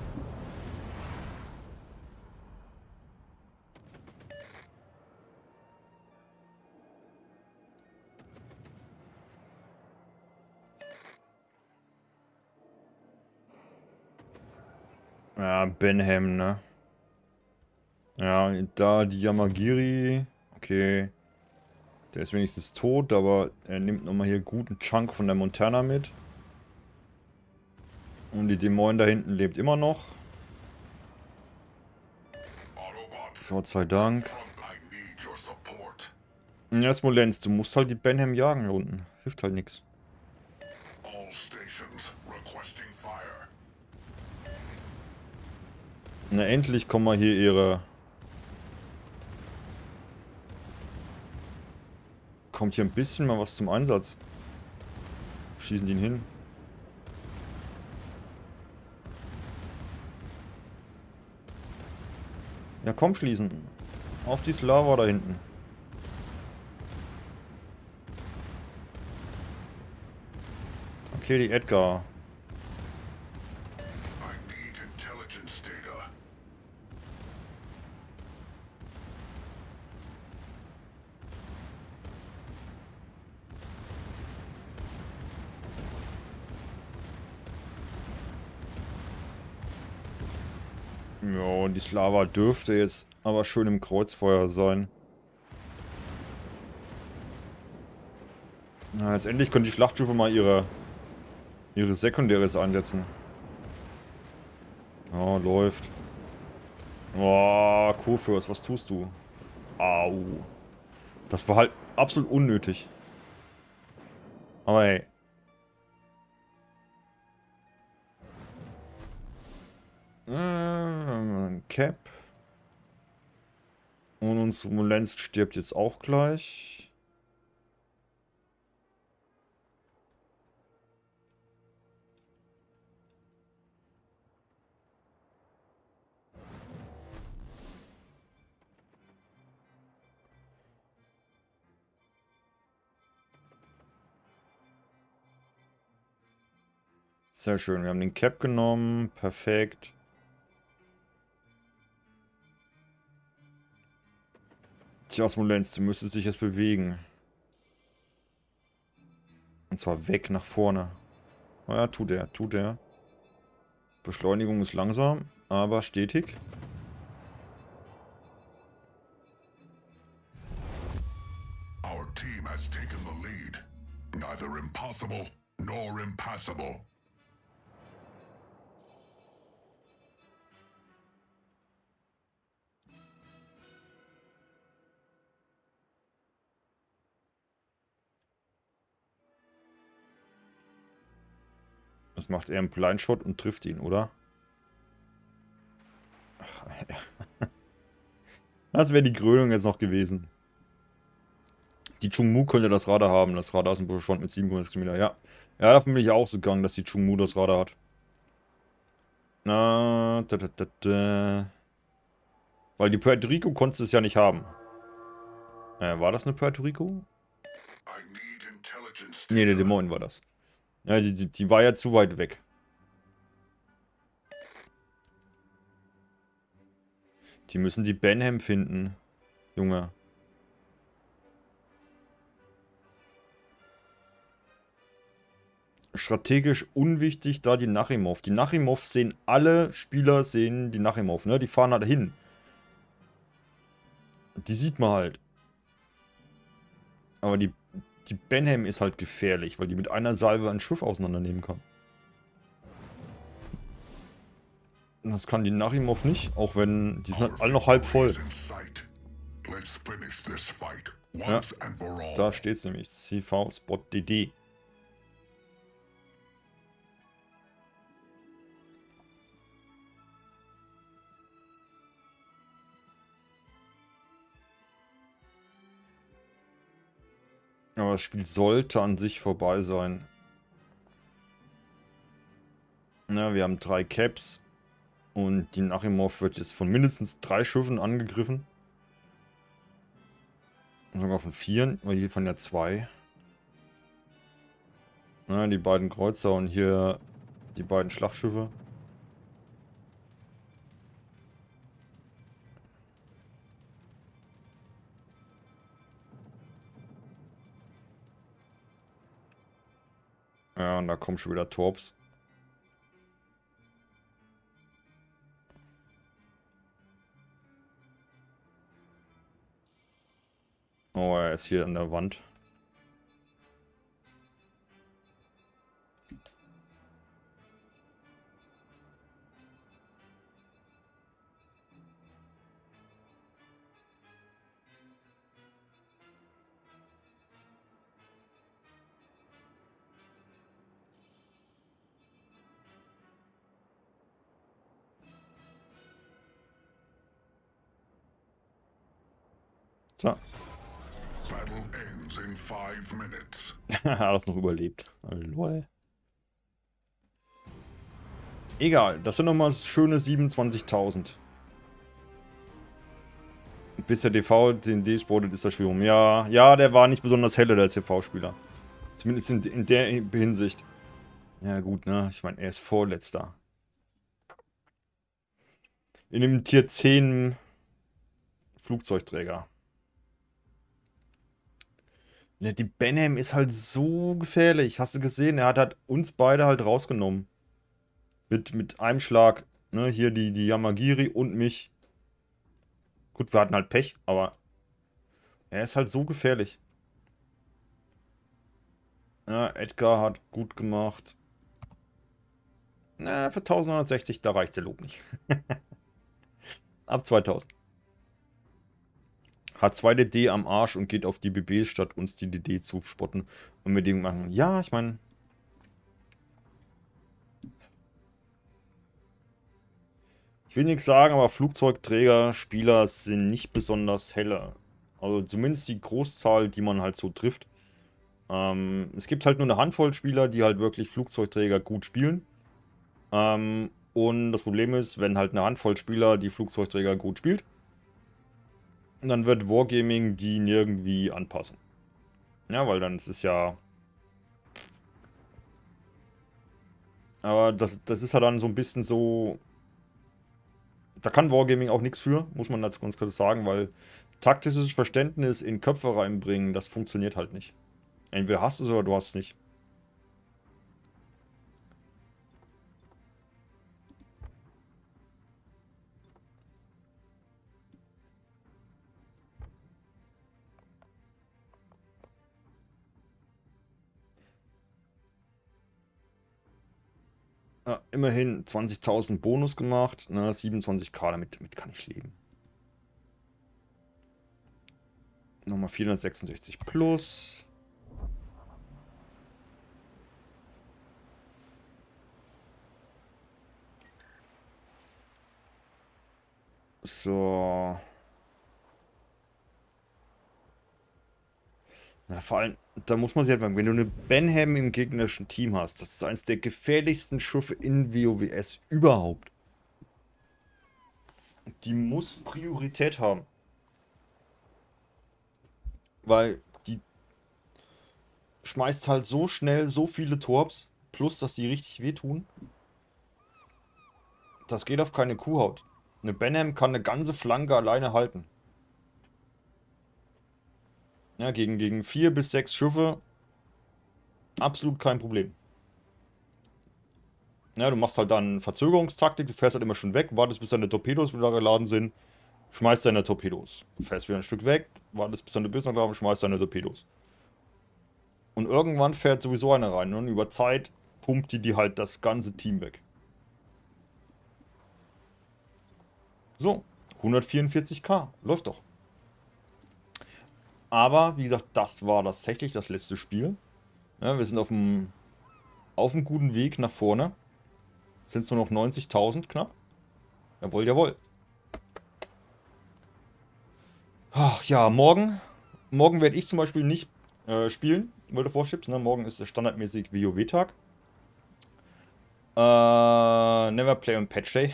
Ja, Benham, ne? Ja, da die Yamagiri. Okay. Der ist wenigstens tot, aber er nimmt nochmal hier guten Chunk von der Montana mit. Und die Dämonen da hinten lebt immer noch. Gott sei Dank. Ja, Smolensk, du musst halt die Benham jagen hier unten. Hilft halt nichts. Na, endlich kommen mal hier ihre kommt hier ein bisschen mal was zum Einsatz. Schießen die ihn hin. Ja, komm, schließen. Auf die Slava da hinten. Okay, die Edgar. I need intelligence data. Ja, und die Slava dürfte jetzt aber schön im Kreuzfeuer sein. Na, jetzt endlich können die Schlachtschiffe mal ihre Sekundäres einsetzen. Ja, läuft. Oh, Kurfürst, was tust du? Au. Das war halt absolut unnötig. Aber hey. Cap. Und uns Smolensk stirbt jetzt auch gleich. Sehr schön, wir haben den Cap genommen. Perfekt. Tja, Smolensk, du müsstest dich jetzt bewegen. Und zwar weg nach vorne. Naja, tut er, tut er. Beschleunigung ist langsam, aber stetig. Our team has taken the lead. Neither impossible nor impassable. Das macht er im Blindshot und trifft ihn, oder? Ach, das wäre die Krönung jetzt noch gewesen. Die Chungmu könnte das Radar haben. Das Radar ist ein Bestand mit 700 km. Ja. Ja, davon bin ich auch so gegangen, dass die Chungmu das Radar hat. Na, Weil die Puerto Rico konntest es ja nicht haben. War das eine Puerto Rico? I need intelligence Nee, der data. Des Moines war das. Ja, die war ja zu weit weg. Die müssen die Benham finden. Junge. Strategisch unwichtig da die Nachimov. Die Nachimov sehen, alle Spieler sehen die Nachimov, ne? Die fahren halt hin. Die sieht man halt. Aber die Benham ist halt gefährlich, weil die mit einer Salve ein Schiff auseinandernehmen kann. Das kann die Nachimov nicht, auch wenn die sind halt alle noch halb voll. Let's finish this fight Ja, once and for all. da steht's nämlich. CV Spot DD. Aber das Spiel sollte an sich vorbei sein. Ja, wir haben 3 Caps. Und die Nachimov wird jetzt von mindestens 3 Schiffen angegriffen. Sogar von 4, weil hier von ja 2. Ja, die beiden Kreuzer und hier die beiden Schlachtschiffe. Ja, und da kommen schon wieder Torps. Oh, er ist hier an der Wand. So. battle ends in 5 minutes. Hat das noch überlebt. Lol. Egal, das sind nochmal schöne 27.000. Bis der TV den D-Sportet ist das Spiel rum. Ja, ja, der war nicht besonders helle, der TV-Spieler. Zumindest in der Hinsicht. Ja gut, ne? Ich meine, er ist Vorletzter. In dem Tier 10 Flugzeugträger. Ja, die Benham ist halt so gefährlich. Hast du gesehen? Er hat halt uns beide halt rausgenommen. Mit einem Schlag. Ne? Hier die Yamagiri und mich. Gut, wir hatten halt Pech, aber er ist halt so gefährlich. Ja, Edgar hat gut gemacht. Na, für 1960, da reicht der Lob nicht. Ab 2000. Hat 2 DD am Arsch und geht auf die BBs, statt uns die DD zu spotten. Und mit dem machen. Ja, ich meine. Ich will nichts sagen, aber Flugzeugträger, Spieler sind nicht besonders helle. Also zumindest die Großzahl, die man halt so trifft. Es gibt halt nur eine Handvoll Spieler, die halt wirklich Flugzeugträger gut spielen. Und das Problem ist, wenn halt eine Handvoll Spieler die Flugzeugträger gut spielt, dann wird Wargaming die nirgendwie anpassen. Ja, weil dann ist es ja... Aber das ist halt dann so ein bisschen so... Da kann Wargaming auch nichts für, muss man ganz kurz sagen, weil taktisches Verständnis in Köpfe reinbringen, das funktioniert halt nicht. Entweder hast du es oder du hast es nicht. Ja, immerhin 20.000 Bonus gemacht, ne, 27k, damit kann ich leben. Nochmal 466 plus. So. Na, vor allem, da muss man sich halt sagen, wenn du eine Benham im gegnerischen Team hast, das ist eines der gefährlichsten Schiffe in WoWS überhaupt. Die muss Priorität haben. Weil die schmeißt halt so schnell so viele Torps, plus dass die richtig wehtun. Das geht auf keine Kuhhaut. Eine Benham kann eine ganze Flanke alleine halten. Ja, gegen 4 bis 6 Schiffe absolut kein Problem. Ja, du machst halt dann Verzögerungstaktik, du fährst halt immer schon weg, wartest bis deine Torpedos wieder geladen sind, schmeißt deine Torpedos. Du fährst wieder ein Stück weg, wartest bis deine Bösen geladen, schmeißt deine Torpedos. Und irgendwann fährt sowieso einer rein, ne? Und über Zeit pumpt die halt das ganze Team weg. So, 144k, läuft doch. Aber, wie gesagt, das war tatsächlich das letzte Spiel. Ja, wir sind auf einem guten Weg nach vorne. Sind es nur noch 90.000 knapp. Jawohl, jawohl. Ach ja, morgen werde ich zum Beispiel nicht spielen, World of Warships. Ne? Morgen ist der standardmäßig WoW-Tag. Never Play on Patch Day.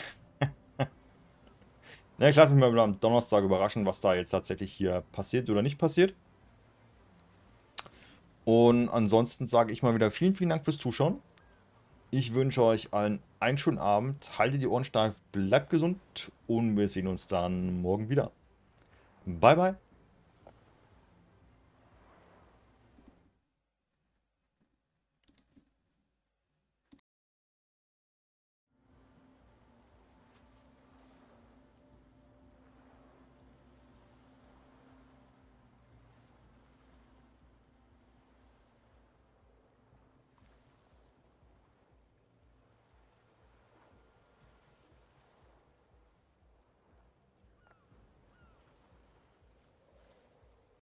Na, ich lasse mich mal am Donnerstag überraschen, was da jetzt tatsächlich hier passiert oder nicht passiert. Und ansonsten sage ich mal wieder vielen, vielen Dank fürs Zuschauen. Ich wünsche euch allen einen schönen Abend. Haltet die Ohren steif, bleibt gesund und wir sehen uns dann morgen wieder. Bye, bye.